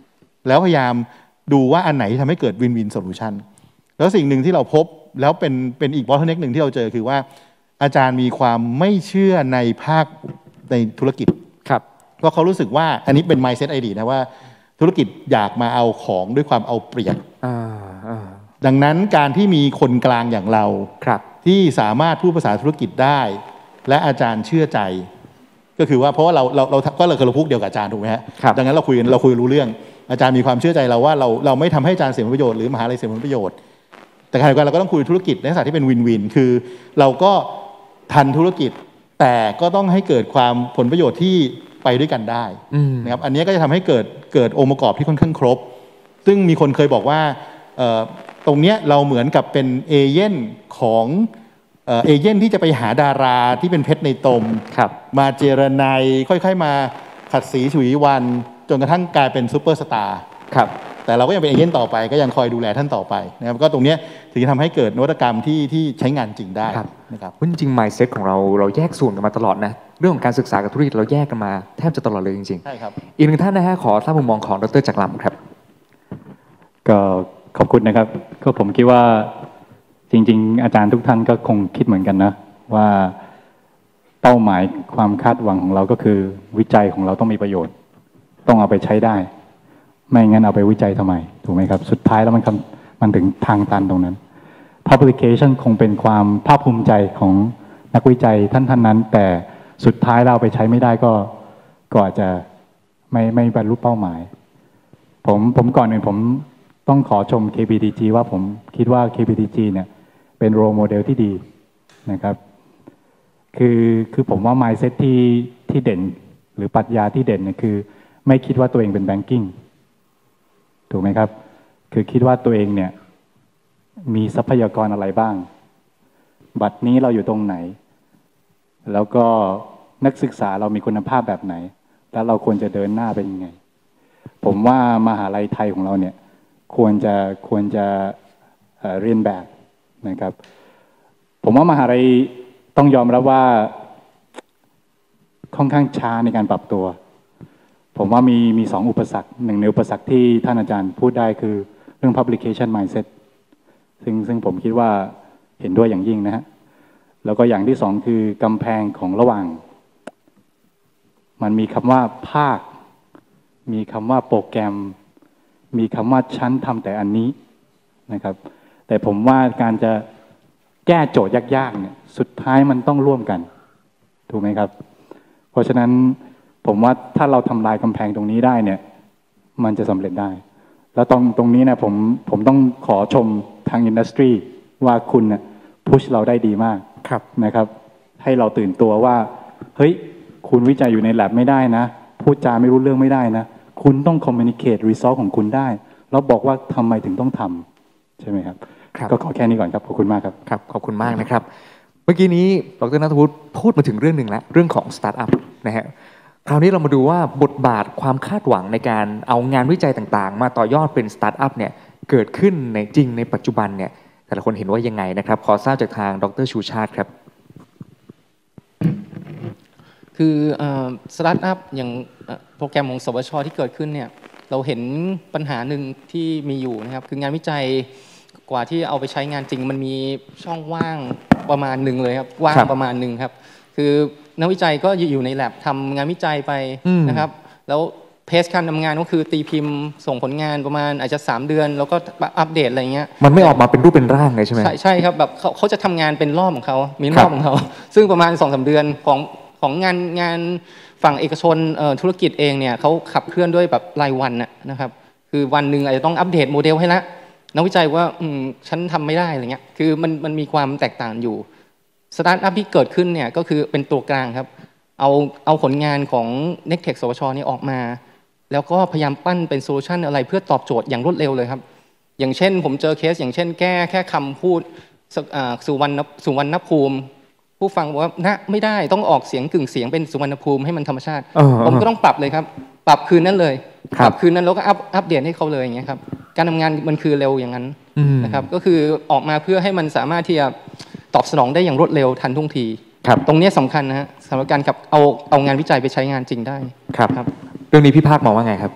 แล้วพยายามดูว่าอันไหนที่ทำให้เกิดวินวินโซลูชันแล้วสิ่งหนึ่งที่เราพบแล้วเป็นอีกบอทเน็กหนึ่งที่เราเจอคือว่าอาจารย์มีความไม่เชื่อในภาคในธุรกิจครับเพราะเขารู้สึกว่าอันนี้เป็น mindset อดีตนะว่าธุรกิจอยากมาเอาของด้วยความเอาเปรียบดังนั้นการที่มีคนกลางอย่างเราที่สามารถพูดภาษาธุรกิจได้และอาจารย์เชื่อใจก็คือว่าเพราะว่าเราก็เราคือเราพูดเดียวกับอาจารย์ถูกไหมฮะดังนั้นเราคุยรู้เรื่องอาจารย์มีความเชื่อใจเราว่าเราไม่ทำให้อาจารย์เสียผลประโยชน์หรือมหาลัยเสียผลประโยชน์แต่ขณะเดียวกันเราก็ต้องคุยธุรกิจในลักษณะที่เป็นวินวินคือเราก็ทันธุรกิจแต่ก็ต้องให้เกิดความผลประโยชน์ที่ไปด้วยกันได้นะครับอันนี้ก็จะทำให้เกิดองค์ประกอบที่ค่อนข้างครบซึ่งมีคนเคยบอกว่าตรงเนี้ยเราเหมือนกับเป็นเอเย่นของเอเย่นที่จะไปหาดาราที่เป็นเพชรในตมมาเจรไนค่อยๆมาขัดสีฉุยวันจนกระทั่งกลายเป็นซูเปอร์สตาร์แต่เราก็ยังเป็นเอเย่นต่อไปก็ยังคอยดูแลท่านต่อไปนะครับก็ตรงนี้ถึงจะทำให้เกิดนวัตกรรมที่ใช้งานจริงได้นะครับจริงๆ mindset ของเราแยกส่วนกันมาตลอดนะเรื่องของการศึกษากับธุรกิจเราแยกกันมาแทบจะตลอดเลยจริงๆใช่ครับอีกหนึ่งท่านนะฮะขอทราบมุมมองของดร.จักรลำครับก็ขอบคุณนะครับก็ผมคิดว่าจริงๆอาจารย์ทุกท่านก็คงคิดเหมือนกันนะว่าเป้าหมายความคาดหวังของเราก็คือวิจัยของเราต้องมีประโยชน์ต้องเอาไปใช้ได้ไม่งั้นเอาไปวิจัยทำไมถูกไหมครับสุดท้ายแล้วมันถึงทางตันตรงนั้น publication คงเป็นความภาคภูมิใจของนักวิจัยท่านนั้นแต่สุดท้ายเราไปใช้ไม่ได้ก็อาจจะไม่บรรลุเป้าหมายผมก่อนอื่นผมต้องขอชม KBTG ว่าผมคิดว่า KBTG เนี่ยเป็นโรลโมเดลที่ดีนะครับคือผมว่า mindset ที่เด่นหรือปรัชญาที่เด่นเนี่ยคือไม่คิดว่าตัวเองเป็นแบงกิ้งถูกไหมครับคือคิดว่าตัวเองเนี่ยมีทรัพยากรอะไรบ้างบัดนี้เราอยู่ตรงไหนแล้วก็นักศึกษาเรามีคุณภาพแบบไหนแล้วเราควรจะเดินหน้าเป็นยังไงผมว่ามหาลัยไทยของเราเนี่ยควรจะเรียนแบบนะครับผมว่ามหาลัยต้องยอมรับว่าค่อนข้างช้าในการปรับตัวผมว่ามีสองอุปสรรคหนึ่งในอุปสรรคที่ท่านอาจารย์พูดได้คือเรื่อง publication mindset ซึ่งผมคิดว่าเห็นด้วยอย่างยิ่งนะฮะแล้วก็อย่างที่สองคือกำแพงของระหว่างมันมีคำว่าภาคมีคำว่าโปรแกรมมีคำว่าฉันทำแต่อันนี้นะครับแต่ผมว่าการจะแก้โจทย์ยากๆเนี่ยสุดท้ายมันต้องร่วมกันถูกไหมครับเพราะฉะนั้นผมว่าถ้าเราทำลายกำแพงตรงนี้ได้เนี่ยมันจะสำเร็จได้แล้วตรงนี้เนี่ยผมต้องขอชมทางอินดัสทรีว่าคุณเนี่ยพุชเราได้ดีมากนะครับให้เราตื่นตัวว่าเฮ้ยคุณวิจัยอยู่ใน lab ไม่ได้นะพูดจาไม่รู้เรื่องไม่ได้นะคุณต้อง communicate result ของคุณได้แล้วบอกว่าทำไมถึงต้องทำใช่ไหมครับก็ขอแค่นี้ก่อนครับขอบคุณมากครับครับขอบคุณมากนะครับเมื่อกี้นี้ดร.ณัฐวุฒิพูดมาถึงเรื่องหนึ่งแล้วเรื่องของสตาร์ทอัพนะฮะคราวนี้เรามาดูว่าบทบาทความคาดหวังในการเอางานวิจัยต่างๆมาต่อยอดเป็นสตาร์ทอัพเนี่ยเกิดขึ้นในจริงในปัจจุบันเนี่ยแต่ละคนเห็นว่ายังไงนะครับขอทราบจากทางดร.ชูชาติครับคือสตาร์ทอัพอย่างโปรแกรมของสวช.ที่เกิดขึ้นเนี่ยเราเห็นปัญหาหนึ่งที่มีอยู่นะครับคืองานวิจัยกว่าที่เอาไปใช้งานจริงมันมีช่องว่างประมาณหนึ่งเลยครับว่างประมาณหนึ่งครับคือนักวิจัยก็อยู่ใน lab ทำงานวิจัยไปนะครับแล้วเพจการทำงานก็คือตีพิมพ์ส่งผลงานประมาณอาจจะ3 เดือนแล้วก็อัปเดตอะไรเงี้ยมันไม่ออกมาเป็นรูปเป็นร่างเลยใช่ไหมใช่ครับแบบเขาจะทำงานเป็นรอบของเขามีรอบของเขาซึ่งประมาณ 2-3 เดือนของงานฝั่งเอกชนธุรกิจเองเนี่ยเขาขับเคลื่อนด้วยแบบรายวันนะครับคือวันหนึ่งอาจจะต้องอัปเดตโมเดลให้ละนักวิจัยว่าฉันทำไม่ได้อะไรเงี้ยคือมันมีความแตกต่างอยู่สตาร์ทอัพที่เกิดขึ้นเนี่ยก็คือเป็นตัวกลางครับเอาผลงานของ Nectech สวช.นี่ออกมาแล้วก็พยายามปั้นเป็นโซลูชันอะไรเพื่อตอบโจทย์อย่างรวดเร็วเลยครับอย่างเช่นผมเจอเคสอย่างเช่นแก้แค่คำพูดสุวรรณภูมิผู้ฟังบอกว่าไม่ได้ต้องออกเสียงกึ่งเสียงเป็นสุวรรณภูมิให้มันธรรมชาติผมก็ต้องปรับเลยครับปรับคืนนั้นเลยปรับคืนนั้นแล้วก็อัปเดตให้เขาเลยอย่างเงี้ยครับการทำงานมันคือเร็วอย่างนั้นนะครับก็คือออกมาเพื่อให้มันสามารถที่จะตอบสนองได้อย่างรวดเร็วทันท่วงทีตรงนี้สำคัญนะฮะสำหรับการกับเอางานวิจัยไปใช้งานจริงได้ครับเรื่องนี้พี่ภาคมองว่าไงครับ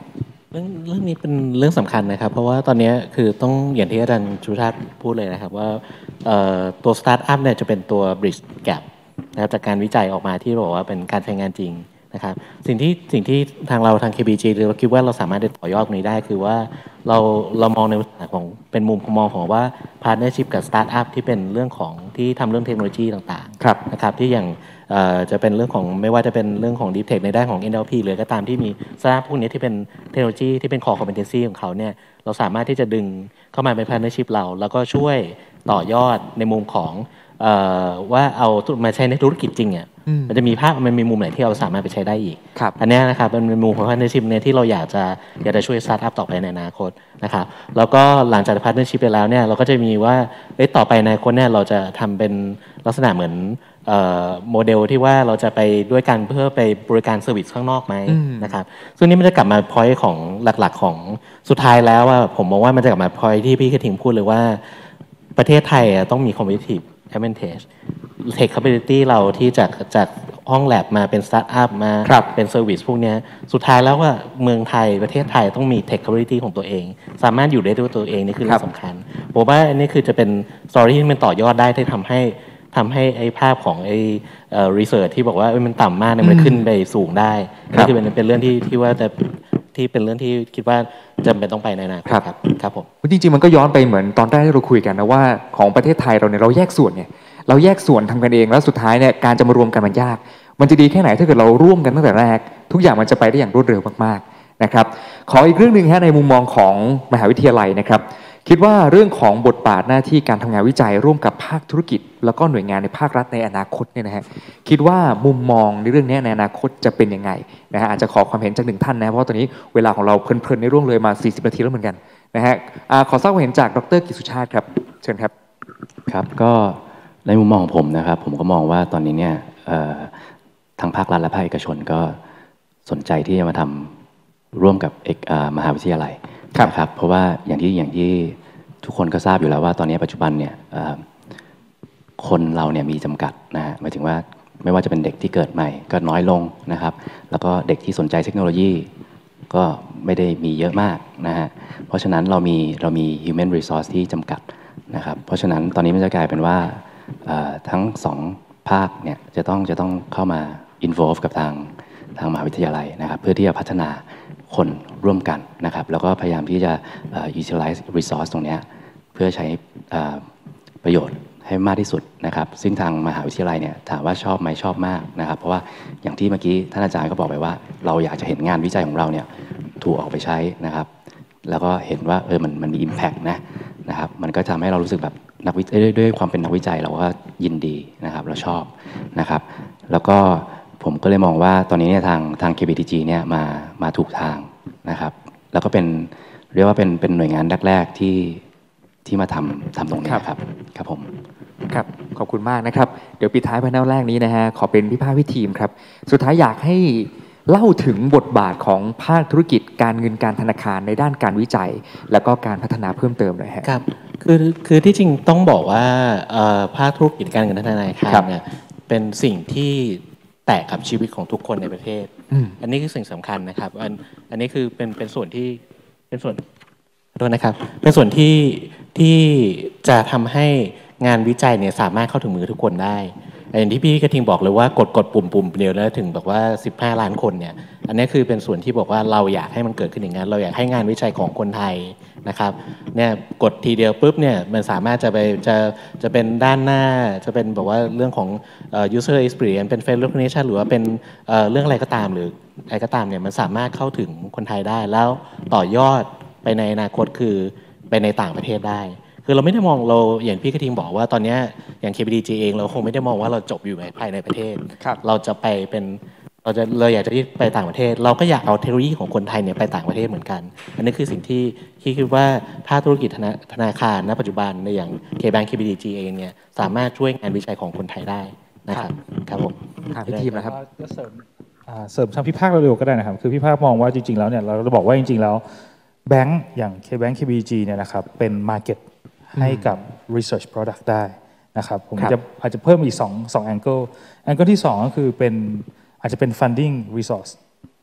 เรื่องนี้เป็นเรื่องสำคัญนะครับเพราะว่าตอนนี้คือต้องอย่างที่อาจารย์ชูชาติพูดเลยนะครับว่าตัวสตาร์ทอัพเนี่ยจะเป็นตัว bridge gap นะครับจากการวิจัยออกมาที่บอกว่าเป็นการใช้งานจริงนะครับสิ่งที่ทางเราทาง KBG เราคิดว่าเราสามารถต่อยอดนี้ได้คือว่าเรามองในลักษณะของเป็นมุมมองของว่า partnership กับสตาร์ทอัพที่เป็นเรื่องของที่ทำเรื่องเทคโนโลยีต่างๆนะครับที่อย่างจะเป็นเรื่องของไม่ว่าจะเป็นเรื่องของ Deep Tech ในด้านของ NLP หรือก็ตามที่มีสตาร์ทอัพพวกนี้ที่เป็นเทคโนโลยีที่เป็น core competency ของเขาเนี่ยเราสามารถที่จะดึงเข้ามาเป็น partnership เราแล้วก็ช่วยต่อยอดในมุมของว่าเอามาใช้ในธุรกิจจริงอ่ะมันจะมีภาพมันมีมุมไหนที่เราสามารถไปใช้ได้อีกอันนี้นะครับเป็นมุมของ partnership เนี่ยที่เราอยากจะช่วยสตาร์ทอัพต่อไปในอนาคตนะครับแล้วก็หลังจาก partnership ไปแล้วเนี่ยเราก็จะมีว่าต่อไปในอนาคตเนี่ยเราจะทำเป็นลักษณะเหมือนโมเดลที่ว่าเราจะไปด้วยกันเพื่อไปบริการเซอร์วิสข้างนอกไหมนะครับซึ่งนี่มันจะกลับมา point ของหลักๆของสุดท้ายแล้วว่าผมมองว่ามันจะกลับมา point ที่พี่กระทิงพูดเลยว่าประเทศไทยต้องมี competitive advantage tech capability เราที่จากห้องแลบมาเป็นสตาร์ทอัพมาเป็นเซอร์วิสพวกนี้สุดท้ายแล้วว่าเมืองไทยประเทศไทยต้องมี tech capability ของตัวเองสามารถอยู่ได้ด้วยตัวเองนี่คือเรื่องสำคัญผมว่าอันนี้คือจะเป็น story ที่มันต่อยอดได้ที่ทำให้ไอ้ภาพของไอ้research ที่บอกว่ามันต่ำมากเนี่ยมันขึ้นไปสูงได้นี่คือเป็นเรื่องที่ว่าจะที่เป็นเรื่องที่คิดว่าจำเป็นต้องไปในอนาคตครับผมจริงๆมันก็ย้อนไปเหมือนตอนแรกที่เราคุยกันนะว่าของประเทศไทยเราเนี่ยเราแยกส่วนเนี่ยเราแยกส่วนทำกันเองแล้วสุดท้ายเนี่ยการจะมารวมกันมันยากมันจะดีแค่ไหนถ้าเกิดเราร่วมกันตั้งแต่แรกทุกอย่างมันจะไปได้อย่างรวดเร็วมากๆนะครับขออีกเรื่องนึงฮะในมุมมองของมหาวิทยาลัยนะครับคิดว่าเรื่องของบทบาทหน้าที่การทำงานวิจัยร่วมกับภาคธุรกิจแล้วก็หน่วยงานในภาครัฐในอนาคตเนี่ยนะฮะคิดว่ามุมมองในเรื่องนี้ในอนาคตจะเป็นยังไงนะฮะอาจจะขอความเห็นจากหนึ่งท่านนะเพราะตอนนี้เวลาของเราเพลินๆในร่วงเลยมา40นาทีแล้วเหมือนกันนะฮะขอทราบความเห็นจากดร.กิตสุชาติครับเชิญครับครับก็ในมุมมองของผมนะครับผมก็มองว่าตอนนี้เนี่ยทางภาครัฐและภาคเอกชนก็สนใจที่จะมาทำร่วมกับมหาวิทยาลัยนะครับเพราะว่าอย่างที่ทุกคนก็ทราบอยู่แล้วว่าตอนนี้ปัจจุบันเนี่ยคนเราเนี่ยมีจำกัดนะฮะหมายถึงว่าไม่ว่าจะเป็นเด็กที่เกิดใหม่ก็น้อยลงนะครับแล้วก็เด็กที่สนใจเทคโนโลยีก็ไม่ได้มีเยอะมากนะฮะเพราะฉะนั้นเรามี human resource ที่จำกัดนะครับเพราะฉะนั้นตอนนี้มันจะกลายเป็นว่าทั้งสองภาคเนี่ยจะต้องเข้ามา involve กับทางมหาวิทยาลัยนะครับเพื่อที่จะพัฒนาคนร่วมกันนะครับแล้วก็พยายามที่จะ utilize resource ตรงนี้เพื่อใช้ประโยชน์ให้มากที่สุดนะครับซึ่งทางมหาวิทยาลัยเนี่ยถามว่าชอบไหมชอบมากนะครับเพราะว่าอย่างที่เมื่อกี้ท่านอาจารย์ก็บอกไปว่าเราอยากจะเห็นงานวิจัยของเราเนี่ยถูกออกไปใช้นะครับแล้วก็เห็นว่ามันมี impact นะครับมันก็ทำให้เรารู้สึกแบบด้วยความเป็นนักวิจัยเราก็ยินดีนะครับเราชอบนะครับแล้วก็ผมก็เลยมองว่าตอนนี้เนี่ยทาง KBTG เนี่ยมาถูกทางนะครับแล้วก็เรียกว่าเป็นหน่วยงานแรกๆที่มาทำตรงนี้ครับผมครับขอบคุณมากนะครับเดี๋ยวปิดท้ายพาร์ทแรกนี้นะฮะขอเป็นพี่ภาควิทีมครับสุดท้ายอยากให้เล่าถึงบทบาทของภาคธุรกิจการเงินการธนาคารในด้านการวิจัยแล้วก็การพัฒนาเพิ่มเติมหน่อยฮะครับคือที่จริงต้องบอกว่าภาคธุรกิจการเงินธนาคารเนี่ยเป็นสิ่งที่แตะกับชีวิตของทุกคนในประเทศอันนี้คือสิ่งสำคัญนะครับอันนี้คือเป็นส่วนที่เป็นส่วนด้วยนะครับเป็นส่วนที่จะทำให้งานวิจัยเนี่ยสามารถเข้าถึงมือทุกคนได้อย่างที่พี่กระทิงบอกเลยว่ากดปุ่มเดียวแล้วถึงบอกว่า15 ล้านคนเนี่ยอันนี้คือเป็นส่วนที่บอกว่าเราอยากให้มันเกิดขึ้นอย่างนั้นเราอยากให้งานวิจัยของคนไทยนะครับเนี่ยกดทีเดียวปุ๊บเนี่ยมันสามารถจะเป็นด้านหน้าจะเป็นบอกว่าเรื่องของuser experience เป็น face recognition หรือว่าเป็นเรื่องอะไรก็ตามหรืออะไรก็ตามเนี่ยมันสามารถเข้าถึงคนไทยได้แล้วต่อยอดไปในอนาคตคือไปในต่างประเทศได้คือเราไม่ได้มองเราอย่างพี่กระทิงบอกว่าตอนนี้อย่าง KBDG เองเราคงไม่ได้มองว่าเราจบอยู่ภายในประเทศเราจะไปเป็นเราอยากจะไปต่างประเทศเราก็อยากเอาเทคโนโลยีของคนไทยเนี่ยไปต่างประเทศเหมือนกันอันนี้คือสิ่งที่คิดว่าภาคธุรกิจธนาคารณปัจจุบันในอย่าง KBank KBDG เองเนี่ยสามารถช่วยงานวิจัยของคนไทยได้นะครับครับผมพี่ทีมนะครับเสริมทางพี่ภาคเร็วๆก็ได้นะครับคือพี่ภาคมองว่าจริงๆแล้วเนี่ยเราบอกว่าจริงๆแล้วแบงก์อย่าง KBank KBDG เนี่ยนะครับเป็น market ให้กับ research product ได้นะครับผมอาจจะเพิ่มอีก2 angle ที่2ก็คืออาจจะเป็น funding resource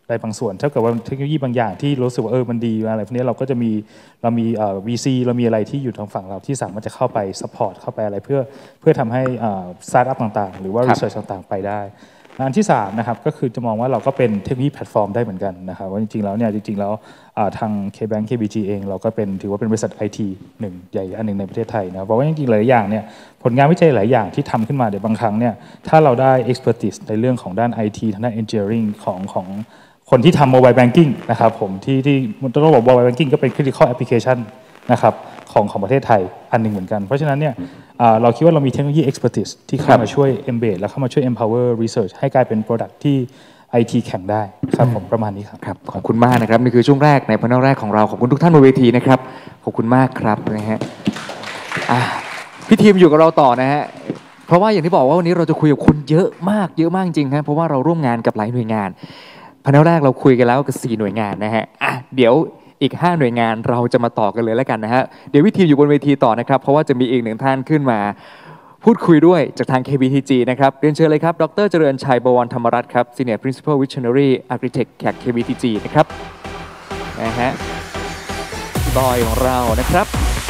อะไรบางส่วนถ้าเกิดว่าเทคโนโลยีบางอย่างที่รู้สึกว่ามันดีอะไรพวกนี้เราก็จะมีVC เรามีอะไรที่อยู่ทางฝั่งเราที่สามารถจะเข้าไปซัพพอร์ตเข้าไปอะไรเพื่อทำให้สตาร์ทอัพต่างๆหรือว่ารีเสิร์ชต่างๆไปได้อันที่3นะครับก็คือจะมองว่าเราก็เป็นเทคโนโลยีแพลตฟอร์มได้เหมือนกันนะครับว่าจริงๆแล้วเนี่ยจริงๆแล้วทาง KBank KBG เองเราก็ถือว่าเป็นบริษัท IT หนึ่งใหญ่อันหนึ่งในประเทศไทยนะเพราะว่าจริงๆหลายอย่างเนี่ยผลงานวิจัยหลายอย่างที่ทำขึ้นมาเดี๋ยวบางครั้งเนี่ยถ้าเราได้ expertise ในเรื่องของด้าน IT ทางด้าน engineering ของคนที่ทำ mobile banking นะครับผมที่ต้องบอก mobile banking ก็เป็น critical application นะครับของประเทศไทยอันหนึ่งเหมือนกันเพราะฉะนั้นเนี่ยเราคิดว่าเรามีเทคโนโลยี expertise ที่เข้ามาช่วย embed และเข้ามาช่วย empower research ให้กลายเป็น product ที่ IT แข่งได้ครับผมประมาณนี้ครับครับขอบคุณมากนะครับนี่คือช่วงแรกในพาร์ทแรกของเราขอบคุณทุกท่านบนเวทีนะครับขอบคุณมากครับนะฮะพี่ทีมอยู่กับเราต่อนะฮะเพราะว่าอย่างที่บอกว่าวันนี้เราจะคุยกับคนเยอะมากจริงครับเพราะว่าเราร่วมงานกับหลายหน่วยงานพาร์ทแรกเราคุยกันแล้วกับ4หน่วยงานนะฮะเดี๋ยวอีก5หน่วยงานเราจะมาต่อกันเลยแล้วกันนะฮะเดี๋ยวพี่ทีมอยู่บนเวทีต่อนะครับเพราะว่าจะมีอีก1ท่านขึ้นมาพูดคุยด้วยจากทาง KBTG นะครับเรียนเชิญเลยครับดร.เจริญชัย บวรธรรมรัตน์ครับ Senior Principal Visionary Architect จาก KBTG นะครับนะฮะพี่บอยของเรานะครับ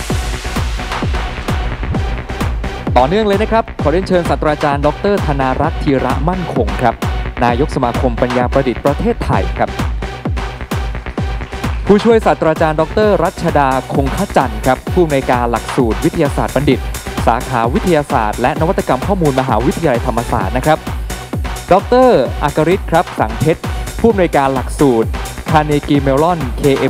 ต่อเนื่องเลยนะครับขอเรียนเชิญศาสตราจารย์ดร.ธนารัตน์ธีระมั่นคงครับนายกสมาคมปัญญาประดิษฐ์ประเทศไทยครับผู้ช่วยศาสตราจารย์ดร.รัชดาคงขจันทร์ครับผู้อำนวยการหลักสูตรวิทยาศาสตร์บัณฑิตสาขาวิทยาศาสตร์และนวัตกรรมข้อมูลมหาวิทยาลัยธรรมศาสตร์นะครับดร.อากฤษครับสังเพชรผู้อำนวยการหลักสูตร Carnegie Mellon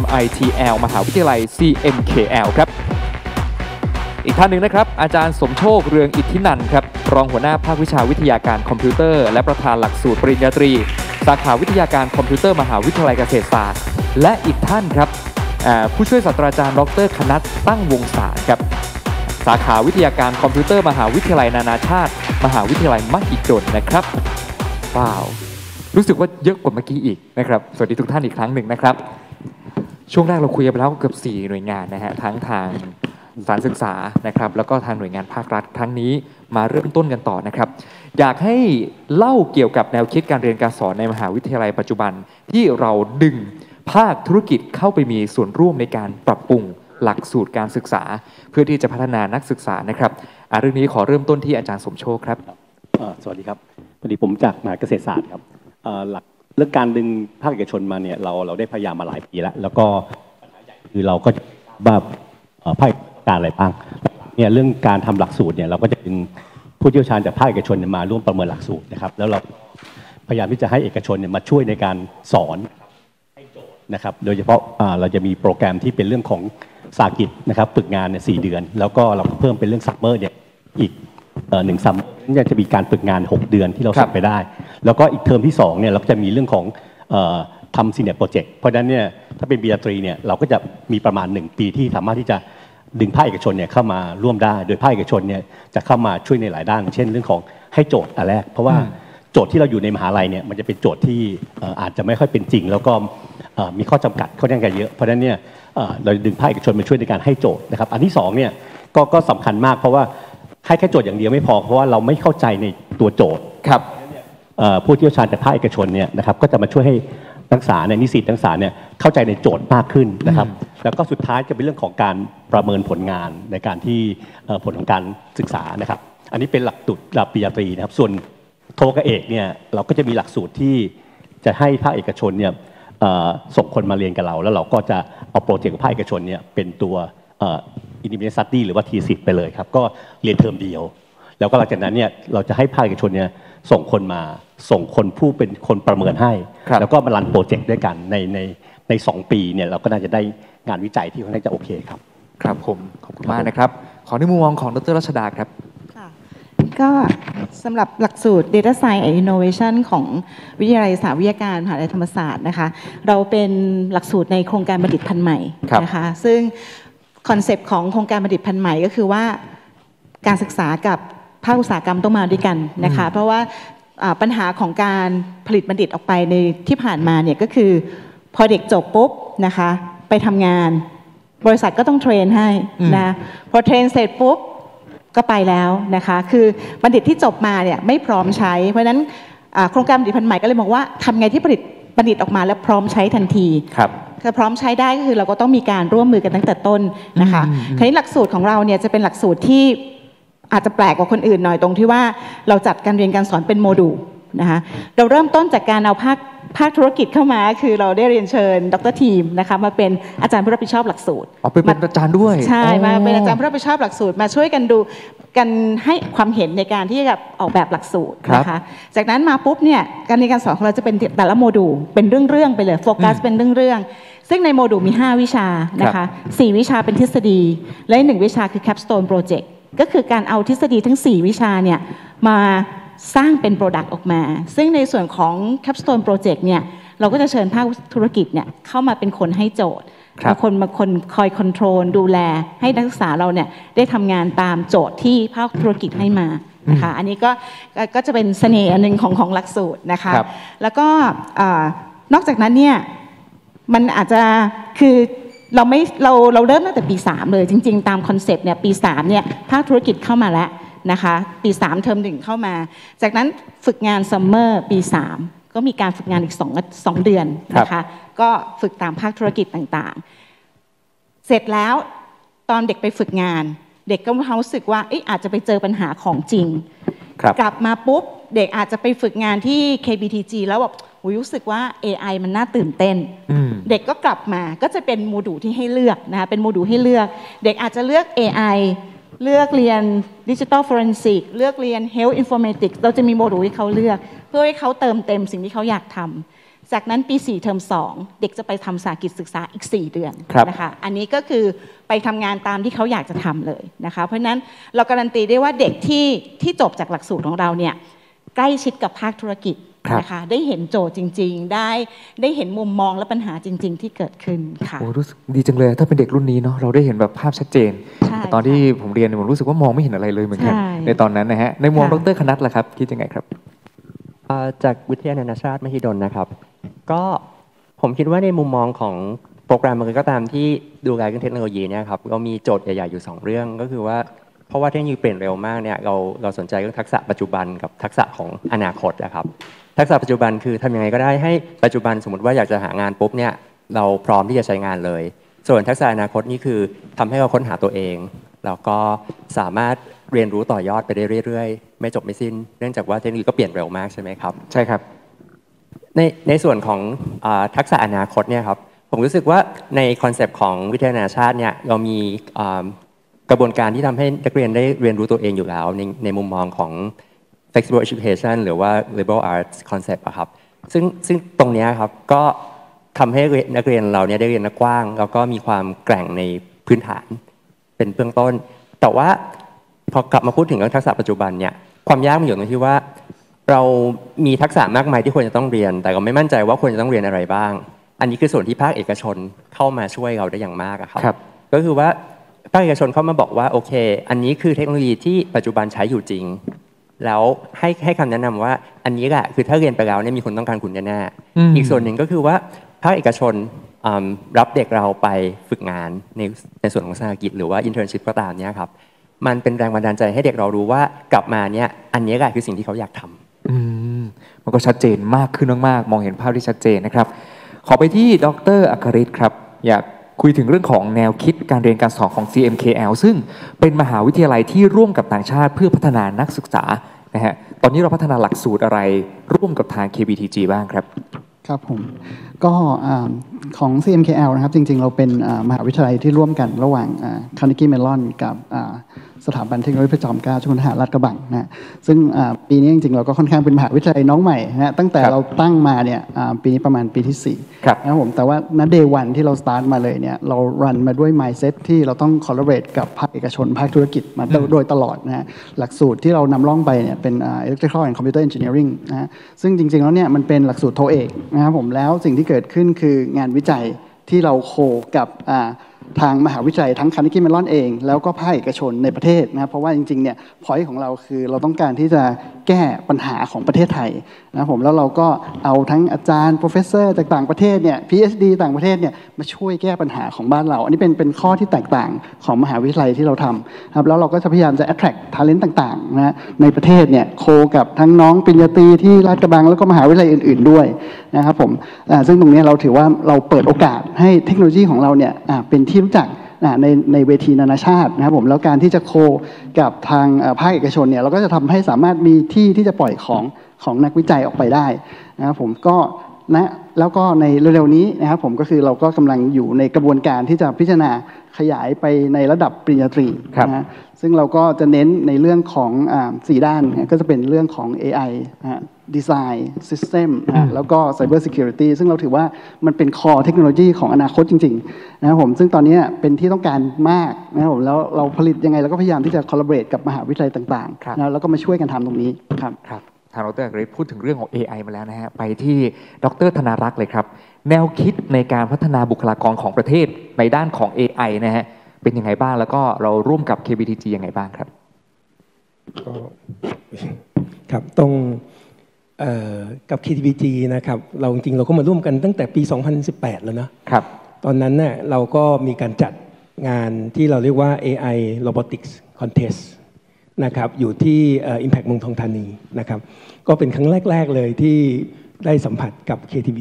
KMITL มหาวิทยาลัย CMKL ครับอีกท่านหนึ่งนะครับอาจารย์สมโชคเรืองอิทธินันท์ครับรองหัวหน้าภาควิชาวิทยาการคอมพิวเตอร์และประธานหลักสูตรปริญญาตรีสาขาวิทยาการคอมพิวเตอร์มหาวิทยาลัยเกษตรศาสตร์และอีกท่านครับผู้ช่วยศาสตราจารย์ดร.คณัฐตั้งวงศาครับสาขาวิทยาการคอมพิวเตอร์มหาวิทยาลัยนานาชาติมหาวิทยาลัยมหิดลนะครับว้าวรู้สึกว่าเยอะกว่าเมื่อกี้อีกนะครับสวัสดีทุกท่านอีกครั้งหนึ่งนะครับช่วงแรกเราคุยกันไปแล้วเกือบ4หน่วยงานนะฮะทั้งทางสถานศึกษานะครับแล้วก็ทางหน่วยงานภาครัฐครั้งนี้มาเริ่มต้นกันต่อนะครับอยากให้เล่าเกี่ยวกับแนวคิดการเรียนการสอนในมหาวิทยาลัยปัจจุบันที่เราดึงภาคธุรกิจเข้าไปมีส่วนร่วมในการปรับปรุงหลักสูตรการศึกษาเพื่อที่จะพัฒนานักศึกษานะครับเรื่องนี้ขอเริ่มต้นที่อาจารย์สมโชคครับสวัสดีครับพอดีผมจากมหาเกษตรศาสตร์ครับหลักเรื่องการดึงภาคเอกชนมาเนี่ยเราได้พยายามมาหลายปีแล้วก็ปัญหาใหญ่คือเราก็ว่าภาคการอะไรบ้างเนี่ยเรื่องการทำหลักสูตรเนี่ยเราก็จะดึงผู้เชี่ยวชาญจากภาคเอกชนมาร่วมประเมินหลักสูตรนะครับแล้วเราพยายามที่จะให้เอกชนเนี่ยมาช่วยในการสอนนะครับโดยเฉพาะเราจะมีโปรแกรมที่เป็นเรื่องของสากิจนะครับฝึกงานเนี่ย4 เดือนแล้วก็เราเพิ่มเป็นเรื่องซัมเมอร์เนี่ยอีก1 ซัมเมอร์นี่จะมีการฝึกงาน6 เดือนที่เราสั่งไปได้แล้วก็อีกเทอมที่2เนี่ยเราจะมีเรื่องของทำซีเนียร์โปรเจกต์เพราะฉะนั้นเนี่ยถ้าเป็นปริญญาตรีเนี่ยเราก็จะมีประมาณ1 ปีที่สามารถที่จะดึงภาคเอกชนเนี่ยเข้ามาร่วมได้โดยภาคเอกชนเนี่ยจะเข้ามาช่วยในหลายด้านเช่นเรื่องของให้โจทย์อันแรกเพราะว่าโจทย์ที่เราอยู่ในมหาลัยเนี่ยมันจะเป็นโจทย์ที่อาจจะไม่ค่อยเป็นจริงแล้วก็มีข้อจำกัดค่อนข้างเยอะเพราะฉะนั้นเนี่ยเราดึงภาคเอกชนมาช่วยในการให้โจทย์นะครับอันที่2เนี่ยก็สำคัญมากเพราะว่าให้แค่โจทย์อย่างเดียวไม่พอเพราะว่าเราไม่เข้าใจในตัวโจทย์ครับผู้เชี่ยวชาญจากภาคเอกชนเนี่ยนะครับก็จะมาช่วยให้นักศึกษานิสิตนักศึกษาเนี่ยเข้าใจในโจทย์มากขึ้นนะครับแล้วก็สุดท้ายจะเป็นเรื่องของการประเมินผลงานในการที่ผลของการศึกษานะครับอันนี้เป็นหลักสูตรปริญญาตรีนะครับส่วนโทกับเอกเนี่ยเราก็จะมีหลักสูตรที่จะให้ภาคเอกชนเนี่ยส่งคนมาเรียนกับเราแล้วเราก็จะเอาโปรเจกต์ของภาคเอกชนเนี่ยเป็นตัวindependent study หรือว่า thesis ไปเลยครับก็เรียนเทอมเดียวแล้วก็หลังจากนั้นเนี่ยเราจะให้ภาคเอกชนเนี่ยส่งคนผู้เป็นคนประเมินให้แล้วก็มารันโปรเจกต์ด้วยกันใน2 ปีเนี่ยเราก็น่าจะได้งานวิจัยที่ค่อนข้างจะโอเคครับครับผมขอบคุณมากนะครับขอในมุมมองของดร.รัชดาครับก็สำหรับหลักสูตร Data Science and Innovation ของวิทยาลัยสาวิทยาการมหาวิทยาลัยธรรมศาสตร์นะคะเราเป็นหลักสูตรในโครงการบัณฑิตพันธุ์ใหม่นะคะซึ่งคอนเซปต์ของโครงการบัณฑิตพันธุ์ใหม่ก็คือว่าการศึกษากับภาคอุตสาหกรรมต้องมาด้วยกันนะคะเพราะว่าปัญหาของการผลิตบัณฑิตออกไปในที่ผ่านมาเนี่ยก็คือพอเด็กจบปุ๊บนะคะไปทำงานบริษัทก็ต้องเทรนให้นะพอเทรนเสร็จปุ๊บก็ไปแล้วนะคะคือบัณฑิตที่จบมาเนี่ยไม่พร้อมใช้เพราะฉะนั้นโครงการบัณฑิตพันธุ์ใหม่ก็เลยมองว่าทำไงที่ผลิตประดิษฐ์ออกมาแล้วพร้อมใช้ทันทีถ้าพร้อมใช้ได้ก็คือเราก็ต้องมีการร่วมมือกันตั้งแต่ต้นนะคะคราวนี้หลักสูตรของเราเนี่ยจะเป็นหลักสูตรที่อาจจะแปลกกว่าคนอื่นหน่อยตรงที่ว่าเราจัดการเรียนการสอนเป็นโมดูลนะคะเราเริ่มต้นจากการเอาภาคธุรกิจเข้ามาคือเราได้เรียนเชิญดร.ทีมนะคะมาเป็นอาจารย์ผู้รับผิดชอบหลักสูตรเป็นอาจารย์ด้วยใช่มาเป็นอาจารย์ผู้รับผิดชอบหลักสูตรมาช่วยกันดูกันให้ความเห็นในการที่จะออกแบบหลักสูตรนะคะจากนั้นมาปุ๊บเนี่ยการเรียนการสอนของเราจะเป็นแต่ละโมดูลเป็นเรื่องๆไปเลยโฟกัสเป็นเรื่องๆซึ่งในโมดูลมี5วิชานะคะ4วิชาเป็นทฤษฎีและ1วิชาคือ Capstone Project ก็คือการเอาทฤษฎีทั้ง4วิชาเนี่ยมาสร้างเป็น Product ออกมาซึ่งในส่วนของ Capstone Project เนี่ยเราก็จะเชิญภาคธุรกิจเนี่ยเข้ามาเป็นคนให้โจทย์มาคนคอยคอนโทรลดูแลให้นักศึกษาเราเนี่ยได้ทำงานตามโจทย์ที่ภาคธุรกิจให้มานะคะอันนี้ก็จะเป็นเสน่ห์อันหนึ่งของหลักสูตรนะคะแล้วก็นอกจากนั้นเนี่ยมันอาจจะคือเราเริ่มตั้งแต่ปี3เลยจริงๆตามคอนเซปต์เนี่ยปี3เนี่ยภาคธุรกิจเข้ามาแล้วนะคะปี3เทอม1เข้ามาจากนั้นฝึกงานซัมเมอร์ปี3ก็มีการฝึกงานอีก2เดือนนะคะก็ฝึกตามภาคธุรกิจต่างๆเสร็จแล้วตอนเด็กไปฝึกงานเด็กก็รู้สึกว่าอาจจะไปเจอปัญหาของจริงกลับมาปุ๊บเด็กอาจจะไปฝึกงานที่ KBTG แล้วแบบรู้สึกว่า AI มันน่าตื่นเต้นเด็กก็กลับมาก็จะเป็นโมดูลที่ให้เลือกนะคะเป็นโมดูลให้เลือกเด็กอาจจะเลือก AI เลือกเรียน Digital Forensic เลือกเรียน Health Informatics เราจะมีโมดูลให้เขาเลือกเพื่อให้เขาเติมเต็มสิ่งที่เขาอยากทำจากนั้นปี4เทอม2เด็กจะไปทำสาหกิจศึกษาอีก4เดือนนะคะอันนี้ก็คือไปทำงานตามที่เขาอยากจะทำเลยนะคะเพราะฉะนั้นเราการันตีได้ว่าเด็กที่จบจากหลักสูตรของเราเนี่ยใกล้ชิดกับภาคธุรกิจนะคะได้เห็นโจทย์จริงๆได้เห็นมุมมองและปัญหาจริงๆที่เกิดขึ้นค่ะโอ้รู้สึกดีจังเลยถ้าเป็นเด็กรุ่นนี้เนาะเราได้เห็นแบบภาพชัดเจนตอนที่ผมเรียนผมรู้สึกว่ามองไม่เห็นอะไรเลยเหมือนกันในตอนนั้นนะฮะในมุมดร.คณัฐล่ะครับคิดยังไงครับจากวิทยาลัยนานาชาติมหิดลนะครับก็ผมคิดว่าในมุมมองของโปรแกรมมันก็ตามที่ดูแลเรื่องเทคโนโลยีเนี่ยครับเรามีโจทย์ใหญ่ๆอยู่2เรื่องก็คือว่าเพราะว่าเทคโนโลยีเปลี่ยนเร็วมากเนี่ยเราสนใจเรื่องทักษะปัจจุบันกับทักษะของอนาคตนะครับทักษะปัจจุบันคือทำยังไงก็ได้ให้ปัจจุบันสมมติว่าอยากจะหางานปุ๊บเนี่ยเราพร้อมที่จะใช้งานเลยส่วนทักษะอนาคตนี่คือทำให้เราค้นหาตัวเองแล้วก็สามารถเรียนรู้ต่อยอดไปได้เรื่อยๆไม่จบไม่สิ้นเนื่องจากว่าเทคโนโลยีก็เปลี่ยนเร็วมากใช่ไหมครับใช่ครับในส่วนของทักษะอนาคตเนี่ยครับผมรู้สึกว่าในคอนเซปต์ของวิทยาลัยนานาชาติเนี่ยเรามีกระบวนการที่ทำให้นักเรียนได้เรียนรู้ตัวเองอยู่แล้วในมุมมองของ flexible education หรือว่า liberal arts concept อะครับซึ่งตรงนี้ครับก็ทำให้นักเรียนเราเนี่ยได้เรียนกว้างแล้วก็มีความแกร่งในพื้นฐานเป็นเบื้องต้นแต่ว่าพอกลับมาพูดถึงเรื่องทักษะปัจจุบันเนี่ยความยากมันอยู่ตรงที่ว่าเรามีทักษะมากมายที่ควรจะต้องเรียนแต่เราไม่มั่นใจว่าควรจะต้องเรียนอะไรบ้างอันนี้คือส่วนที่ภาคเอกชนเข้ามาช่วยเราได้อย่างมากครับก็คือว่าภาคเอกชนเข้ามาบอกว่าโอเคอันนี้คือเทคโนโลยีที่ปัจจุบันใช้อยู่จริงแล้วให้คำแนะนำว่าอันนี้แหละคือถ้าเรียนไปแล้วเนี่ยมีคนต้องการคุณแน่ๆอีกส่วนหนึ่งก็คือว่าภาคเอกชนรับเด็กเราไปฝึกงานในส่วนของสหกิจหรือว่า internship ก็ตามเนี่ยครับมันเป็นแรงบันดาลใจให้เด็กเรารู้ว่ากลับมาเนี่ยอันนี้แหละคือสิ่งที่เขาอยากทำมันก็ชัดเจนมากขึ้นมากๆมองเห็นภาพที่ชัดเจนนะครับขอไปที่ดร.อัครฤทธิ์ครับอยากคุยถึงเรื่องของแนวคิดการเรียนการสอนของ CMKL ซึ่งเป็นมหาวิทยาลัยที่ร่วมกับต่างชาติเพื่อพัฒนานักศึกษานะฮะตอนนี้เราพัฒนาหลักสูตรอะไรร่วมกับทาง KBTG บ้างครับครับผมก็ของ CMKL นะครับจริงๆเราเป็นมหาวิทยาลัยที่ร่วมกันระหว่างCarnegie Mellon กับสถาบันเทคโนโลยีพระจอมเกล้าเจ้าคุณทหารลาดกระบังนะซึ่งปีนี้จริงๆเราก็ค่อนข้างเป็นมหาวิทยาลัยน้องใหม่นะตั้งแต่เราตั้งมาเนี่ยปีนี้ประมาณปีที่4นะครับผมแต่ว่าณ Day 1ที่เราสตาร์ทมาเลยเนี่ยเรารันมาด้วย mindset ที่เราต้อง collaborate กับภาคเอกชนภาคธุรกิจมาโดยตลอดนะฮะหลักสูตรที่เรานำร่องไปเนี่ยเป็น electrical and computer engineering นะซึ่งจริงๆแล้วเนี่ยมันเป็นหลักสูตรโทเอกนะครับผมแล้วสิ่งที่เกิดขึ้นคืองานวิจัยที่เราโคกับทางมหาวิทยาลัยทั้งคาร์เนกี้เมลลอนเองแล้วก็ภาคเอกชนในประเทศนะครับเพราะว่าจริงๆเนี่ยพอยต์ของเราคือเราต้องการที่จะแก้ปัญหาของประเทศไทยนะครับผมแล้วเราก็เอาทั้งอาจารย์ professor จากต่างประเทศเนี่ย PhD ต่างประเทศเนี่ยมาช่วยแก้ปัญหาของบ้านเราอันนี้เป็นข้อที่แตกต่างของมหาวิทยาลัยที่เราทำครับแล้วเราก็จะพยายามจะ attract talent ต่างๆนะในประเทศเนี่ยโคกับทั้งน้องปริญญาตรีที่ลาดกระบังแล้วก็มหาวิทยาลัยอื่นๆด้วยนะครับผมซึ่งตรงนี้เราถือว่าเราเปิดโอกาสให้เทคโนโลยีของเราเนี่ยเป็นที่รู้จักในเวทีนานาชาตินะครับผมแล้วการที่จะโคกับทางภาคเอกชนเนี่ยเราก็จะทำให้สามารถมีที่จะปล่อยของนักวิจัยออกไปได้นะครับผมก็แล้วก็ในเร็วๆนี้นะครับผมก็คือเราก็กำลังอยู่ในกระบวนการที่จะพิจารณาขยายไปในระดับปริญญาตรีนะซึ่งเราก็จะเน้นในเรื่องของ4ด้านก็จะเป็นเรื่องของ AI Design System แล้วก็ Cyber Security ซึ่งเราถือว่ามันเป็น core เทคโนโลยีของอนาคตจริงๆนะครับผมซึ่งตอนนี้เป็นที่ต้องการมากนะครับผมแล้วเราผลิตยังไงเราก็พยายามที่จะ collaborate กับมหาวิทยาลัยต่างๆนะแล้วก็มาช่วยกันทำตรงนี้ครับทางดร.อักฤทธิ์พูดถึงเรื่องของ AI มาแล้วนะฮะไปที่ดร.ธนารักษ์เลยครับแนวคิดในการพัฒนาบุคลากรของประเทศในด้านของ AI นะฮะเป็นยังไงบ้างแล้วก็เราร่วมกับ KBTG ยังไงบ้างครับครับตรงกับ KBTG นะครับเราจริงๆเราก็มาร่วมกันตั้งแต่ปี 2018 แล้วนะครับตอนนั้นเนี่ยเราก็มีการจัดงานที่เราเรียกว่า AI Robotics Contest นะครับอยู่ที่ Impact เมืองทองธานีนะครับก็เป็นครั้งแรกๆเลยที่ได้สัมผัสกับ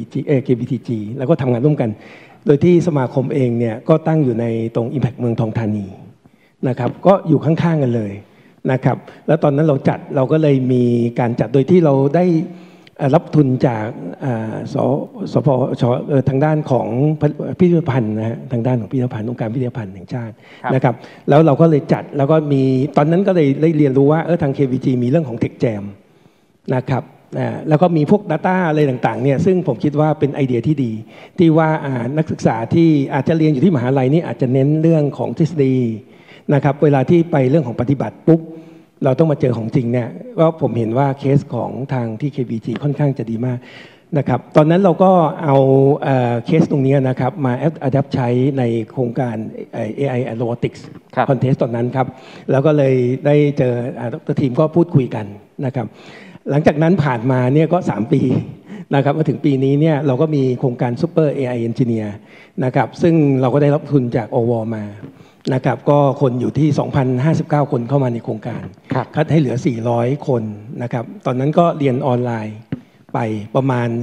KBTG แล้วก็ทำงานร่วมกันโดยที่สมาคมเองเนี่ยก็ตั้งอยู่ในตรง Impact เมืองทองธานีนะครับก็อยู่ข้างๆกันเลยนะครับแล้วตอนนั้นเราก็เลยมีการจัดโดยที่เราได้รับทุนจากสพชทางด้านของพิพิธภัณฑ์นะฮะทางด้านของพิพิธภัณฑ์องค์การพิพิธภัณฑ์แห่งชาตินะครับแล้วเราก็เลยจัดแล้วก็มีตอนนั้นก็เลยได้เรียนรู้ว่าทาง KBG มีเรื่องของ Tech Jam นะครับแล้วก็มีพวก Data อะไรต่างๆเนี่ยซึ่งผมคิดว่าเป็นไอเดียที่ดีที่ว่านักศึกษาที่อาจจะเรียนอยู่ที่มหาลัยนี่อาจจะเน้นเรื่องของทฤษฎีนะครับเวลาที่ไปเรื่องของปฏิบัติปุ๊บเราต้องมาเจอของจริงเนี่ยก็ผมเห็นว่าเคสของทางที่ KBG ค่อนข้างจะดีมากนะครับตอนนั้นเราก็เอาเคสตรงนี้นะครับมาadaptใช้ในโครงการ AI Robotics Contest ตอนนั้นครับแล้วก็เลยได้เจอดร.ทีมก็พูดคุยกันนะครับหลังจากนั้นผ่านมาเนี่ยก็3ปีนะครับมาถึงปีนี้เนี่ยเราก็มีโครงการ Super AI Engineer นะครับซึ่งเราก็ได้รับทุนจากอวมานะครับก็คนอยู่ที่ 2,059 คนเข้ามาในโครงการคัดให้เหลือ400คนนะครับตอนนั้นก็เรียนออนไลน์ไปประมาณ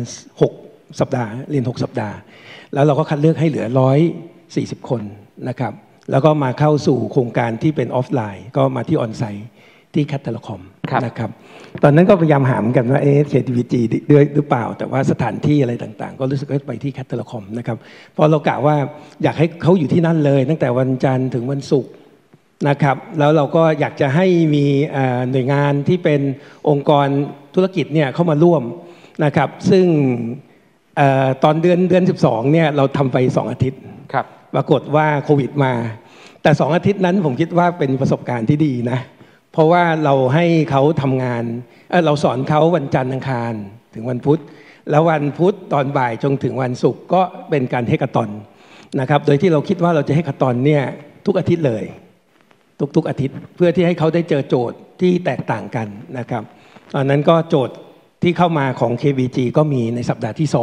6สัปดาห์เรียน6สัปดาห์แล้วเราก็คัดเลือกให้เหลือ140คนนะครับแล้วก็มาเข้าสู่โครงการที่เป็นออฟไลน์ก็มาที่ออนไซต์ที่แคทเทเลคอมนะครับตอนนั้นก็พยายามหาเหมือนกันว่าKTVG ด้วยหรือเปล่าแต่ว่าสถานที่อะไรต่างๆก็รู้สึกว่าไปที่แคทเทเลคอมนะครับพอเรากะว่าอยากให้เขาอยู่ที่นั่นเลยตั้งแต่วันจันทร์ถึงวันศุกร์นะครับแล้วเราก็อยากจะให้มีหน่วยงานที่เป็นองค์กรธุรกิจเนี่ยเข้ามาร่วมนะครับซึ่งตอนเดือน12เนี่ยเราทำไป2อาทิตย์ปรากฏว่าโควิดมาแต่2อาทิตย์นั้นผมคิดว่าเป็นประสบการณ์ที่ดีนะเพราะว่าเราให้เขาทำงานเราสอนเขาวันจันทร์อังคารถึงวันพุธแล้ววันพุธตอนบ่ายจนถึงวันศุกร์ก็เป็นการเฮกาธอนนะครับโดยที่เราคิดว่าเราจะเฮกาธอนเนี่ยทุกอาทิตย์เลยทุกอาทิตย์เพื่อที่ให้เขาได้เจอโจทย์ที่แตกต่างกันนะครับตอนนั้นก็โจทย์ที่เข้ามาของ KBG ก็มีในสัปดาห์ที่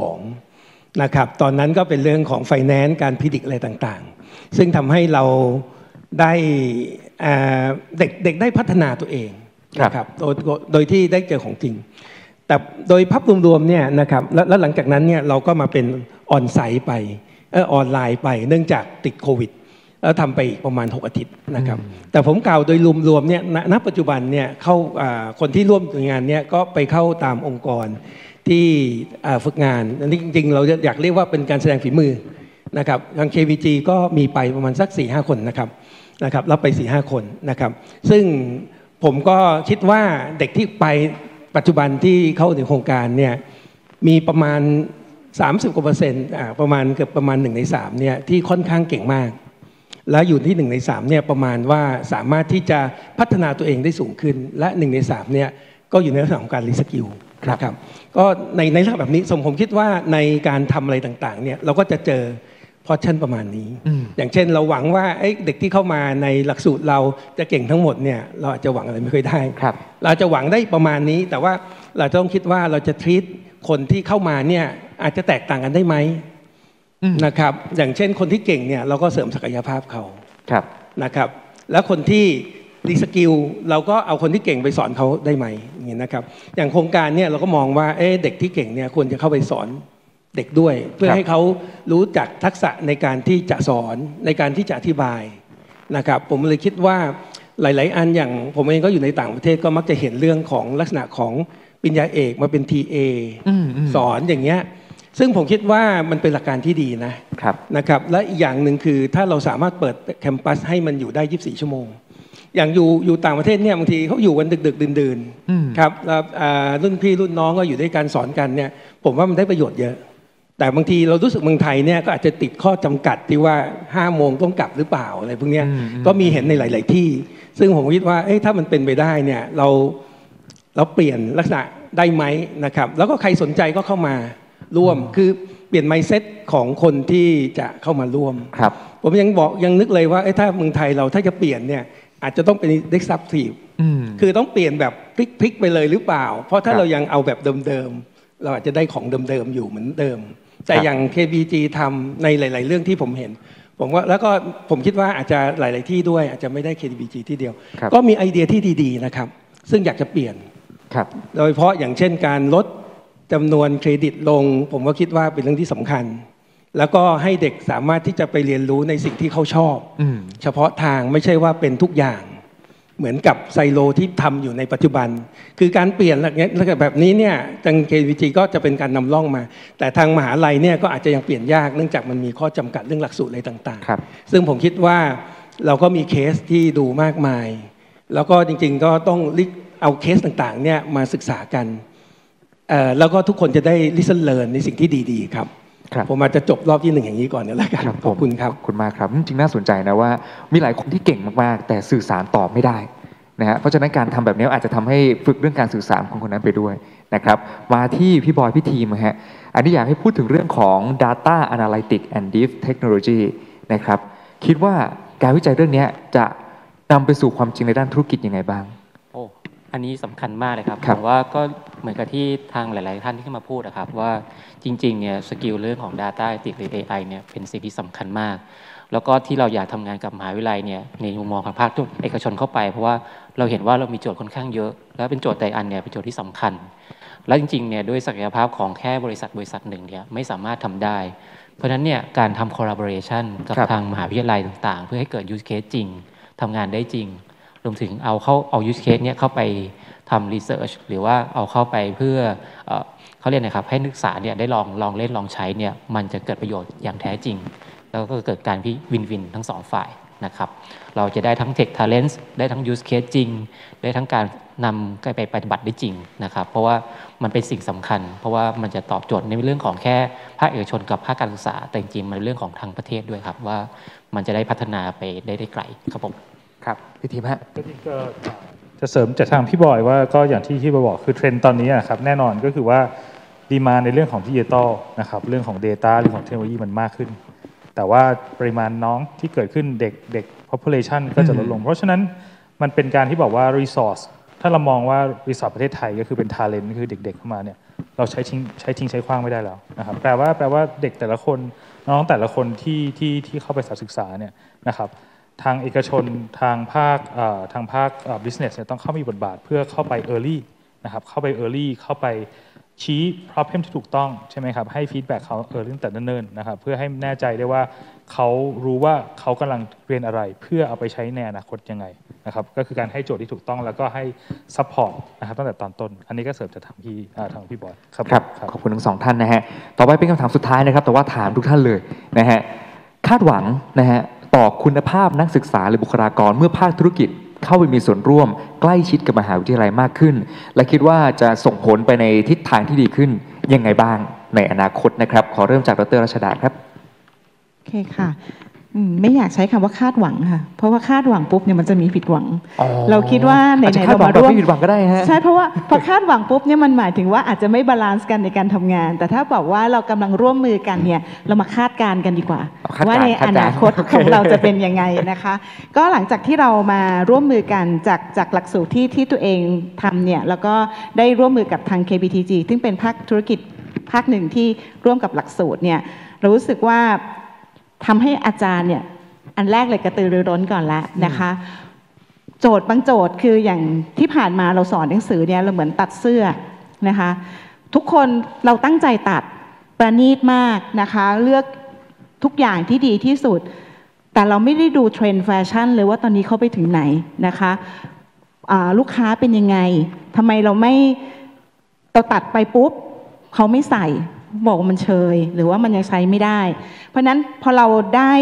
2นะครับตอนนั้นก็เป็นเรื่องของ Finance การพิจิตรอะไรต่างๆซึ่งทำให้เราได้เด็กได้พัฒนาตัวเองนะครับโดยที่ได้เจอของจริงแต่โดยภาพรวมๆเนี่ยนะครับแล้วหลังจากนั้นเนี่ยเราก็มาเป็นออนไซต์ไปออนไลน์ไปเนื่องจากติดโควิดแล้วทำไปอีกประมาณ6อาทิตย์นะครับแต่ผมกล่าวโดยรวมๆเนี่ยณปัจจุบันเนี่ยเข้าคนที่ร่วมงานเนี่ยก็ไปเข้าตามองค์กรที่ฝึกงานอันนี้จริงๆเราอยากเรียกว่าเป็นการแสดงฝีมือนะครับทาง KBG ก็มีไปประมาณสัก 4-5 คนนะครับรับไป 4-5 คนนะครับซึ่งผมก็คิดว่าเด็กที่ไปปัจจุบันที่เข้าถึงโครงการเนี่ยมีประมาณ30%กว่าประมาณเกือบประมาณ1 ใน 3เนี่ยที่ค่อนข้างเก่งมากแล้วอยู่ที่1 ใน 3เนี่ยประมาณว่าสามารถที่จะพัฒนาตัวเองได้สูงขึ้นและ1 ใน 3เนี่ยก็อยู่ในลักษณะของการรีสกิลนะครับก็ในลักษณะแบบนี้ผมคิดว่าในการทำอะไรต่างๆเนี่ยเราก็จะเจอพอร์ชั่นประมาณนี้อย่างเช่นเราหวังว่าเด็กที่เข้ามาในหลักสูตรเราจะเก่งทั้งหมดเนี่ยเราอาจจะหวังอะไรไม่ค่อยได้เราจะหวังได้ประมาณนี้แต่ว่าเราต้องคิดว่าเราจะtreatคนที่เข้ามาเนี่ยอาจจะแตกต่างกันได้ไหมนะครับอย่างเช่นคนที่เก่งเนี่ยเราก็เสริมศักยภาพเขานะครับแล้วคนที่รีสกิลเราก็เอาคนที่เก่งไปสอนเขาได้ไหมอย่างนี้นะครับอย่างโครงการเนี่ยเราก็มองว่าเด็กที่เก่งเนี่ยควรจะเข้าไปสอนเด็กด้วยเพื่อให้เขารู้จักทักษะในการที่จะสอนในการที่จะอธิบายนะครับผมเลยคิดว่าหลายๆอันอย่างผมเองก็อยู่ในต่างประเทศก็มักจะเห็นเรื่องของลักษณะของปริญญาเอกมาเป็น TA สอนอย่างเงี้ยซึ่งผมคิดว่ามันเป็นหลักการที่ดีนะครับและอีกอย่างหนึ่งคือถ้าเราสามารถเปิดแคมปัสให้มันอยู่ได้24ชั่วโมงอย่างอยู่ต่างประเทศเนี่ยบางทีเขาอยู่กันดึกๆดื่นๆครับแล้วรุ่นพี่รุ่นน้องก็อยู่ด้วยกันสอนกันเนี่ยผมว่ามันได้ประโยชน์เยอะแต่บางทีเรารู้สึกเมืองไทยเนี่ยก็อาจจะติดข้อจำกัดที่ว่า5 โมงต้องกลับหรือเปล่าอะไรพวกนี้ก็มีเห็นในหลายๆที่ซึ่งผมคิดว่าถ้ามันเป็นไปได้เนี่ยเราเปลี่ยนลักษณะได้ไหมนะครับแล้วก็ใครสนใจก็เข้ามาร่วมคือเปลี่ยน mindset ของคนที่จะเข้ามาร่วมผมยังนึกเลยว่าถ้าเมืองไทยเราถ้าจะเปลี่ยนเนี่ยอาจจะต้องเป็น disruptive คือต้องเปลี่ยนแบบพลิกไปเลยหรือเปล่าเพราะถ้าเรายังเอาแบบเดิมๆเราอาจจะได้ของเดิมๆอยู่เหมือนเดิมแต่อย่าง KBG ทำในหลายๆเรื่องที่ผมเห็นผมว่าแล้วก็ผมคิดว่าอาจจะหลายๆที่ด้วยอาจจะไม่ได้ KBG ที่เดียวก็มีไอเดียที่ดีๆนะครับซึ่งอยากจะเปลี่ยนโดยเฉพาะอย่างเช่นการลดจำนวนเครดิตลงผมก็คิดว่าเป็นเรื่องที่สำคัญแล้วก็ให้เด็กสามารถที่จะไปเรียนรู้ในสิ่งที่เขาชอบเฉพาะทางไม่ใช่ว่าเป็นทุกอย่างเหมือนกับไซโลที่ทำอยู่ในปัจจุบันคือการเปลี่ยนแบบนี้เนี่ยทาง KBG ก็จะเป็นการนำร่องมาแต่ทางมหาลัยเนี่ยก็อาจจะยังเปลี่ยนยากเนื่องจากมันมีข้อจำกัดเรื่องหลักสูตรอะไรต่างๆซึ่งผมคิดว่าเราก็มีเคสที่ดูมากมายแล้วก็จริงๆก็ต้องเอาเคสต่างๆเนี่ยมาศึกษากันแล้วก็ทุกคนจะได้ listen learn ในสิ่งที่ดีๆครับผมอาจจะจบรอบที่1อย่างนี้ก่อนนี่แหละครับขอบคุณครับขอบคุณมากครับจริงๆน่าสนใจนะว่ามีหลายคนที่เก่งมากๆแต่สื่อสารตอบไม่ได้นะฮะเพราะฉะนั้นการทำแบบนี้อาจจะทำให้ฝึกเรื่องการสื่อสารของคนนั้นไปด้วยนะครับมาที่พี่บอยพี่ทีมฮะอันนี้อยากให้พูดถึงเรื่องของ data analytics and deep technology นะครับคิดว่าการวิจัยเรื่องนี้จะนำไปสู่ความจริงในด้านธุรกิจยังไงบ้างอันนี้สำคัญมากเลยครับผมว่าก็เหมือนกับที่ทางหลายๆท่านที่ขึ้นมาพูดนะครับว่าจริงๆเนี่ยสกิลเรื่องของ Data Analytics หรือ AI เนี่ยเป็นสิ่งที่สำคัญมากแล้วก็ที่เราอยากทำงานกับมหาวิทยาลัยเนี่ยในมุมมองของภาคเอกชนเข้าไปเพราะว่าเราเห็นว่าเรามีโจทย์ค่อนข้างเยอะแล้วเป็นโจทย์แต่อันเนี่ยเป็นโจทย์ที่สำคัญแล้วจริงๆเนี่ยด้วยศักยภาพของแค่บริษัทหนึ่งเนี่ยไม่สามารถทำได้เพราะฉะนั้นเนี่ยการทำ collaboration กับทางมหาวิทยาลัยต่างๆเพื่อให้เกิด use case จริงทำงานได้จริงรวมถึงเอา use case เนี่ยเข้าไปทำ research หรือว่าเอาเข้าไปเพื่อเขาเรียกนะครับให้นักศึกษาเนี่ยได้ลองเล่นลองใช้เนี่ยมันจะเกิดประโยชน์อย่างแท้จริงแล้วก็เกิดการวินทั้ง2ฝ่ายนะครับเราจะได้ทั้ง tech talent ได้ทั้ง use case จริงได้ทั้งการนำไปปฏิบัติได้จริงนะครับเพราะว่ามันเป็นสิ่งสำคัญเพราะว่ามันจะตอบโจทย์ในเรื่องของแค่ภาคเอกชนกับภาคการศึกษาแต่จริงๆมันเป็นเรื่องของทางประเทศด้วยครับว่ามันจะได้พัฒนาไปได้ไกลครับผมครับพี่ทีมฮะจะเสริมจากทางพี่บอยว่าก็อย่างที่พี่บอยบอกคือเทรนด์ตอนนี้นะครับแน่นอนก็คือว่าดีมานด์ในเรื่องของดิจิตอลนะครับเรื่องของ Data เรื่องของเทคโนโลยีมันมากขึ้นแต่ว่าปริมาณน้องที่เกิดขึ้นเด็ก population ก็จะลดลงเพราะฉะนั้นมันเป็นการที่บอกว่า resource ถ้าเรามองว่า resource ประเทศไทยก็คือเป็น talent คือเด็กๆเข้ามาเนี่ยเราใช้ทิ้งใช้ขว้างไม่ได้แล้วนะครับแปลว่าเด็กแต่ละคนน้องแต่ละคนที่เข้าไปศึกษาเนี่ยนะครับทางเอกชนทางภาคbusiness เนี่ยต้องเข้ามีบทบาทเพื่อเข้าไป early นะครับเข้าไป early เข้าไปชี้ problem ที่ถูกต้องใช่ไหมครับให้ feedback เขาตั้งแต่เนิ่นๆนะครับเพื่อให้แน่ใจได้ว่าเขารู้ว่าเขากำลังเรียนอะไรเพื่อเอาไปใช้ในอนาคตยังไงนะครับก็คือการให้โจทย์ที่ถูกต้องแล้วก็ให้ support นะครับตั้งแต่ตอนต้นอันนี้ก็เสริมจากทางพี่บอยครับขอบคุณทั้ง2ท่านนะฮะต่อไปเป็นคำถามสุดท้ายนะครับแต่ว่าถามทุกท่านเลยนะฮะคาดหวังนะฮะต่อคุณภาพนักศึกษาหรือบุคลากรเมื่อภาคธุรกิจเข้าไปมีส่วนร่วมใกล้ชิดกับมหาวิทยาลัยมากขึ้นและคิดว่าจะส่งผลไปในทิศทางที่ดีขึ้นยังไงบ้างในอนาคตนะครับขอเริ่มจากดร.รัชดาครับโอเคค่ะไม่อยากใช้คำว่าคาดหวังค่ะเพราะว่าคาดหวังปุ๊บเนี่ยมันจะมีผิดหวังเราคิดว่าไหนๆเรามาร่วมผิดหวังก็ได้ฮะใช่เพราะว่าพอคาดหวังปุ๊บเนี่ยมันหมายถึงว่าอาจจะไม่บาลานซ์กันในการทำงานแต่ถ้าบอกว่าเรากำลังร่วมมือกันเนี่ยเรามาคาดการณ์กันดีกว่าว่าในอนาคตของเราจะเป็นยังไงนะคะก็หลังจากที่เรามาร่วมมือกันจากหลักสูตรที่ตัวเองทำเนี่ยแล้วก็ได้ร่วมมือกับทาง KBTG ซึ่งเป็นภาคธุรกิจภาคหนึ่งที่ร่วมกับหลักสูตรเนี่ยเรารู้สึกว่าทำให้อาจารย์เนี่ยอันแรกเลยกระตือรือร้นก่อนแล้วนะคะโจทย์บางโจทย์คืออย่างที่ผ่านมาเราสอนหนังสือเนี่ยเราเหมือนตัดเสื้อนะคะทุกคนเราตั้งใจตัดประณีตมากนะคะเลือกทุกอย่างที่ดีที่สุดแต่เราไม่ได้ดูเทรนด์แฟชั่นเลยว่าตอนนี้เขาไปถึงไหนนะคะลูกค้าเป็นยังไงทำไมเราไม่เราตัดไปปุ๊บเขาไม่ใส่บอกว่ามันเชยหรือว่ามันยังใช้ไม่ได้เพราะนั้นพอเราได้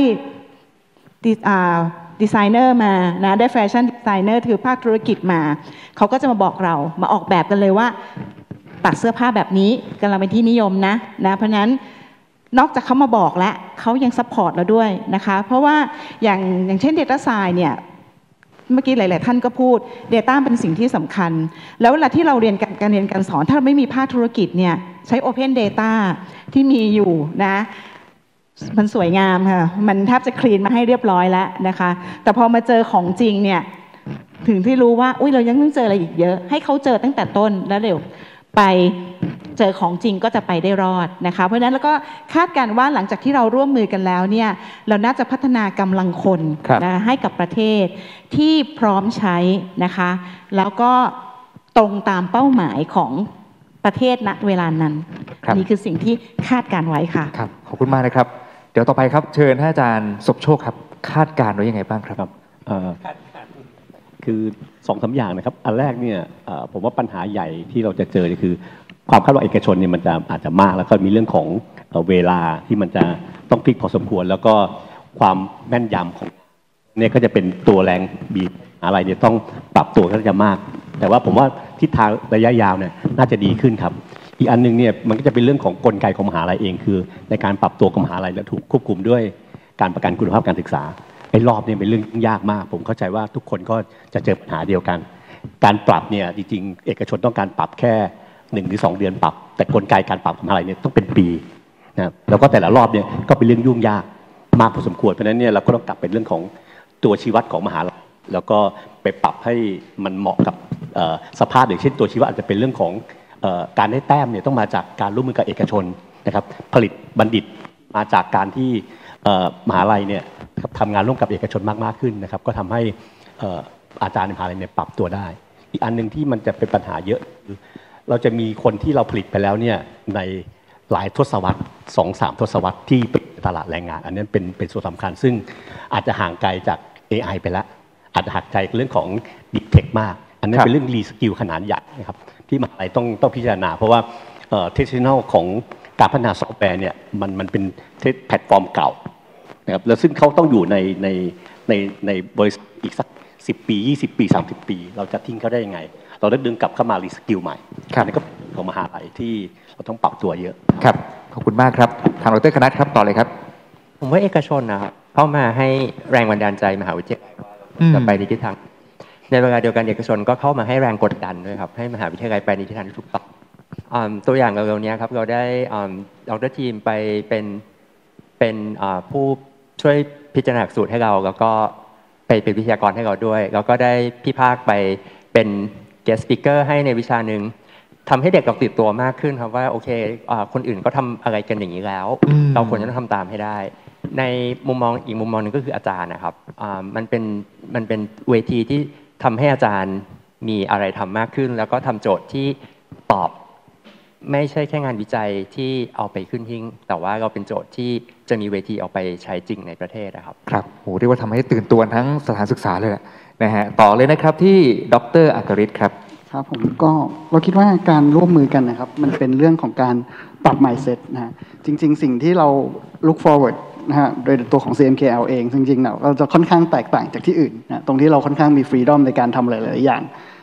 ดีไซเนอร์มานะได้แฟชั่นดีไซเนอร์คือภาคธุรกิจมาเขาก็จะมาบอกเรามาออกแบบกันเลยว่าตัดเสื้อผ้าแบบนี้กำลังเป็นที่นิยมนะเพราะนั้นนอกจากเขามาบอกแล้วเขายังซัพพอร์ตเราด้วยนะคะเพราะว่าอย่างเช่น Data Science เนี่ยเมื่อกี้หลายๆท่านก็พูด Data เป็นสิ่งที่สำคัญแล้วเวลาที่เราเรียนการเรียนการสอนถ้าเราไม่มีภาคธุรกิจเนี่ยใช้ Open Data ที่มีอยู่นะมันสวยงามค่ะมันแทบจะคลีนมาให้เรียบร้อยแล้วนะคะแต่พอมาเจอของจริงเนี่ยถึงที่รู้ว่าอุ้ยเรายังต้องเจออะไรอีกเยอะให้เขาเจอตั้งแต่ต้นแล้วเดี๋ยวไปเจอของจริงก็จะไปได้รอดนะคะเพราะฉะนั้นแล้วก็คาดการณ์ว่าหลังจากที่เราร่วมมือกันแล้วเนี่ยเราน่าจะพัฒนากำลังคนนะให้กับประเทศที่พร้อมใช้นะคะแล้วก็ตรงตามเป้าหมายของประเทศณเวลานั้นนี่คือสิ่งที่คาดการไว้ค่ะครับขอบคุณมากนะครับเดี๋ยวต่อไปครับเชิญท่านอาจารย์สมโชคครับคาดการไว้ยังไงบ้างครับคือ2-3 อย่างนะครับอันแรกเนี่ยผมว่าปัญหาใหญ่ที่เราจะเจอคือความคาดหวังเอกชนเนี่ยมันจะอาจจะมากแล้วก็มีเรื่องของเวลาที่มันจะต้องพลิกพอสมควรแล้วก็ความแม่นยำของเนี่ยก็จะเป็นตัวแรงบีบอะไรเนี่ยต้องปรับตัวก็จะมากแต่ว่าผมว่าทิศทางระยะยาวเนี่ยน่าจะดีขึ้นครับอีกอันนึงเนี่ยมันก็จะเป็นเรื่องของกลไกของมหาลัยเองคือในการปรับตัวของมหาลัยและถูกควบคุมด้วยการประกันคุณภาพการศึกษาไอ้รอบนี้เป็นเรื่องยากมากผมเข้าใจว่าทุกคนก็จะเจอปัญหาเดียวกันการปรับเนี่ยจริงๆเอกชนต้องการปรับแค่1 หรือ 2 เดือนปรับแต่กลไกการปรับของมหาลัยเนี่ยต้องเป็นปีนะแล้วก็แต่ละรอบเนี่ยก็เป็นเรื่องยุ่งยากมากพอสมควรเพราะฉะนั้นเนี่ยเราก็ต้องกลับเป็นเรื่องของตัวชี้วัดของมหาลัยแล้วก็ไปปรับให้มันเหมาะกับสภาพอย่างเช่นตัวชี้วัดอาจจะเป็นเรื่องของการได้แต้มเนี่ยต้องมาจากการร่วมมือกับเอกชนนะครับผลิตบัณฑิตมาจากการที่มหาลัยเนี่ยทำงานร่วมกับเอกชนมากขึ้นนะครับก็ทำให้อาจารย์ในมหาลัยเนี่ยปรับตัวได้อีกอันนึงที่มันจะเป็นปัญหาเยอะคือเราจะมีคนที่เราผลิตไปแล้วเนี่ยในหลายทศวรรษ 2-3 ทศวรรษที่เป็นตลาดแรงงานอันนี้เป็นส่วนสำคัญซึ่งอาจจะห่างไกลจาก AI ไปแล้วอาจจะห่างไกลเรื่องของ Deep Tech มากอันนั้นเป็นเรื่องรีสกิลขนาดใหญ่นะครับที่มหาลัยต้องพิจารณาเพราะว่าเทคโนโลยีของการพัฒนาซอฟต์แวร์เนี่ยมันเป็นแพลตฟอร์มเก่านะครับแล้วซึ่งเขาต้องอยู่ในบริษัทอีกสัก10 ปี20 ปี30 ปีเราจะทิ้งเขาได้ยังไงเราได้ดึงกลับเข้ามารีสกิลใหม่นี่ก็ของมหาลัยที่เราต้องปรับตัวเยอะครับขอบคุณมากครับทางดร.คณัฐครับต่อเลยครับผมว่าเอกชนนะครับเข้ามาให้แรงบันดาลใจมหาวิทยาลัยจะไปในทิศทางในเวลาเดียวกันเอกชนก็เข้ามาให้แรงกดดันด้วยครับให้มหาวิทยาลัยไปในทิศทางที่ถูกต้องตัวอย่างเร็วๆนี้ครับเราได้ดร.ทีมไปเป็นผู้ช่วยพิจารณาหลักสูตรให้เราแล้วก็ไปเป็นวิทยากรให้เราด้วยแล้วก็ได้พี่ภาคไปเป็น guest speaker ให้ในวิชาหนึ่งทำให้เด็กเราติดตัวมากขึ้นครับว่าโอเคคนอื่นก็ทำอะไรกันอย่างนี้แล้วเราควรจะต้องทำตามให้ได้ในมุมมองอีกมุมมองนึงก็คืออาจารย์นะครับมันเป็นเวทีที่ทำให้อาจารย์มีอะไรทำมากขึ้นแล้วก็ทำโจทย์ที่ตอบไม่ใช่แค่งานวิจัยที่เอาไปขึ้นหิ้งแต่ว่าเราเป็นโจทย์ที่จะมีเวทีเอาไปใช้จริงในประเทศนะครับครับโหเรียกว่าทำให้ตื่นตัวทั้งสถานศึกษาเลยนะฮะต่อเลยนะครับที่ดร.อัครฤทธิ์ครับครับผมก็เราคิดว่าการร่วมมือกันนะครับมันเป็นเรื่องของการปรับ mindset นะฮะจริงๆสิ่งที่เรา look forward นะฮะโดยตัวของ CMKL เองจริงๆเราจะค่อนข้างแตกต่างจากที่อื่นนะตรงที่เราค่อนข้างมี freedom ในการทำหลายๆอย่าง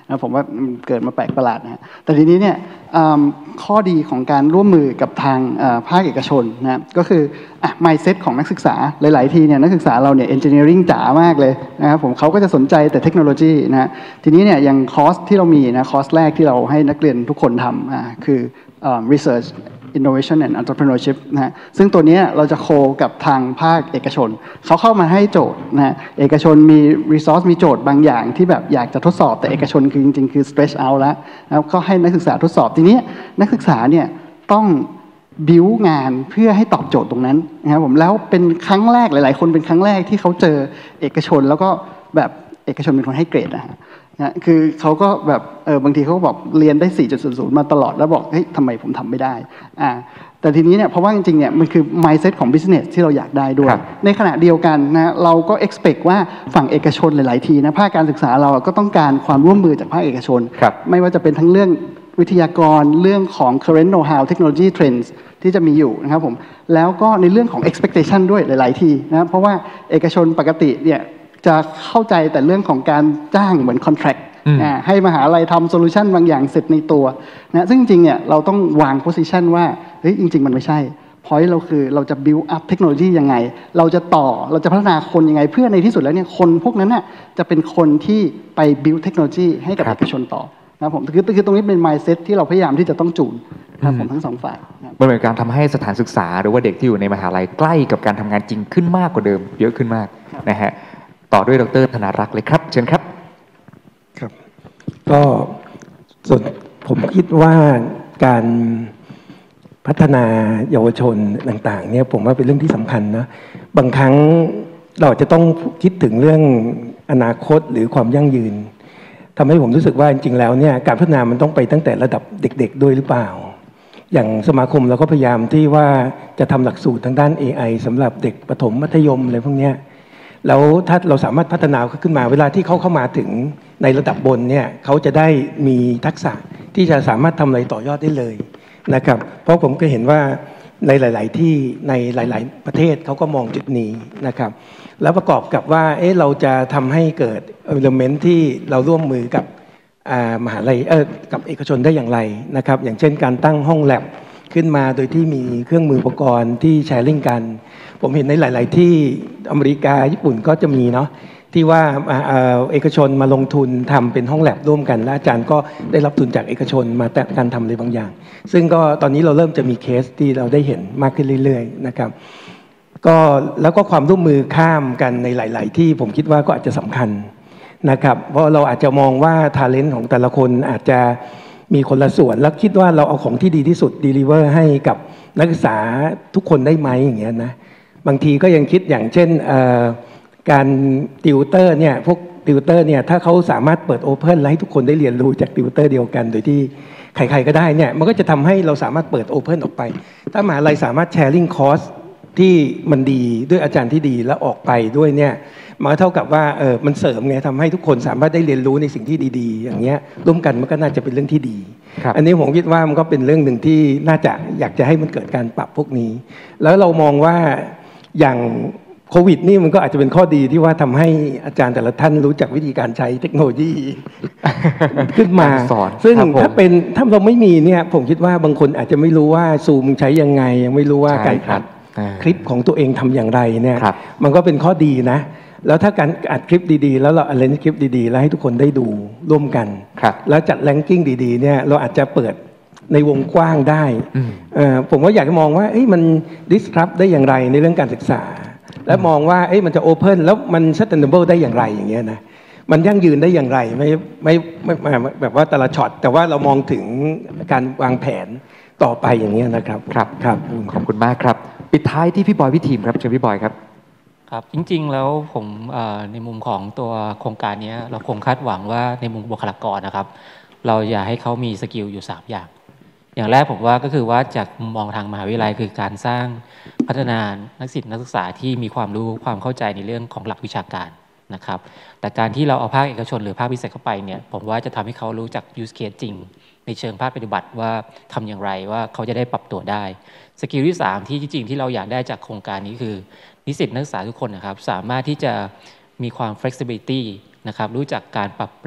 นะผมว่ามันเกิดมาแปลกประหลาดนะฮะแต่ทีนี้เนี่ยข้อดีของการร่วมมือกับทางภาคเอกชนนะก็คือmindset ของนักศึกษาหลายๆทีเนี่ยนักศึกษาเราเนี่ย engineering จ๋ามากเลยนะครับผมเขาก็จะสนใจแต่เทคโนโลยีนะทีนี้เนี่ยอย่างคอร์สที่เรามีนะคอร์สแรกที่เราให้นักเรียนทุกคนทำคือresearch innovation and entrepreneurship นะฮะซึ่งตัวนี้เราจะโคกับทางภาคเอกชนเขาเข้ามาให้โจทย์นะฮะเอกชนมี resource มีโจทย์บางอย่างที่แบบอยากจะทดสอบแต่เอกชนคือจริงๆคือ stretch out แล้วนะครับก็ให้นักศึกษาทดสอบทีนี้นักศึกษาเนี่ยต้องบิวงานเพื่อให้ตอบโจทย์ตรงนั้นนะครับผมแล้วเป็นครั้งแรกหลายๆคนเป็นครั้งแรกที่เขาเจอเอกชนแล้วก็แบบเอกชนเป็นคนให้เกรดนะฮะคือเขาก็แบบบางทีเขาก็บอกเรียนได้ 4.00 มาตลอดแล้วบอกเฮ้ยทำไมผมทำไม่ได้แต่ทีนี้เนี่ยเพราะว่าจริงๆเนี่ยมันคือ mindset ของ business ที่เราอยากได้ด้วยในขณะเดียวกันนะเราก็ expect ว่าฝั่งเอกชนหลายๆทีนะภาคการศึกษาเราก็ต้องการความร่วมมือจากภาคเอกชนไม่ว่าจะเป็นทั้งเรื่องวิทยากรเรื่องของ current know-how technology trends ที่จะมีอยู่นะครับผมแล้วก็ในเรื่องของ expectation ด้วยหลายๆทีนะเพราะว่าเอกชนปกติเนี่ยจะเข้าใจแต่เรื่องของการจ้างเหมือน contract ให้มหาลัยทำโซลูชันบางอย่างเสร็จในตัวนะซึ่งจริงๆเนี่ยเราต้องวาง position ว่าเฮ้ยจริงๆมันไม่ใช่ point เราคือเราจะ build up เทคโนโลยียังไงเราจะเราจะพัฒนาคนยังไงเพื่อในที่สุดแล้วเนี่ยคนพวกนั้นน่ะจะเป็นคนที่ไป build เทคโนโลยีให้กับเอกชนต่อนะผมคือตรงนี้เป็น mindset ที่เราพยายามที่จะต้องจูนนะผมทั้งสองฝ่ายมันเป็นการทำให้สถานศึกษาหรือว่าเด็กที่อยู่ในมหาลัยใกล้กับการทำงานจริงขึ้นมากกว่าเดิมเยอะขึ้นมากนะฮะต่อด้วยดร.ธนารักษ์เลยครับเชิญครับครับก็ส่วนผมคิดว่าการพัฒนาเยาวชนต่างๆเนี่ยผมว่าเป็นเรื่องที่สำคัญนะบางครั้งเราจะต้องคิดถึงเรื่องอนาคตหรือความยั่งยืนทำให้ผมรู้สึกว่าจริงๆแล้วเนี่ยการพัฒนามันต้องไปตั้งแต่ระดับเด็กๆด้วยหรือเปล่าอย่างสมาคมเราก็พยายามที่ว่าจะทำหลักสูตรทางด้าน AI สำหรับเด็กประถมมัธยมอะไรพวกนี้แล้วถ้าเราสามารถพัฒนาขึ้นมาเวลาที่เขาเข้ามาถึงในระดับบนเนี่ยเขาจะได้มีทักษะที่จะสามารถทำอะไรต่อยอดได้เลยนะครับเพราะผมก็เห็นว่าในหลายๆที่ในหลายๆประเทศเขาก็มองจุดนี้นะครับแล้วประกอบกับว่าเราจะทำให้เกิด element ที่เราร่วมมือกับมหาลัยกับเอกชนได้อย่างไรนะครับอย่างเช่นการตั้งห้องแลบขึ้นมาโดยที่มีเครื่องมืออุปกรณ์ที่แชร์ลิงกันผมเห็นในหลายๆที่อเมริกาญี่ปุ่นก็จะมีเนาะที่ว่าเอกชนมาลงทุนทำเป็นห้องแลบร่วมกันและอาจารย์ก็ได้รับทุนจากเอกชนมาแต่การทำอะไรบางอย่างซึ่งก็ตอนนี้เราเริ่มจะมีเคสที่เราได้เห็นมากขึ้นเรื่อยๆนะครับก็แล้วก็ความร่วมมือข้ามกันในหลายๆที่ผมคิดว่าก็อาจจะสำคัญนะครับเพราะเราอาจจะมองว่าทาเลนต์ของแต่ละคนอาจจะมีคนละส่วนแล้วคิดว่าเราเอาของที่ดีที่สุด deliver ให้กับนักศึกษาทุกคนได้ไหมอย่างเงี้ยนะบางทีก็ยังคิดอย่างเช่นการติวเตอร์เนี่ยพวกติวเตอร์เนี่ยถ้าเขาสามารถเปิดโอเพนและให้ทุกคนได้เรียนรู้จากติวเตอร์เดียวกันโดยที่ใครๆก็ได้เนี่ยมันก็จะทำให้เราสามารถเปิดโอเพนออกไปถ้ามหาลัยสามารถแชร์ลิงคอร์สที่มันดีด้วยอาจารย์ที่ดีแล้วออกไปด้วยเนี่ยมันเท่ากับว่ามันเสริมไงทำให้ทุกคนสามารถได้เรียนรู้ในสิ่งที่ดีๆอย่างเงี้ยร่วมกันมันก็น่าจะเป็นเรื่องที่ดีอันนี้ผมคิดว่ามันก็เป็นเรื่องหนึ่งที่น่าจะอยากจะให้มันเกิดการปรับพวกนี้แล้วเรามองว่าอย่างโควิดนี่มันก็อาจจะเป็นข้อดีที่ว่าทำให้อาจารย์แต่ละท่านรู้จักวิธีการใช้เทคโนโลยีขึ้นมาซึ่งถ้าเราไม่มีเนี่ยผมคิดว่าบางคนอาจจะไม่รู้ว่าซูมใช้ยังไงยังไม่รู้ว่าการอัดคลิปของตัวเองทำอย่างไรเนี่ยมันก็เป็นข้อดีนะแล้วถ้าการอัดคลิปดีๆแล้วเราอัดเลนส์คลิปดีๆแล้วให้ทุกคนได้ดูร่วมกันแล้วจัดแรงกิ้งดีๆเนี่ยเราอาจจะเปิดในวงกว้างได้ผมก็อยากจะมองว่ามัน disrupt ได้อย่างไรในเรื่องการศึกษาและมองว่ามันจะ open แล้วมัน sustainable ได้อย่างไรอย่างเงี้ยนะมันยั่งยืนได้อย่างไรไม่แบบว่าแต่ละช็อตแต่ว่าเรามองถึงการวางแผนต่อไปอย่างเงี้ยนะครับครับขอบคุณมากครับปิดท้ายที่พี่บอยพี่ทีมครับเชิญพี่บอยครับครับจริงๆแล้วผมในมุมของตัวโครงการนี้เราคงคาดหวังว่าในมุมบุคลากรนะครับเราอยากให้เขามีสกิลอยู่3อย่างแรกผมว่าก็คือว่าจากมุมมองทางมหาวิทยาลัยคือการสร้างพัฒนานักศึกษาที่มีความรู้ความเข้าใจในเรื่องของหลักวิชาการนะครับแต่การที่เราเอาภาคเอกชนหรือภาควิจัยเข้าไปเนี่ยผมว่าจะทำให้เขารู้จัก use case จริงในเชิงภาคปฏิบัติว่าทำอย่างไรว่าเขาจะได้ปรับตัวได้สกิลที่3ที่จริงๆที่เราอยากได้จากโครงการนี้คือนิสิตนักศึกษาทุกคนนะครับสามารถที่จะมีความ flexibility นะครับรู้จักการปรับเปลี่ยน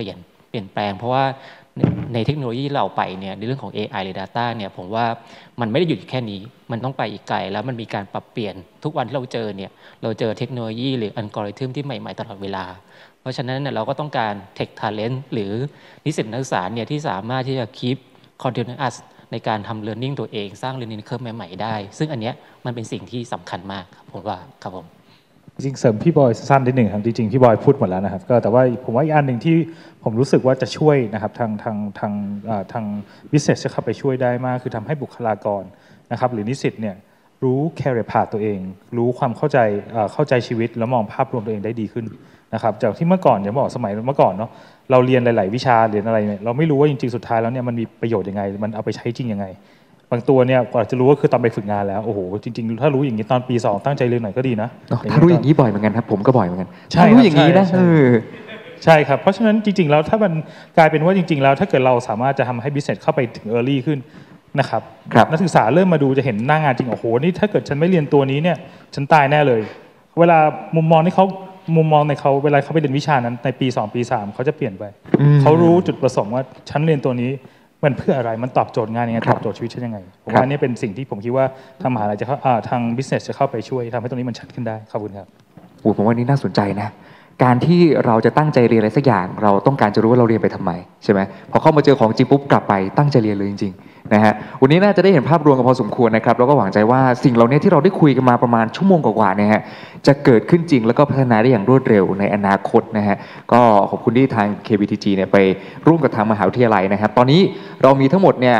เปลี่ยนแปลงเพราะว่าในเทคโนโลยีเราไปเนี่ยในเรื่องของ AI หรือ Data เนี่ยผมว่ามันไม่ได้หยุดแค่นี้มันต้องไปอีกไกลแล้วมันมีการปรับเปลี่ยนทุกวันที่เราเจอเนี่ยเราเจอเทคโนโลยีหรืออัลกอริทึมที่ใหม่ๆตลอดเวลาเพราะฉะนั้นเนี่ยเราก็ต้องการ Tech Talent หรือนิสิตนักศึกษาเนี่ยที่สามารถที่จะ keep continuous ในการทำ learning ตัวเองสร้าง learning curve ใหม่ๆได้ซึ่งอันเนี้ยมันเป็นสิ่งที่สำคัญมากผมว่าครับผมจริงเสริมพี่บอยสั้นนิดหนึ่งครับจริงๆพี่บอยพูดหมดแล้วนะครับก็แต่ว่าผมว่าอีกอันหนึ่งที่ผมรู้สึกว่าจะช่วยนะครับทาง business จะเข้าไปช่วยได้มากคือทำให้บุคลากรนะครับหรือนิสิตเนี่ยรู้ career path ตัวเองรู้ความเข้าใจชีวิตแล้วมองภาพรวมตัวเองได้ดีขึ้นนะครับจากที่เมื่อก่อนอย่างบอกสมัยเมื่อก่อนเนาะเราเรียนหลายๆวิชาเรียนอะไรเนี่ยเราไม่รู้ว่าจริงๆสุดท้ายแล้วเนี่ยมันมีประโยชน์ยังไงมันเอาไปใช้จริงยังไงบางตัวเนี่ยกว่าจะรู้ก็คือตอนไปฝึกงานแล้วโอ้โหจริงๆถ้ารู้อย่างนี้ตอนปี2ตั้งใจเรียนหน่อยก็ดีนะถ้ารู้อย่างนี้บ่อยเหมือนกันครับผมก็บ่อยเหมือนกันถ้ารู้อย่างนี้นะใช่ครับเพราะฉะนั้นจริงๆแล้วถ้ามันกลายเป็นว่าจริงๆแล้วถ้าเกิดเราสามารถจะทำให้ business เข้าไปถึง early ขึ้นนะครับนักศึกษาเริ่มมาดูจะเห็นหน้างานจริงโอ้โหนี่ถ้าเกิดฉันไม่เรียนตัวนี้เนี่ยฉันตายแน่เลยเวลามุมมองในเขาเวลาเขาไปเรียนวิชานั้นในปี2ปี3เขาจะเปลี่ยนไปเขารู้จุดประสงค์ว่าฉันเรียนตัวนี้มันเพื่ออะไรมันตอบโจทย์งานยังไงตอบโจทย์ชีวิตฉันยังไงผมว่านี่เป็นสิ่งที่ผมคิดว่าทางมหาลัยจะทาง business จะเข้าไปช่วยทำให้ตรงนี้มันชัดขึ้นได้ขอบคุณครับผมว่านี่น่าสนใจนะการที่เราจะตั้งใจเรียนอะไรสักอย่างเราต้องการจะรู้ว่าเราเรียนไปทำไมใช่ไหมพอเข้ามาเจอของจริงปุ๊บกลับไปตั้งใจเรียนเลยจริงๆนะฮะวันนี้น่าจะได้เห็นภาพรวมกันพอสมควรนะครับแล้วก็หวังใจว่าสิ่งเหล่านี้ที่เราได้คุยกันมาประมาณชั่วโมงกว่าๆเนี่ยฮะจะเกิดขึ้นจริงแล้วก็พัฒนาได้อย่างรวดเร็วในอนาคตนะฮะก็ขอบคุณที่ทาง KBTG เนี่ยไปร่วมกับทางมหาวิทยาลัยนะครับตอนนี้เรามีทั้งหมดเนี่ย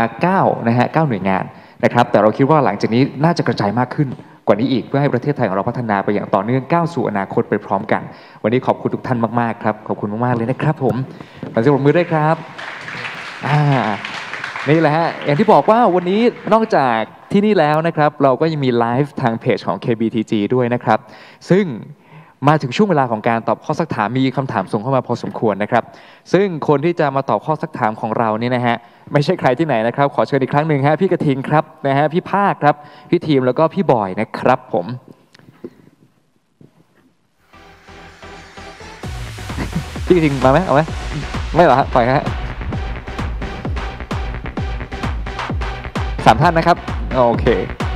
9นะฮะ9หน่วยงานนะครับแต่เราคิดว่าหลังจากนี้น่าจะกระจายมากขึ้นกว่านี้อีกเพื่อให้ประเทศไทยของเราพัฒนาไปอย่างต่อเนื่องก้าวสู่อนาคตไปพร้อมกันวันนี้ขอบคุณทุกท่านมากๆครับขอบคุณมากๆเลยนะครับผมขอเสียงปรบมือด้วยครับนี่แหละฮะอย่างที่บอกว่าวันนี้นอกจากที่นี่แล้วนะครับเราก็ยังมีไลฟ์ทางเพจของ KBTG ด้วยนะครับซึ่งมาถึงช่วงเวลาของการตอบข้อสักถามมีคำถามส่งเข้ามาพอสมควรนะครับซึ่งคนที่จะมาตอบข้อสักถามของเรานี่นะฮะไม่ใช่ใครที่ไหนนะครับขอเชิญอีกครั้งหนึ่งฮะพี่กระทิงครับนะฮะพี่ภาคครับพี่ทีมแล้วก็พี่บอยนะครับผมพี่กระทิงมาไหมเอาไหมไม่หรอฮะปล่อยฮะ3ท่านนะครับโอเค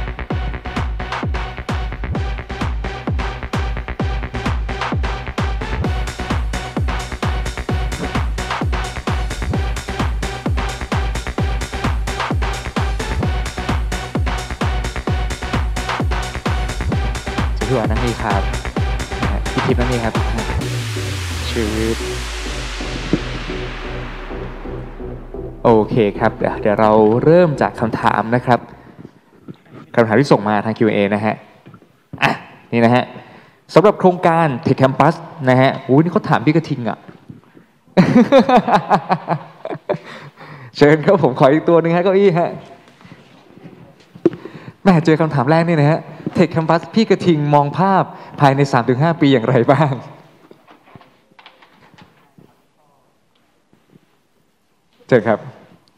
พี่วานั่งนี่ครับพี่ทิพย์นั่งนี่ครับชีวิตโอเคครับเดี๋ยวเราเริ่มจากคำถามนะครับคำถามที่ส่งมาทาง Q&A นะฮะนี่นะฮะสำหรับโครงการ Tech Campus นะฮะนี่เขาถามพี่กระทิงอ่ะ เชิญครับผมขออีกตัวหนึ่งฮะเก้าอี้ฮะแม่เจอคำถามแรกนี่นะฮะTech Campus พี่กระทิงมองภาพภายใน 3-5 ปีอย่างไรบ้างเจอครับ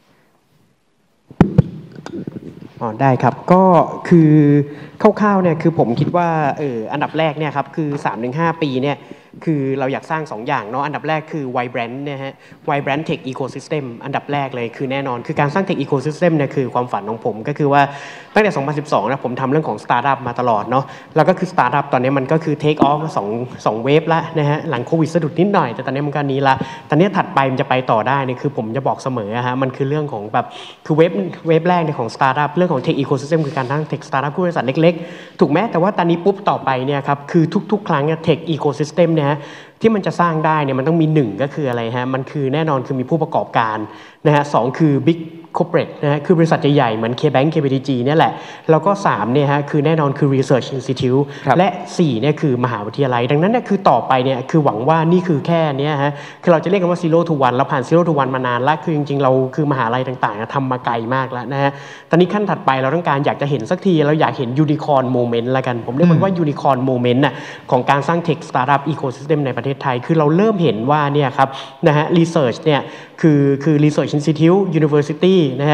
ได้ครับก็คือคร่าวๆเนี่ยคือผมคิดว่าอันดับแรกเนี่ยครับคือ 3-5 ปีเนี่ยคือเราอยากสร้าง2อย่างเนาะอันดับแรกคือ Vibrant เนี่ยฮะ Vibrant Tech Ecosystem อันดับแรกเลยคือแน่นอนคือการสร้าง Tech Ecosystem เนี่ยคือความฝันของผมก็คือว่าตั้งแต่2012นะผมทำเรื่องของ Startup มาตลอดเนาะแล้วก็คือ Startup ตอนนี้มันก็คือ Take Off มา2เวฟละนะฮะหลังโควิดสะดุดนิดหน่อยแต่ตอนนี้มันก็นี้ละตอนนี้ถัดไปมันจะไปต่อได้เนี่ยคือผมจะบอกเสมอฮะมันคือเรื่องของแบบคือเวฟแรกในของ Startup เรื่องของ Tech Ecosystem คือการสร้าง Tech Startup บริษัทเล็กๆถูกไหมแต่ว่าตอนนี้ปุ๊บต่อไปเนี่ยครับคือทุกๆครั้ง Tech Ecosystem เนี่ยที่มันจะสร้างได้เนี่ยมันต้องมี1ก็คืออะไรฮะมันคือแน่นอนคือมีผู้ประกอบการนะฮะ2คือ Big Corporate นะฮะคือบริษัทใหญ่ๆเหมือน KBank KBTG เนี่ยแหละแล้วก็3เนี่ยฮะคือแน่นอนคือ Research Institute และ4เนี่ยคือมหาวิทยาลัยดังนั้นเนี่ยคือต่อไปเนี่ยคือหวังว่านี่คือแค่เนี่ยฮะคือเราจะเรียกกันว่า Zero to One เราผ่าน Zero to One มานานแล้วคือจริงๆเราคือมหาลัยต่างๆทำมาไกลมากแล้วนะฮะตอนนี้ขั้นถัดไปเราต้องการอยากจะเห็นสักทีเราอยากเห็น Unicorn Moment ละกันผมเรียกมันว่า Unicorn Moment น่ะของการสร้าง Tech Startup Ecosystem ในประเทศไทยคือเราเริ่มเห็นว่าเนี่ยครับนะฮะ Research เนี่ยคือ Research Institute University นะฮะ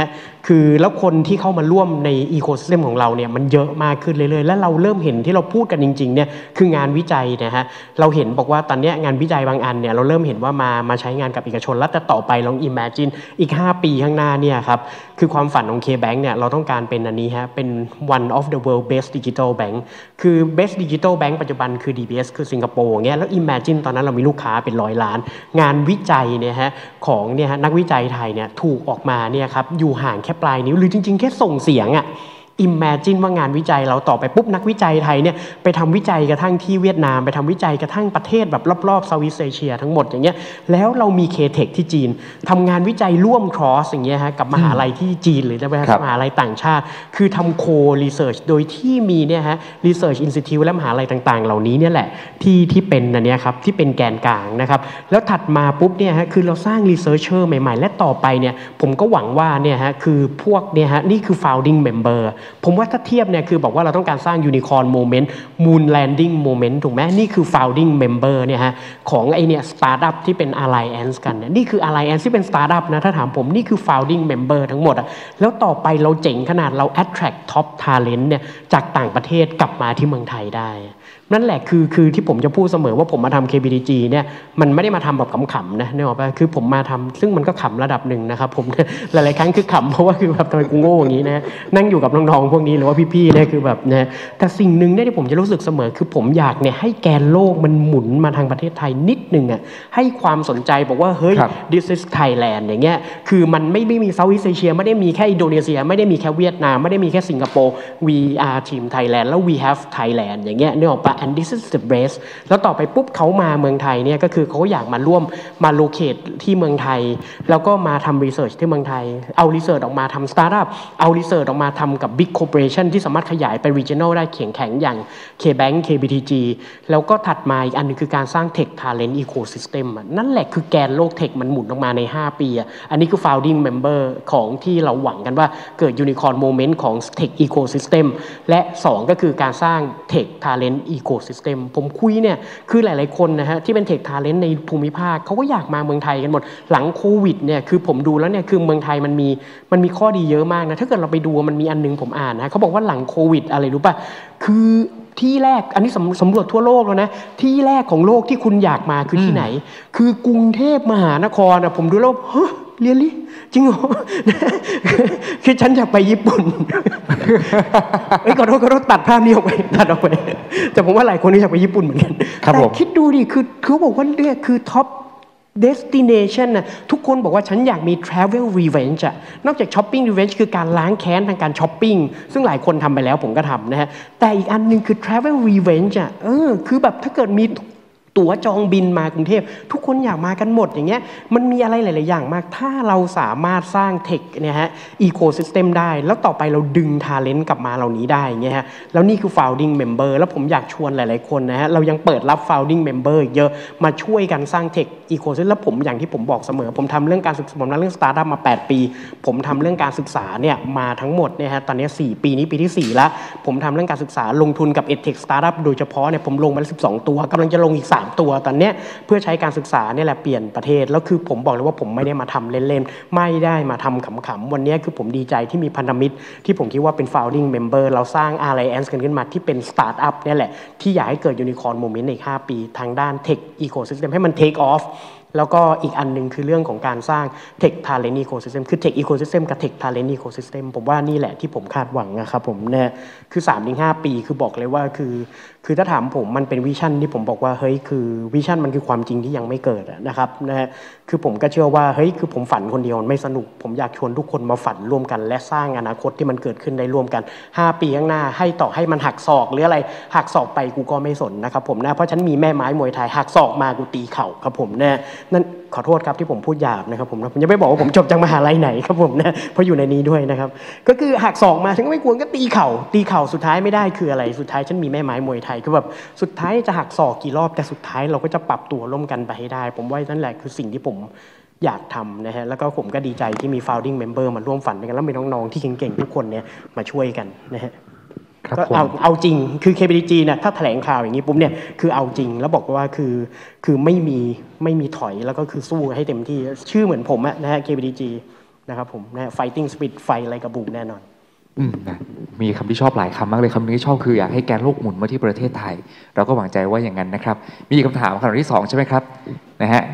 คือแล้วคนที่เข้ามาร่วมในอีโคซิสเต็มของเราเนี่ยมันเยอะมากขึ้นเรื่อยๆและเราเริ่มเห็นที่เราพูดกันจริงๆเนี่ยคืองานวิจัยนะฮะเราเห็นบอกว่าตอนนี้งานวิจัยบางอันเนี่ยเราเริ่มเห็นว่ามาใช้งานกับเอกชนแล้วแต่ต่อไปลอง imagine อีก5 ปีข้างหน้าเนี่ยครับคือความฝันของ KBank เนี่ยเราต้องการเป็นอันนี้ฮะเป็น one of the world best digital bank คือ best digital bank ปัจจุบันคือ DBS คือสิงคโปร์เงี้ยแล้ว imagine ตอนนั้นเรามีลูกค้าเป็น100 ล้านงานวิจัยเนี่ยฮะของเนี่ยฮะนักวิจัยไทยเนี่ยถูกออกมาเนี่ยครับอยู่ห่างแค่ปลายนิ้วหรือจริงๆแค่ส่งเสียงอะimagine ว่างานวิจัยเราต่อไปปุ๊บนักวิจัยไทยเนี่ยไปทำวิจัยกระทั่งที่เวียดนามไปทำวิจัยกระทั่งประเทศแบบรอบๆเซาท์อีสต์เอเชียทั้งหมดอย่างเงี้ยแล้วเรามี K-Tech ที่จีนทำงานวิจัยร่วม cross อย่างเงี้ยฮะกับมหาลัยที่จีนหรือมหาลัยต่างชาติคือทำ co-research โดยที่มีเนี่ยฮะ research institute และมหาลัยต่างๆเหล่านี้เนี่ยแหละที่เป็นอันเนี้ยครับที่เป็นแกนกลางนะครับแล้วถัดมาปุ๊บเนี่ยฮะคือเราสร้าง researcher ใหม่ๆและต่อไปเนี่ยผมก็หวังว่าเนี่ยฮะคือพวกเนี่ยฮะนี่คือ founding member ผมว่าถ้าเทียบเนี่ยคือบอกว่าเราต้องการสร้าง unicorn moment moon landing moment ถูกไหมนี่คือ founding member เนี่ยฮะของไอเนี่ย startup ที่เป็น alliance กันเนี่ยนี่คือ alliance ที่เป็น startup นะถ้าถามผมนี่คือ founding member ทั้งหมดอะแล้วต่อไปเราเจ๋งขนาดเรา attract top talent เนี่ยจากต่างประเทศกลับมาที่เมืองไทยได้นั่นแหละคือที่ผมจะพูดเสมอว่าผมมาทำ KBDG เนี่ยมันไม่ได้มาทำแบบขำๆนะนึกออกป่ะคือผมมาทำซึ่งมันก็ขำระดับหนึ่งนะครับผมหลายๆครั้งคือขำเพราะว่าคือแบบทำไมกูโง่อย่างนี้นะนั่งอยู่กับน้องๆพวกนี้หรือว่าพี่ๆเนี่ยคือแบบนะแต่สิ่งหนึ่งเนี่ยที่ผมจะรู้สึกเสมอคือผมอยากเนี่ยให้แกนโลกมันหมุนมาทางประเทศไทยนิดนึงอ่ะให้ความสนใจบอกว่าเฮ้ย this is Thailand อย่างเงี้ยคือมันไม่มีเซาท์อีสต์เอเชียไม่ได้มีแค่อินโดนีเซียไม่ได้มีแค่เวียดนามไม่ได้มีแค่สิงคโปร์ we are team Thailand แล้ว we have Thailand อย่างเงี้ยนึกออกป่ะand this is the best แล้วต่อไปปุ๊บเขามาเมืองไทยเนี่ยก็คือเขาอยากมาร่วมมาโลเคทที่เมืองไทยแล้วก็มาทำรีเสิร์ชที่เมืองไทยเอารีเสิร์ชออกมาทำสตาร์ทอัพเอารีเสิร์ชออกมาทำกับ Big Corporation ที่สามารถขยายไป regional ได้แข็งอย่าง KBank KBTG แล้วก็ถัดมาอีกอันนึงคือการสร้าง Tech Talent Ecosystem นั่นแหละคือแกนโลกเทคมันหมุนออกมาใน5 ปีอันนี้คือ founding member ของที่เราหวังกันว่าเกิด unicorn moment ของ Tech Ecosystem และ2ก็คือการสร้าง Tech Talent Ecosystem ผมคุยเนี่ยคือหลายๆคนนะฮะที่เป็น Tech Talent ในภูมิภาคเขาก็อยากมาเมืองไทยกันหมดหลังโควิดเนี่ยคือผมดูแล้วเนี่ยคือเมืองไทยมันมีข้อดีเยอะมากนะถ้าเกิดเราไปดูมันมีอันนึงผมอ่านนะเขาบอกว่าหลังโควิดอะไรรู้ป่ะคือที่แรกอันนี้สำรวจทั่วโลกแล้วนะที่แรกของโลกที่คุณอยากมาคือที่ไหนคือกรุงเทพมหานครผมดูแล้วเรียนลิจริงเหรอ คือฉันอยากไปญี่ปุ่น ขอโทษตัดภาพนี้ออกไปแต่ผมว่าหลายคนนี่อยากไปญี่ปุ่นเหมือนกันแต่คิดดูดิคือเขาบอกว่าเนี่ยคือท็อปdestination นะทุกคนบอกว่าฉันอยากมี travel revenge อะนอกจาก shopping revenge คือการล้างแค้นทางการช้อปปิ้งซึ่งหลายคนทำไปแล้วผมก็ทำนะฮะแต่อีกอันนึงคือ travel revenge อะคือแบบถ้าเกิดมีตั๋วจองบินมากรุงเทพทุกคนอยากมากันหมดอย่างเงี้ยมันมีอะไรหลายๆอย่างมากถ้าเราสามารถสร้างเทคเนี่ยฮะอีโคซิสเต็มได้แล้วต่อไปเราดึงทาเลนต์กลับมาเหล่านี้ได้อย่างเงี้ยฮะแล้วนี่คือ founding member แล้วผมอยากชวนหลายๆคนนะฮะเรายังเปิดรับ founding member เยอะมาช่วยกันสร้างเทคอีโคซิสเต็มแล้วผมอย่างที่ผมบอกเสมอผมทำเรื่องการศึกษาผมทำเรื่องสตาร์ทอัพมา8 ปีผมทำเรื่องการศึกษาเนี่ยมาทั้งหมดเนี่ยฮะตอนนี้4 ปีนี้ปีที่4แล้วผมทำเรื่องการศึกษาลงทุนกับ EdTech Startup โดยเฉพาะเนี่ยผมลงมา12 ตัวกำลังจะลงอีก3 ตัวตอนนี้เพื่อใช้การศึกษาเนี่ยแหละเปลี่ยนประเทศแล้วคือผมบอกเลยว่าผมไม่ได้มาทำเล่นๆไม่ได้มาทำขำๆวันนี้คือผมดีใจที่มีพันธมิตรที่ผมคิดว่าเป็น founding member เราสร้าง alliance กันขึ้นมาที่เป็น startup เนี่ยแหละที่อยากให้เกิด unicorn moment ในอีก5 ปีทางด้าน tech ecosystem ให้มัน take off แล้วก็อีกอันนึงคือเรื่องของการสร้าง Tech Talent Ecosystem คือ Tech Ecosystem กับ Tech Talent Ecosystem ผมว่านี่แหละที่ผมคาดหวังนะครับผมเนี่ยคือ 3-5 ปีคือบอกเลยว่าคือถ้าถามผมมันเป็นวิชั่นที่ผมบอกว่าเฮ้ยคือวิชั่นมันคือความจริงที่ยังไม่เกิดนะครับนะฮะคือผมก็เชื่อว่าเฮ้ยคือผมฝันคนเดียวมันไม่สนุกผมอยากชวนทุกคนมาฝันร่วมกันและสร้างอนาคตที่มันเกิดขึ้นได้ร่วมกัน5 ปีข้างหน้าให้ต่อให้มันหักศอกหรืออะไรหักศอกไปกูก็ไม่สนนะครับผมนะเพราะฉันมีแม่ไม้มวยไทยหักศอกมากูตีเข่าครับผมนะนั่นขอโทษครับที่ผมพูดหยาบนะครับผมจะไม่บอกว่าผมจบจากมหาลัยไหนครับผมนะเพราะอยู่ในนี้ด้วยนะครับก็คือหักศอกมาฉันก็ไม่กลัวก็ตีเข่าสุดท้ายไม่ได้คืออะไรสุดท้ายฉันมีแม่ไม้มวยไทยคือแบบสุดท้ายจะหักศอกกี่รอบแต่สุดท้ายเราก็จะปรับตัวร่วมกันไปให้ได้ผมว่านั่นแหละคือสิ่งที่ผมอยากทำนะฮะแล้วก็ผมก็ดีใจที่มี founding member มาร่วมฝันกันแล้วมีน้องๆที่เก่งๆทุกคนเนี่ยมาช่วยกันนะฮะก็เอาจริงคือ KBDG เนี่ยถ้าแถลงข่าวอย่างนี้ปุ๊บเนี่ยคือเอาจริงแล้วบอกว่าคือไม่มีถอยแล้วก็คือสู้ให้เต็มที่ชื่อเหมือนผมนะฮะ KBDG นะครับผมนะ fighting spirit ไฟอะไรกระบุแน่นอนนะมีคำที่ชอบหลายคำมากเลยคำนี้ชอบคืออยากให้แกนโลกหมุนมาที่ประเทศไทยเราก็หวังใจว่าอย่างนั้นนะครับมีคำถามคำที่2ใช่ไหมครับนะฮะ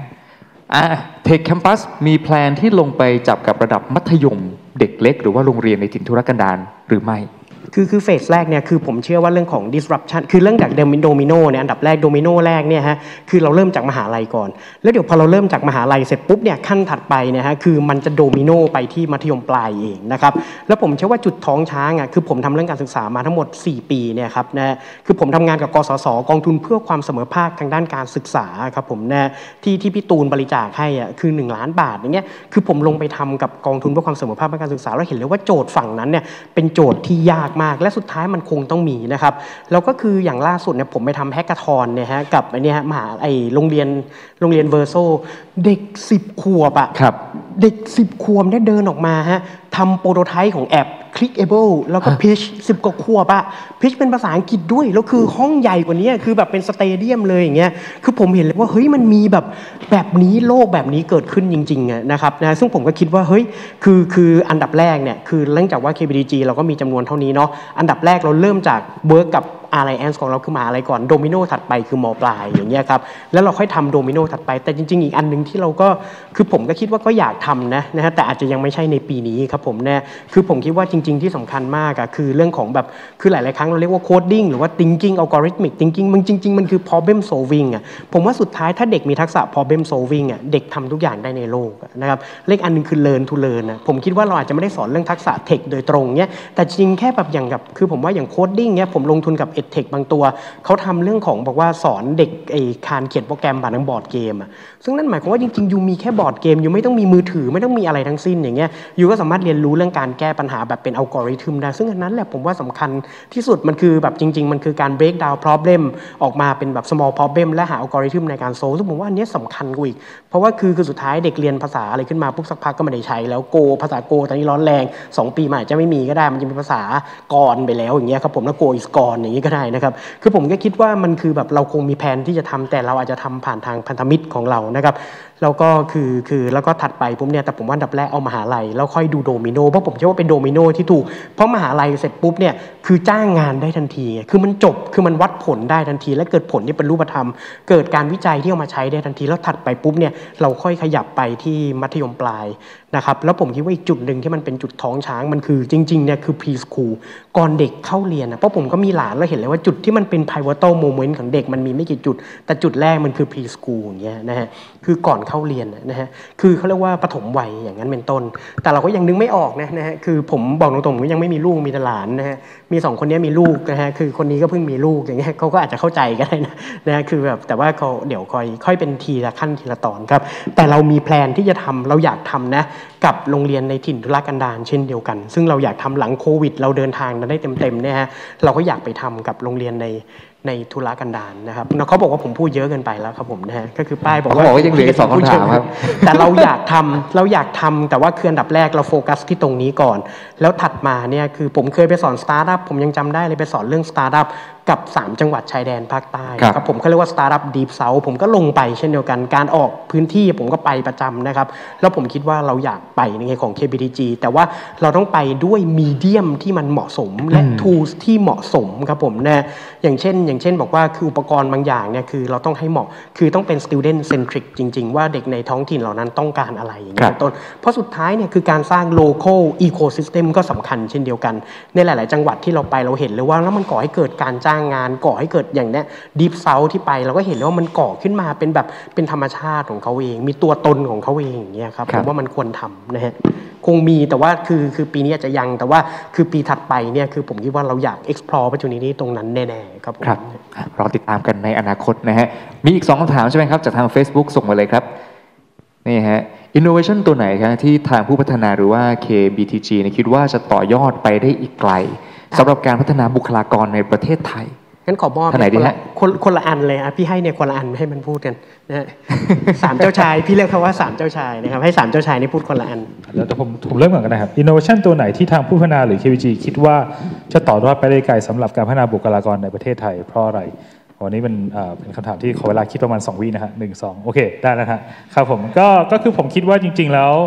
Tech Campus มีแพลนที่ลงไปจับกับระดับมัธยมเด็กเล็กหรือว่าโรงเรียนในถิ่นทุรกันดารหรือไม่คือเฟสแรกเนี่ยคือผมเชื่อว่าเรื่องของ disruption คือเรื่องจากโดมิโนเนี่ยอันดับแรกโดมิโนแรกเนี่ยฮะคือเราเริ่มจากมหาลัยก่อนแล้วเดี๋ยวพอเราเริ่มจากมหาลัยเสร็จปุ๊บเนี่ยขั้นถัดไปเนี่ยฮะคือมันจะโดมิโนไปที่มัธยมปลายเองนะครับแล้วผมเชื่อว่าจุดท้องช้างอ่ะคือผมทำเรื่องการศึกษามาทั้งหมด4ปีเนี่ยครับนะคือผมทำงานกับกสศกองทุนเพื่อความเสมอภาคทางด้านการศึกษาครับผมนะที่พี่ตูนบริจาคให้อ่ะคือ1 ล้านบาทอย่างเงี้ยคือผมลงไปทำกับกองทุนเพื่อความเสมอภาคทางการศึกษาแล้วเห็นเลยว่าโจทย์ฝั่งนั้นเนี่ยเป็นโจทย์ที่ยากมากและสุดท้ายมันคงต้องมีนะครับแล้วก็คืออย่างล่าสุดเนี่ยผมไปทำแฮกเกอร์ทอนเนี่ยฮะกับไอ้นี่ฮะโรงเรียนเวอร์โซเด็ก10 ขวบอ่ะเด็ก10 ขวบได้เดินออกมาฮะทำโปรโตไทป์ของแอป Clickable แล้วก็ Pitch 10 กว่าขวบอะ Pitch เป็นภาษาอังกฤษด้วยแล้วคือห้องใหญ่กว่านี้คือแบบเป็นสเตเดียมเลยอย่างเงี้ยคือผมเห็นเลยว่าเฮ้ยมันมีแบบนี้โลกแบบนี้เกิดขึ้นจริงๆนะครับนะซึ่งผมก็คิดว่าเฮ้ยคืออันดับแรกเนี่ยคือเนื่องจากว่า KBDG เราก็มีจำนวนเท่านี้เนาะอันดับแรกเราเริ่มจากเวิร์กกับAlliance ของเราคือมหาลัยก่อนโดมิโนถัดไปคือม.ปลายอย่างเงี้ยครับแล้วเราค่อยทำโดมิโนถัดไปแต่จริงๆอีกอันนึงที่เราก็คือผมก็คิดว่าก็อยากทำนะฮะแต่อาจจะยังไม่ใช่ในปีนี้ครับผมเนี่ยคือผมคิดว่าจริงๆที่สำคัญมากคือเรื่องของแบบคือหลายๆครั้งเราเรียกว่า coding หรือว่า thinking algorithmic thinking มันจริงๆมันคือ problem solving ผมว่าสุดท้ายถ้าเด็กมีทักษะ problem solving เด็กทำทุกอย่างได้ในโลกนะครับเลขอันนึงคือ learn to learn ผมคิดว่าเราอาจจะไม่ได้สอนเรื่องทักษะเทคโดยตรงเนี่ยแต่จริงแค่แบบอย่างกับคือผมว่าอย่าง coding เนี่ยผมลงทุนกับ edtech บางตัวเขาทำเรื่องของบอกว่าสอนเด็กการเขียนโปรแกรมผ่านทางบอร์ดเกมซึ่งนั่นหมายความว่าจริงๆยูมีแค่บอร์ดเกมยูไม่ต้องมีมือถือไม่ต้องมีอะไรทั้งสิ้นอย่างเงี้ยยูก็สามารถเรียนรู้เรื่องการแก้ปัญหาแบบเป็นอัลกอริทึมได้ซึ่งอันนั้นแหละผมว่าสำคัญที่สุดมันคือแบบจริงๆมันคือการ break down problem ออกมาเป็นแบบ small problem และหาอัลกอริทึมในการ solve ซึ่งผมว่าอันนี้สำคัญกว่าอีกเพราะว่าคือสุดท้ายเด็กเรียนภาษาอะไรขึ้นมาปุ๊บสักพักก็ไม่ได้ใช้แล้วโกภาษาโกตอนนี้ร้อนแรง2 ปีมันอาจจะไม่มีก็ได้มันจะเป็นภาษากรไปแล้วอย่างเงี้ยครับผมแล้วโก is gone อย่างนี้ก็ได้นะครับคือผมก็คิดว่ามันคือแบบเราคงมีแผนที่จะทำแต่เราอาจจะทำผ่านทางพันธมิตรของเรานะครับแล้วก็คือแล้วก็ถัดไปปุ๊บเนี่ยแต่ผมว่าอันดับแรกเอามหาลัยแล้วค่อยดูโดมิโนเพราะผมเชื่อว่าเป็นโดมิโนที่ถูกเพราะมหาลัยเสร็จปุ๊บเนี่ยคือจ้างงานได้ทันทีคือมันจบคือมันวัดผลได้ทันทีและเกิดผลที่เป็นรูปธรรมเกิดการวิจัยที่เอามาใช้ได้ทันทีแล้วถัดไปปุ๊บเนี่ยเราค่อยขยับไปที่มัธยมปลายนะครับแล้วผมคิดว่าอีกจุดหนึ่งที่มันเป็นจุดท้องช้างมันคือจริงๆเนี่ยคือ preschool ก่อนเด็กเข้าเรียนเพราะผมก็มีหลานแล้วเห็นเลยว่าจุดที่มันเป็น pivotal moment ของเด็กมันมีไม่กี่จุดแต่จุดแรกมันคือ preschool อย่างเงี้ยนะฮะคือก่อนเข้าเรียนนะฮะคือเขาเรียกว่าปฐมวัยอย่างนั้นเป็นต้นแต่เราก็ยังนึกไม่ออกนะฮะคือผมบอกตรงๆผมยังไม่มีลูกมีแต่หลานนะฮะมี2 คนนี้มีลูกนะฮะคือคนนี้ก็เพิ่งมีลูกอย่างเงี้ยเขาก็อาจจะเข้าใจก็ได้นะฮะคือแบบแต่ว่าเขาเดี๋ยวค่อยเป็นทีละขั้นทีละตอนครับแต่เรามีแพลนที่จะทำเราอยากทำนะกับโรงเรียนในถิ่นทุรกันดารเช่นเดียวกันซึ่งเราอยากทำหลังโควิดเราเดินทางได้เต็มๆเนี่ยฮะเราก็อยากไปทำกับโรงเรียนในทุรกันดารนะครับเขาบอกว่าผมพูดเยอะเกินไปแล้วครับผมนะฮะก็คือป้ายบอกว่ายังเหลือ2 คำถามครับแต่เราอยากทำแต่ว่าคืออันดับแรกเราโฟกัสที่ตรงนี้ก่อนแล้วถัดมาเนี่ยคือผมเคยไปสอนสตาร์ทอัพผมยังจำได้เลยไปสอนเรื่องสตาร์ทอัพกับ3 จังหวัดชายแดนภาคใต้ครับผมเขาเรียกว่าสตาร์ทอัพดีฟเซาท์ผมก็ลงไปเช่นเดียวกันการออกพื้นที่ผมก็ไปประจำนะครับแล้วผมคิดว่าเราอยากไปในของ KBDG แต่ว่าเราต้องไปด้วยมีเดียมที่มันเหมาะสมและ tools ที่เหมาะสมครับผมนะอย่างเช่นบอกว่าคืออุปกรณ์บางอย่างเนี่ยคือเราต้องให้เหมาะคือต้องเป็น student centric จริงๆว่าเด็กในท้องถิ่นเหล่านั้นต้องการอะไรอย่างนี้ต้นเพราะสุดท้ายเนี่ยคือการสร้าง local ecosystem ก็สำคัญเช่นเดียวกันในหลายๆจังหวัดที่เราไปเราเห็นเลยว่าแล้วมันก่อให้เกิดการจ้างงานก่อให้เกิดอย่างเนี้ย deep south ที่ไปเราก็เห็นเลยว่ามันก่อขึ้นมาเป็นแบบเป็นธรรมชาติของเขาเองมีตัวตนของเขาเองอย่างเงี้ยครับผมว่ามันควรทำนะฮะคงมีแต่ว่าคือปีนี้อาจจะยังแต่ว่าคือปีถัดไปเนี่ยคือผมคิดว่าเราอยาก explore opportunity ตรงนั้นแน่ๆครับผมรอติดตามกันในอนาคตนะฮะมีอีก2 คำถามใช่ไหมครับจากทาง Facebook ส่งมาเลยครับนี่ฮะ innovation ตัวไหนครับที่ทางผู้พัฒนาหรือว่า KBTG คิดว่าจะต่อยอดไปได้อีกไกลสำหรับการพัฒนาบุคลากรในประเทศไทยงั้นขอมอบคนละอันเลยพี่ให้เนี่ยคนละอันให้มันพูดกันนะฮะ3 เจ้าชายพี่เรียกเขาว่า3 เจ้าชายนะครับให้3 เจ้าชายนี่พูดคนละอันแล้วแต่ผมเริ่มก่อนกันนะครับ innovation ตัวไหนที่ทางผู้พัฒนาหรือ KBG คิดว่าจะต่อยอดไปได้ไกลสำหรับการพัฒนาบุคลากรในประเทศไทยเพราะอะไรวันนี้เป็นคำถามที่ขอเวลาคิดประมาณ2 วินะฮะ1 2โอเคได้แล้วครับผมก็คือผมคิดว่าจริงๆแล้ว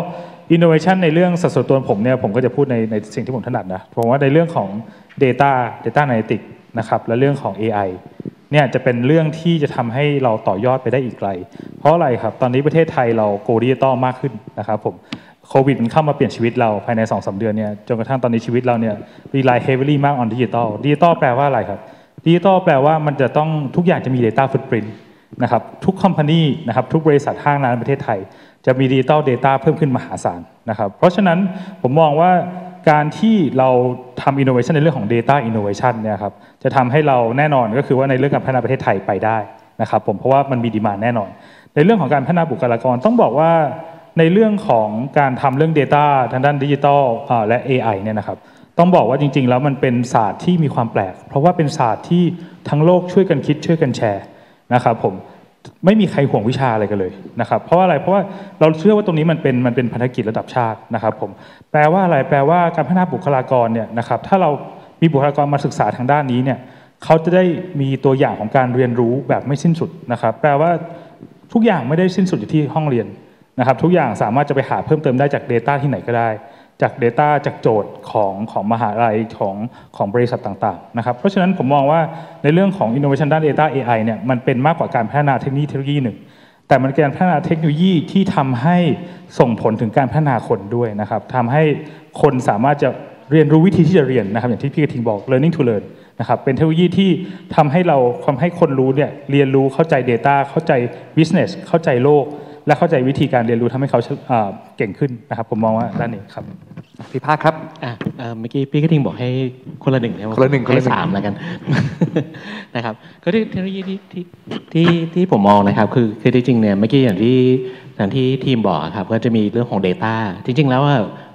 innovation ในเรื่องสัดส่วนตัวผมเนี่ยผมก็จะพูดในสิ่งที่ผมถนัดนะผมว่าในเรื่องของ data analytics นะครับและเรื่องของ AI เนี่ยจะเป็นเรื่องที่จะทำให้เราต่อยอดไปได้อีกไกลเพราะอะไรครับตอนนี้ประเทศไทยเราโกดิจิตอลมากขึ้นนะครับผมโควิดมันเข้ามาเปลี่ยนชีวิตเราภายใน 2-3 เดือนเนี่ยจนกระทั่งตอนนี้ชีวิตเราเนี่ย rely heavily มาก on digital แปลว่าอะไรครับดิจิตอลแปลว่ามันจะต้องทุกอย่างจะมี data footprint นะครับทุก company นะครับทุกบริษัทห้างร้านในประเทศไทยจะมี digital data เพิ่มขึ้นมหาศาลนะครับเพราะฉะนั้นผมมองว่าการที่เราทำ innovation ในเรื่องของ data innovation เนี่ยครับจะทำให้เราแน่นอนก็คือว่าในเรื่องการพัฒนาประเทศไทยไปได้นะครับผมเพราะว่ามันมีดีมานด์แน่นอนในเรื่องของการพัฒนาบุคลากรต้องบอกว่าในเรื่องของการทำเรื่อง data ทางด้านดิจิทัลและ AI เนี่ยนะครับต้องบอกว่าจริงๆแล้วมันเป็นศาสตร์ที่มีความแปลกเพราะว่าเป็นศาสตร์ที่ทั้งโลกช่วยกันคิดช่วยกันแชร์นะครับผมไม่มีใครห่วงวิชาอะไรกันเลยนะครับเพราะว่าอะไรเพราะว่าเราเชื่อว่าตรงนี้มันเป็นภารกิจระดับชาตินะครับผมแปลว่าอะไรแปลว่าการพัฒนาบุคลากรเนี่ยนะครับถ้าเรามีบุคลากรมาศึกษาทางด้านนี้เนี่ยเขาจะได้มีตัวอย่างของการเรียนรู้แบบไม่สิ้นสุดนะครับแปลว่าทุกอย่างไม่ได้สิ้นสุดอยู่ที่ห้องเรียนนะครับทุกอย่างสามารถจะไปหาเพิ่มเติมได้จาก Data ที่ไหนก็ได้จาก Data จากโจทย์ของมหาลัยของบริษัทต่างๆนะครับเพราะฉะนั้นผมมองว่าในเรื่องของ Innovation ด้าน Data AI เนี่ยมันเป็นมากกว่าการพัฒนาเทคโนโลยีหนึ่งแต่มันเป็นการพัฒนาเทคโนโลยีที่ทำให้ส่งผลถึงการพัฒนาคนด้วยนะครับทำให้คนสามารถจะเรียนรู้วิธีที่จะเรียนนะครับอย่างที่พี่กระทิงบอก learning to learn นะครับเป็นเทคโนโลยีที่ทำให้คนรู้เนี่ยเรียนรู้เข้าใจ Data เข้าใจ Business เข้าใจโลกและเข้าใจวิธีการเรียนรู้ทำให้เขาเก่งขึ้นนะครับผมมองว่าด้านนี้ครับพี่ภาคครับเมื่อกี้พี่กระทิงบอกให้คนละหนึ่งคนละหนึ่งให้3แล้วกัน นะครับก็เทคโนโลยีที่ผมมองนะครับคือจริงๆเนี่ยเมื่อกี้อย่างที่ทีมบอกครับก็จะมีเรื่องของ Data จริงๆแล้วว่า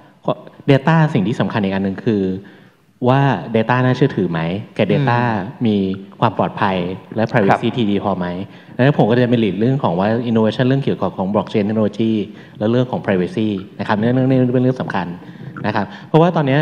Data สิ่งที่สำคัญอีกอันหนึ่งคือว่า Data น่าเชื่อถือไหมกับ Data มีความปลอดภัยและ privacy ที่ดีพอไหมแล้วผมก็จะเป็นหลีดเรื่องของว่า innovation เรื่องเกี่ยวกับของ blockchain technology และเรื่องของ privacy นะครับเรื่องนี้เป็นเรื่องสำคัญนะครับเพราะว่าตอนนี้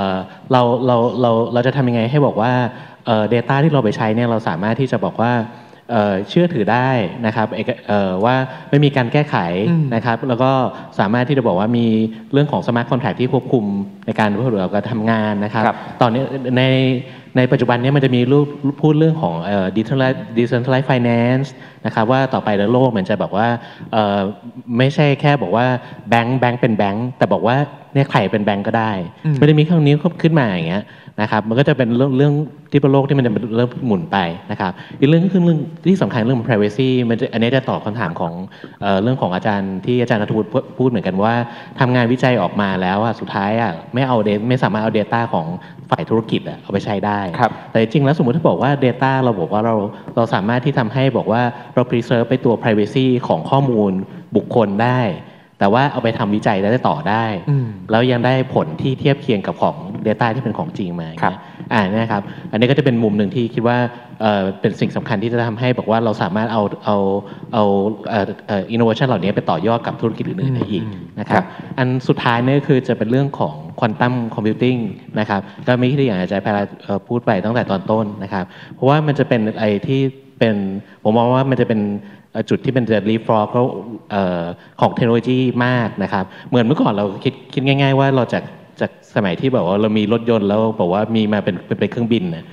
เราจะทำยังไงให้บอกว่าdata ที่เราไปใช้เนี่ยเราสามารถที่จะบอกว่าเชื่อถือได้นะครับว่าไม่มีการแก้ไขนะครับแล้วก็สามารถที่จะบอกว่ามีเรื่องของ smart contract ที่ควบคุมในการการทำงานนะครับตอนนี้ในปัจจุบันนี้มันจะมีพูดเรื่องของdecentralized finance นะครับว่าต่อไปในโลกมันจะบอกว่าไม่ใช่แค่บอกว่าแบงค์เป็นแบงค์แต่บอกว่าเนี่ยใครเป็นแบงค์ก็ได้ไม่ได้มีคำนี้ขึ้นมาอย่างเงี้ยนะครับมันก็จะเป็นเรื่องที่เป็นโลกที่มันจะเริ่มหมุนไปนะครับอีกเรื่องก็คือเรื่องที่สำคัญเรื่อง privacy อันนี้จะตอบคำถามของเรื่องของอาจารย์ที่อาจารย์ณัฐวุฒิพูดเหมือนกันว่าทำงานวิจัยออกมาแล้วสุดท้ายไม่สามารถเอา data ของฝ่ายธุรกิจเอาไปใช้ได้แต่จริงแล้วสมมติถ้าบอกว่า data เราบอกว่าเราสามารถที่ทำให้บอกว่าเรา preserve ไปตัว privacy ของข้อมูลบุคคลได้แต่ว่าเอาไปทำวิจัยได้ต่อได้แล้วยังได้ผลที่เทียบเคียงกับของ Data ที่เป็นของจริงมานะครับอันนี้ก็จะเป็นมุมหนึ่งที่คิดว่าเป็นสิ่งสำคัญที่จะทำให้บอกว่าเราสามารถเอาinnovation เหล่านี้ไปต่อยอดกับธุรกิจอื่นๆได้อีกนะครับอันสุดท้ายนี่คือจะเป็นเรื่องของ Quantum Computing นะครับก็มีที่อย่างอาจารย์พูดไปตั้งแต่ตอนต้นนะครับเพราะว่ามันจะเป็นไอ้ที่เป็นผมมองว่ามันจะเป็นจุดที่เป็นจะ leapfrog ของเทคโนโลยีมากนะครับเหมือนเมื่อก่อนเราคิดง่ายๆว่าเราจากสมัยที่แบบว่าเรามีรถยนต์แล้วบอกว่ามีมาเป็นเครื่องบินนะ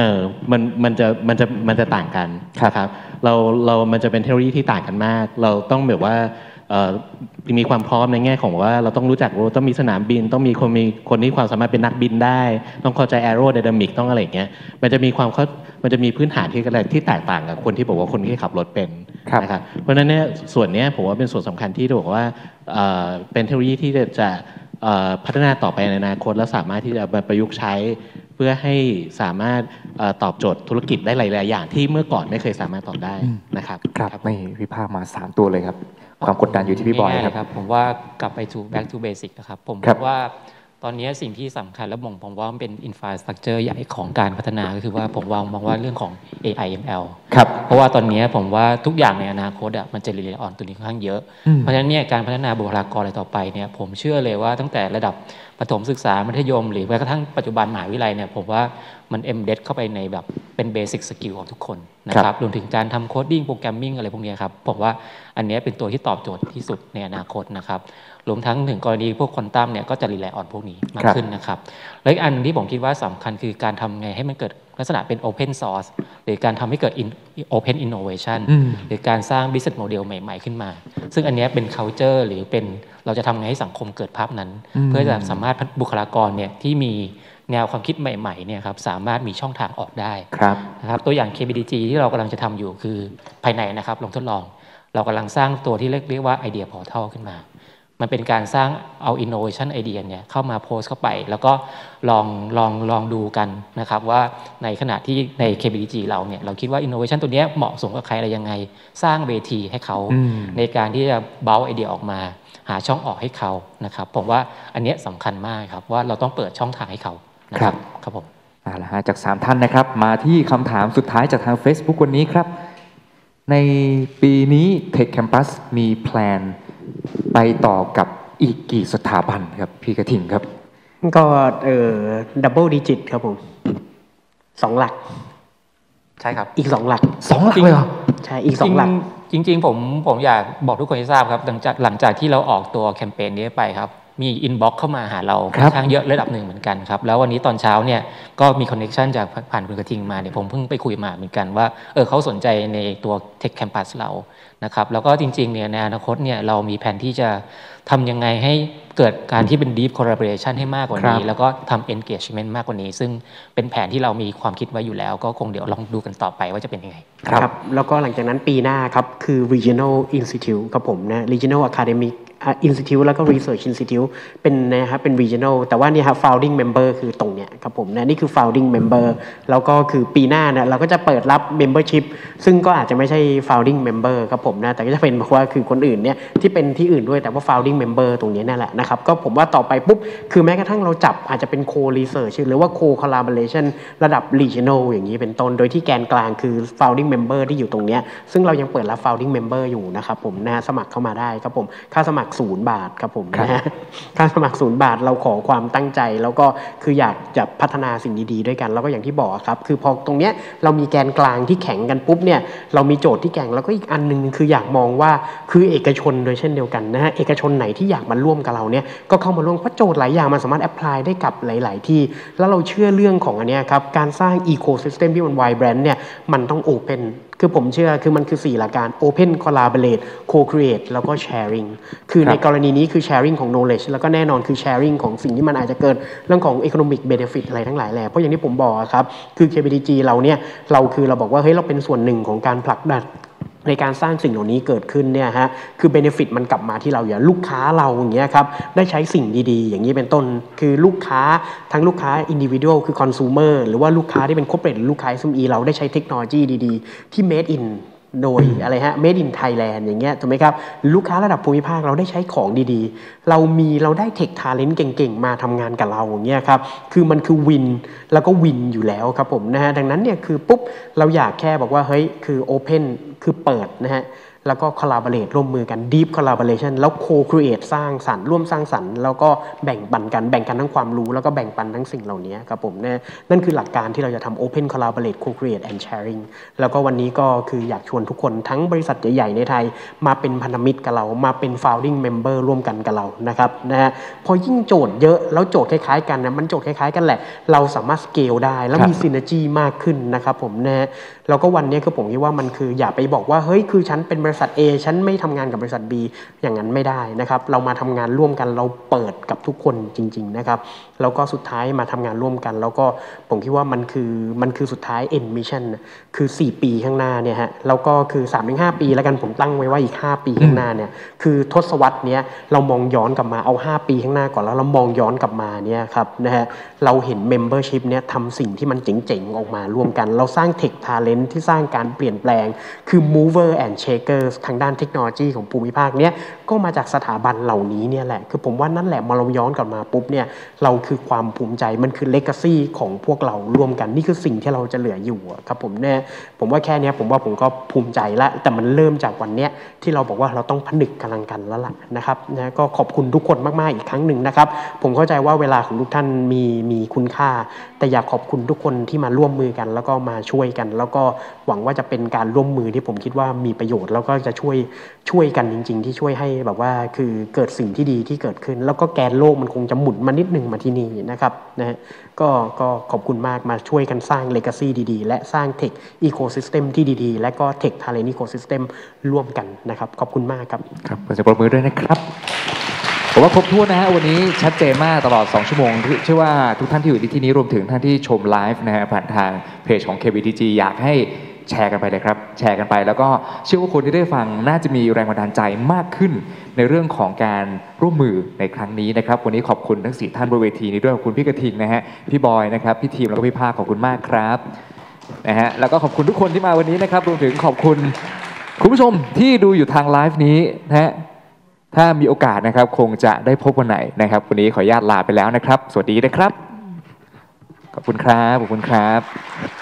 มันจะต่างกันนะครับมันจะเป็นเทคโนโลยีที่ต่างกันมากเราต้องแบบว่ามีความพร้อมในแง่ของว่าเราต้องรู้จักต้องมีสนามบินต้องมีคนที่ความสามารถเป็นนักบินได้ต้องเข้าใจ aerodynamic ต้องอะไรอย่างเงี้ยมันจะมีพื้นฐานที่แตกต่างกับคนที่บอกว่าคนที่ขับรถเป็นนะครับเพราะฉะนั้นเนี่ยส่วนนี้ผมว่าเป็นส่วนสำคัญที่จะบอกว่าเป็นเทคโนโลยีที่จะพัฒนาต่อไปในอนาคตและสามารถที่จะประยุกต์ใช้เพื่อให้สามารถตอบโจทย์ธุรกิจได้หลายๆอย่างที่เมื่อก่อนไม่เคยสามารถตอบได้นะครับไม่วิพากษ์มา3ตัวเลยครับความกดดันอยู่ที่พี่บอยครับผมว่ากลับไป back to basic นะครับผมว่าตอนนี้สิ่งที่สำคัญและผมว่ามันเป็น infrastructure ใหญ่ของการพัฒนาก็คือว่าผมมองว่าเรื่องของ AI ML เพราะว่าตอนนี้ผมว่าทุกอย่างในอนาคตมันจะ rely on ตัวนี้ค่อนข้างเยอะเพราะฉะนั้นเนี่ยการพัฒนาบุคลากรอะไรต่อไปเนี่ยผมเชื่อเลยว่าตั้งแต่ระดับประถมศึกษามัธยมหรือแม้กระทั่งปัจจุบันมหาวิทยาลัยเนี่ยผมว่ามัน embed เข้าไปในแบบเป็น basic skill ของทุกคนนะครับรวมถึงการทำ coding programming อะไรพวกนี้ครับผมว่าอันนี้เป็นตัวที่ตอบโจทย์ที่สุดในอนาคตนะครับรวมทั้งถึงกรณีพวกควอนตัมเนี่ยก็จะ rely on พวกนี้มากขึ้นนะครับและอีกอันที่ผมคิดว่าสำคัญคือการทำไงให้มันเกิดลักษณะเป็น open source หรือการทำให้เกิด open innovation หรือการสร้าง business model ใหม่ๆขึ้นมาซึ่งอันนี้เป็น culture หรือเป็นเราจะทำไงให้สังคมเกิดภาพนั้นเพื่อจะสามารถบุคลากรเนี่ยที่มีแนวความคิดใหม่ๆเนี่ยครับสามารถมีช่องทางออกได้นะครับตัวอย่าง KBDG ที่เรากำลังจะทำอยู่คือภายในนะครับลองทดลองเรากำลังสร้างตัวที่เรียกว่า Idea Portal ขึ้นมามันเป็นการสร้างเอา innovation idea เนี่ยเข้ามาโพสต์เข้าไปแล้วก็ลองดูกันนะครับว่าในขณะที่ใน KBDG เราเนี่ยเราคิดว่า innovation ตัวนี้เหมาะสมกับใครอะไรยังไงสร้างเวทีให้เขาในการที่จะเบ้าไอเดียออกมาหาช่องออกให้เขานะครับผมว่าอันนี้สำคัญมากครับว่าเราต้องเปิดช่องทางให้เขานะครับครับผมละฮะจาก3ท่านนะครับมาที่คำถามสุดท้ายจากทาง Facebook วันนี้ครับในปีนี้ Tech Campus มีแพลนไปต่อกับอีกกี่สถาบันครับพี่กระทิงครับก็ดับเบิลดิจิตครับผม2 หลักใช่ครับอีก2 หลัก 2 หลักเลยเหรอใช่อีก2 หลักจริงๆผมอยากบอกทุกคนให้ทราบครับหลังจากที่เราออกตัวแคมเปญนี้ไปครับมีอินบ็อกซ์เข้ามาหาเราค่อนข้างเยอะระดับหนึ่งเหมือนกันครับแล้ววันนี้ตอนเช้าเนี่ยก็มีคอนเนคชันจากผ่านคุณกระทิงมาเนี่ยผมเพิ่งไปคุยมาเหมือนกันว่าเขาสนใจในตัว Tech Campus เรานะครับแล้วก็จริงๆเนี่ยในอนาคตเนี่ยเรามีแผนที่จะทำยังไงให้เกิดการที่เป็น deep collaboration ให้มากกว่านี้แล้วก็ทำ engagement มากกว่านี้ซึ่งเป็นแผนที่เรามีความคิดไว้อยู่แล้วก็คงเดี๋ยวลองดูกันต่อไปว่าจะเป็นยังไงครับแล้วก็หลังจากนั้นปีหน้าครับคือ regional institute ครับผมนะ regional academic institute แล้วก็ research institute เป็นนะครับเป็น regional แต่ว่านี่ครับ founding member คือตรงเนี้ยครับผมนะนี่คือ founding member แล้วก็คือปีหน้าเนี่ยเราก็จะเปิดรับ membership ซึ่งก็อาจจะไม่ใช่ founding member ครับผมนะแต่ก็จะเป็นเพราะว่าคือคนอื่นเนี่ยที่เป็นที่อื่นด้วยแต่ว่า founding member ตรงนี้นั่นแหละนะครับก็ผมว่าต่อไปปุ๊บคือแม้กระทั่งเราจับอาจจะเป็น co research หรือว่า co collaboration ระดับ regional อย่างนี้เป็นต้นโดยที่แกนกลางคือ founding member ที่อยู่ตรงเนี้ยซึ่งเรายังเปิดรับ founding member อยู่นะครับผมนะสมัครเข้ามาได้ครับผมค่าสมัคร0 บาทครับผมนะฮะค่าสมัคร0 บาทเราขอความตั้งใจแล้วก็คืออยากจะพัฒนาสิ่งดีๆด้วยกันแล้วก็อย่างที่บอกครับคือพอตรงเนี้ยเรามีแกนกลางที่แข็งกันปุ๊บเนี่ยเรามีโจทย์ที่แข็งแล้วก็อีกอันนึงคืออยากมองว่าคือเอกชนโดยเช่นเดียวกันนะฮะเอกชนไหนที่อยากมาร่วมกับเราเนี่ยก็เข้ามาร่วมเพราะโจทย์หลายอย่างมันสามารถแอพพลายได้กับหลายๆที่แล้วเราเชื่อเรื่องของอันเนี้ยครับการสร้างอีโคซิสเต็มที่มันไวแบรนด์เนี่ยมันต้องโอเพนคือผมเชื่อคือมันคือ4 หลักการ Open Collaborate Co-create แล้วก็ Sharing คือในกรณีนี้คือ Sharing ของ knowledge แล้วก็แน่นอนคือ Sharing ของสิ่งที่มันอาจจะเกิดเรื่องของ Economic Benefit อะไรทั้งหลายแหละเพราะอย่างที่ผมบอกครับคือ KBDG เราเนี่ยเราบอกว่าเฮ้ยเราเป็นส่วนหนึ่งของการผลักดันในการสร้างสิ่งเหล่านี้เกิดขึ้นเนี่ยฮะคือ benefit มันกลับมาที่เราอย่างลูกค้าเราอย่างเงี้ยครับได้ใช้สิ่งดีๆอย่างนี้เป็นต้นคือลูกค้าทั้งลูกค้า individual คือ consumer หรือว่าลูกค้าที่เป็น corporate หรือลูกค้า SME เราได้ใช้เทคโนโลยีดีๆที่ made in โดยอะไรฮะ made in Thailand อย่างเงี้ยถูกไหมครับลูกค้าระดับภูมิภาคเราได้ใช้ของดีๆเราได้ tech talent เก่งๆมาทำงานกับเราอย่างเงี้ยครับคือมันคือวินแล้วก็วินอยู่แล้วครับผมนะฮะดังนั้นเนี่ยคือปุ๊บเราอยากแค่บอกว่าเฮ้ยคือ open คือเปิดนะฮะแล้วก็ collaborate ร่วมมือกัน deep collaboration แล้ว co-create สร้างสรรค์ร่วมสร้างสรรค์แล้วก็แบ่งปันกันทั้งความรู้แล้วก็แบ่งปันทั้งสิ่งเหล่านี้ครับผมนั่นคือหลักการที่เราจะทำ open collaborate co-create and sharing แล้วก็วันนี้ก็คืออยากชวนทุกคนทั้งบริษัทใหญ่ๆในไทยมาเป็นพันธมิตรกับเรามาเป็น founding member ร่วมกันกับเรานะครับนะฮะพอยิ่งโจทย์เยอะแล้วโจทย์คล้ายๆกันนะมันโจทย์คล้ายๆกันแหละเราสามารถ scale ได้แล้วมี synergy มากขึ้นนะครับผมนะฮะแล้วก็วันนี้คือผมคิดว่ามันคืออย่าไปบอกว่าเฮ้ยคือฉันเป็นบริษัท A ฉันไม่ทำงานกับบริษัท B อย่างนั้นไม่ได้นะครับเรามาทำงานร่วมกันเราเปิดกับทุกคนจริงๆนะครับแล้วก็สุดท้ายมาทำงานร่วมกันแล้วก็ผมคิดว่ามันคือสุดท้าย end mission คือ4 ปีข้างหน้าเนี่ยฮะแล้วก็คือ 3-5 ปีแล้วกันผมตั้งไว้ว่าอีก5 ปีข้างหน้าเนี่ยคือทศวรรษเนี้ยเรามองย้อนกลับมาเอา5 ปีข้างหน้าก่อนแล้วเรามองย้อนกลับมาเนี่ยครับนะฮะเราเห็น membership เนี้ยทำสิ่งที่มันเจ๋งๆออกมาร่วมกันเราสร้าง tech talent ที่สร้างการเปลี่ยนแปลงคือ mover and shaker ร์ทางด้านเทคโนโลยีของภูมิภาคเนี้ยก็มาจากสถาบันเหล่านี้เนี่ยแหละคือผมว่านั่นแหละมาเราย้อนกลับมาปุ๊บเนี่ยเราคือความภูมิใจมันคือเลกาซีของพวกเราร่วมกันนี่คือสิ่งที่เราจะเหลืออยู่ครับผมเนี่ยผมว่าแค่นี้ผมก็ภูมิใจละแต่มันเริ่มจากวันเนี้ยที่เราบอกว่าเราต้องผนึกกำลังกันแล้วล่ะนะครับนะก็ขอบคุณทุกคนมากๆอีกครั้งหนึ่งนะครับผมเข้าใจว่าเวลาของทุกท่านมีคุณค่าแต่อยากขอบคุณทุกคนที่มาร่วมมือกันแล้วก็มาช่วยกันแล้วก็หวังว่าจะเป็นการร่วมมือที่ผมคิดว่ามีประโยชน์แล้วก็จะช่วยกันจริงๆที่ช่วยให้แบบว่าคือเกิดสิ่งที่ดีที่เกิดขึ้นแล้วก็แกนโลกมันคงจะหมุนมานิดนึงมาที่นี่นะครับนะฮะก็ขอบคุณมากมาช่วยกันสร้าง legacy ดีๆและสร้าง tech ecosystem ที่ดีๆและก็ tech talent ecosystem ร่วมกันนะครับขอบคุณมากครับครับขอเสียงปรบมือด้วยนะครับผมว่าครบถ้วนนะฮะวันนี้ชัดเจนมากตลอด2ชั่วโมงเชื่อว่าทุกท่านที่อยู่ที่นี้รวมถึงท่านที่ชมไลฟ์นะฮะผ่านทางเพจของ KBTG อยากให้แชร์กันไปเลยครับแชร์กันไปแล้วก็เชื่อว่าคนที่ได้ฟังน่าจะมีแรงบันดาลใจมากขึ้นในเรื่องของการร่วมมือในครั้งนี้นะครับวันนี้ขอบคุณทั้ง4ท่านบนเวทีนี้ด้วยขอบคุณพี่กระทิงนะฮะพี่บอยนะครับพี่ทีมแล้วก็พี่ภาคขอบคุณมากครับนะฮะแล้วก็ขอบคุณทุกคนที่มาวันนี้นะครับรวมถึงขอบคุณคุณผู้ชมที่ดูอยู่ทางไลฟ์นี้นะฮะถ้ามีโอกาสนะครับคงจะได้พบวันไหนนะครับวันนี้ขออนุญาตลาไปแล้วนะครับสวัสดีนะครับขอบคุณครับขอบคุณครับ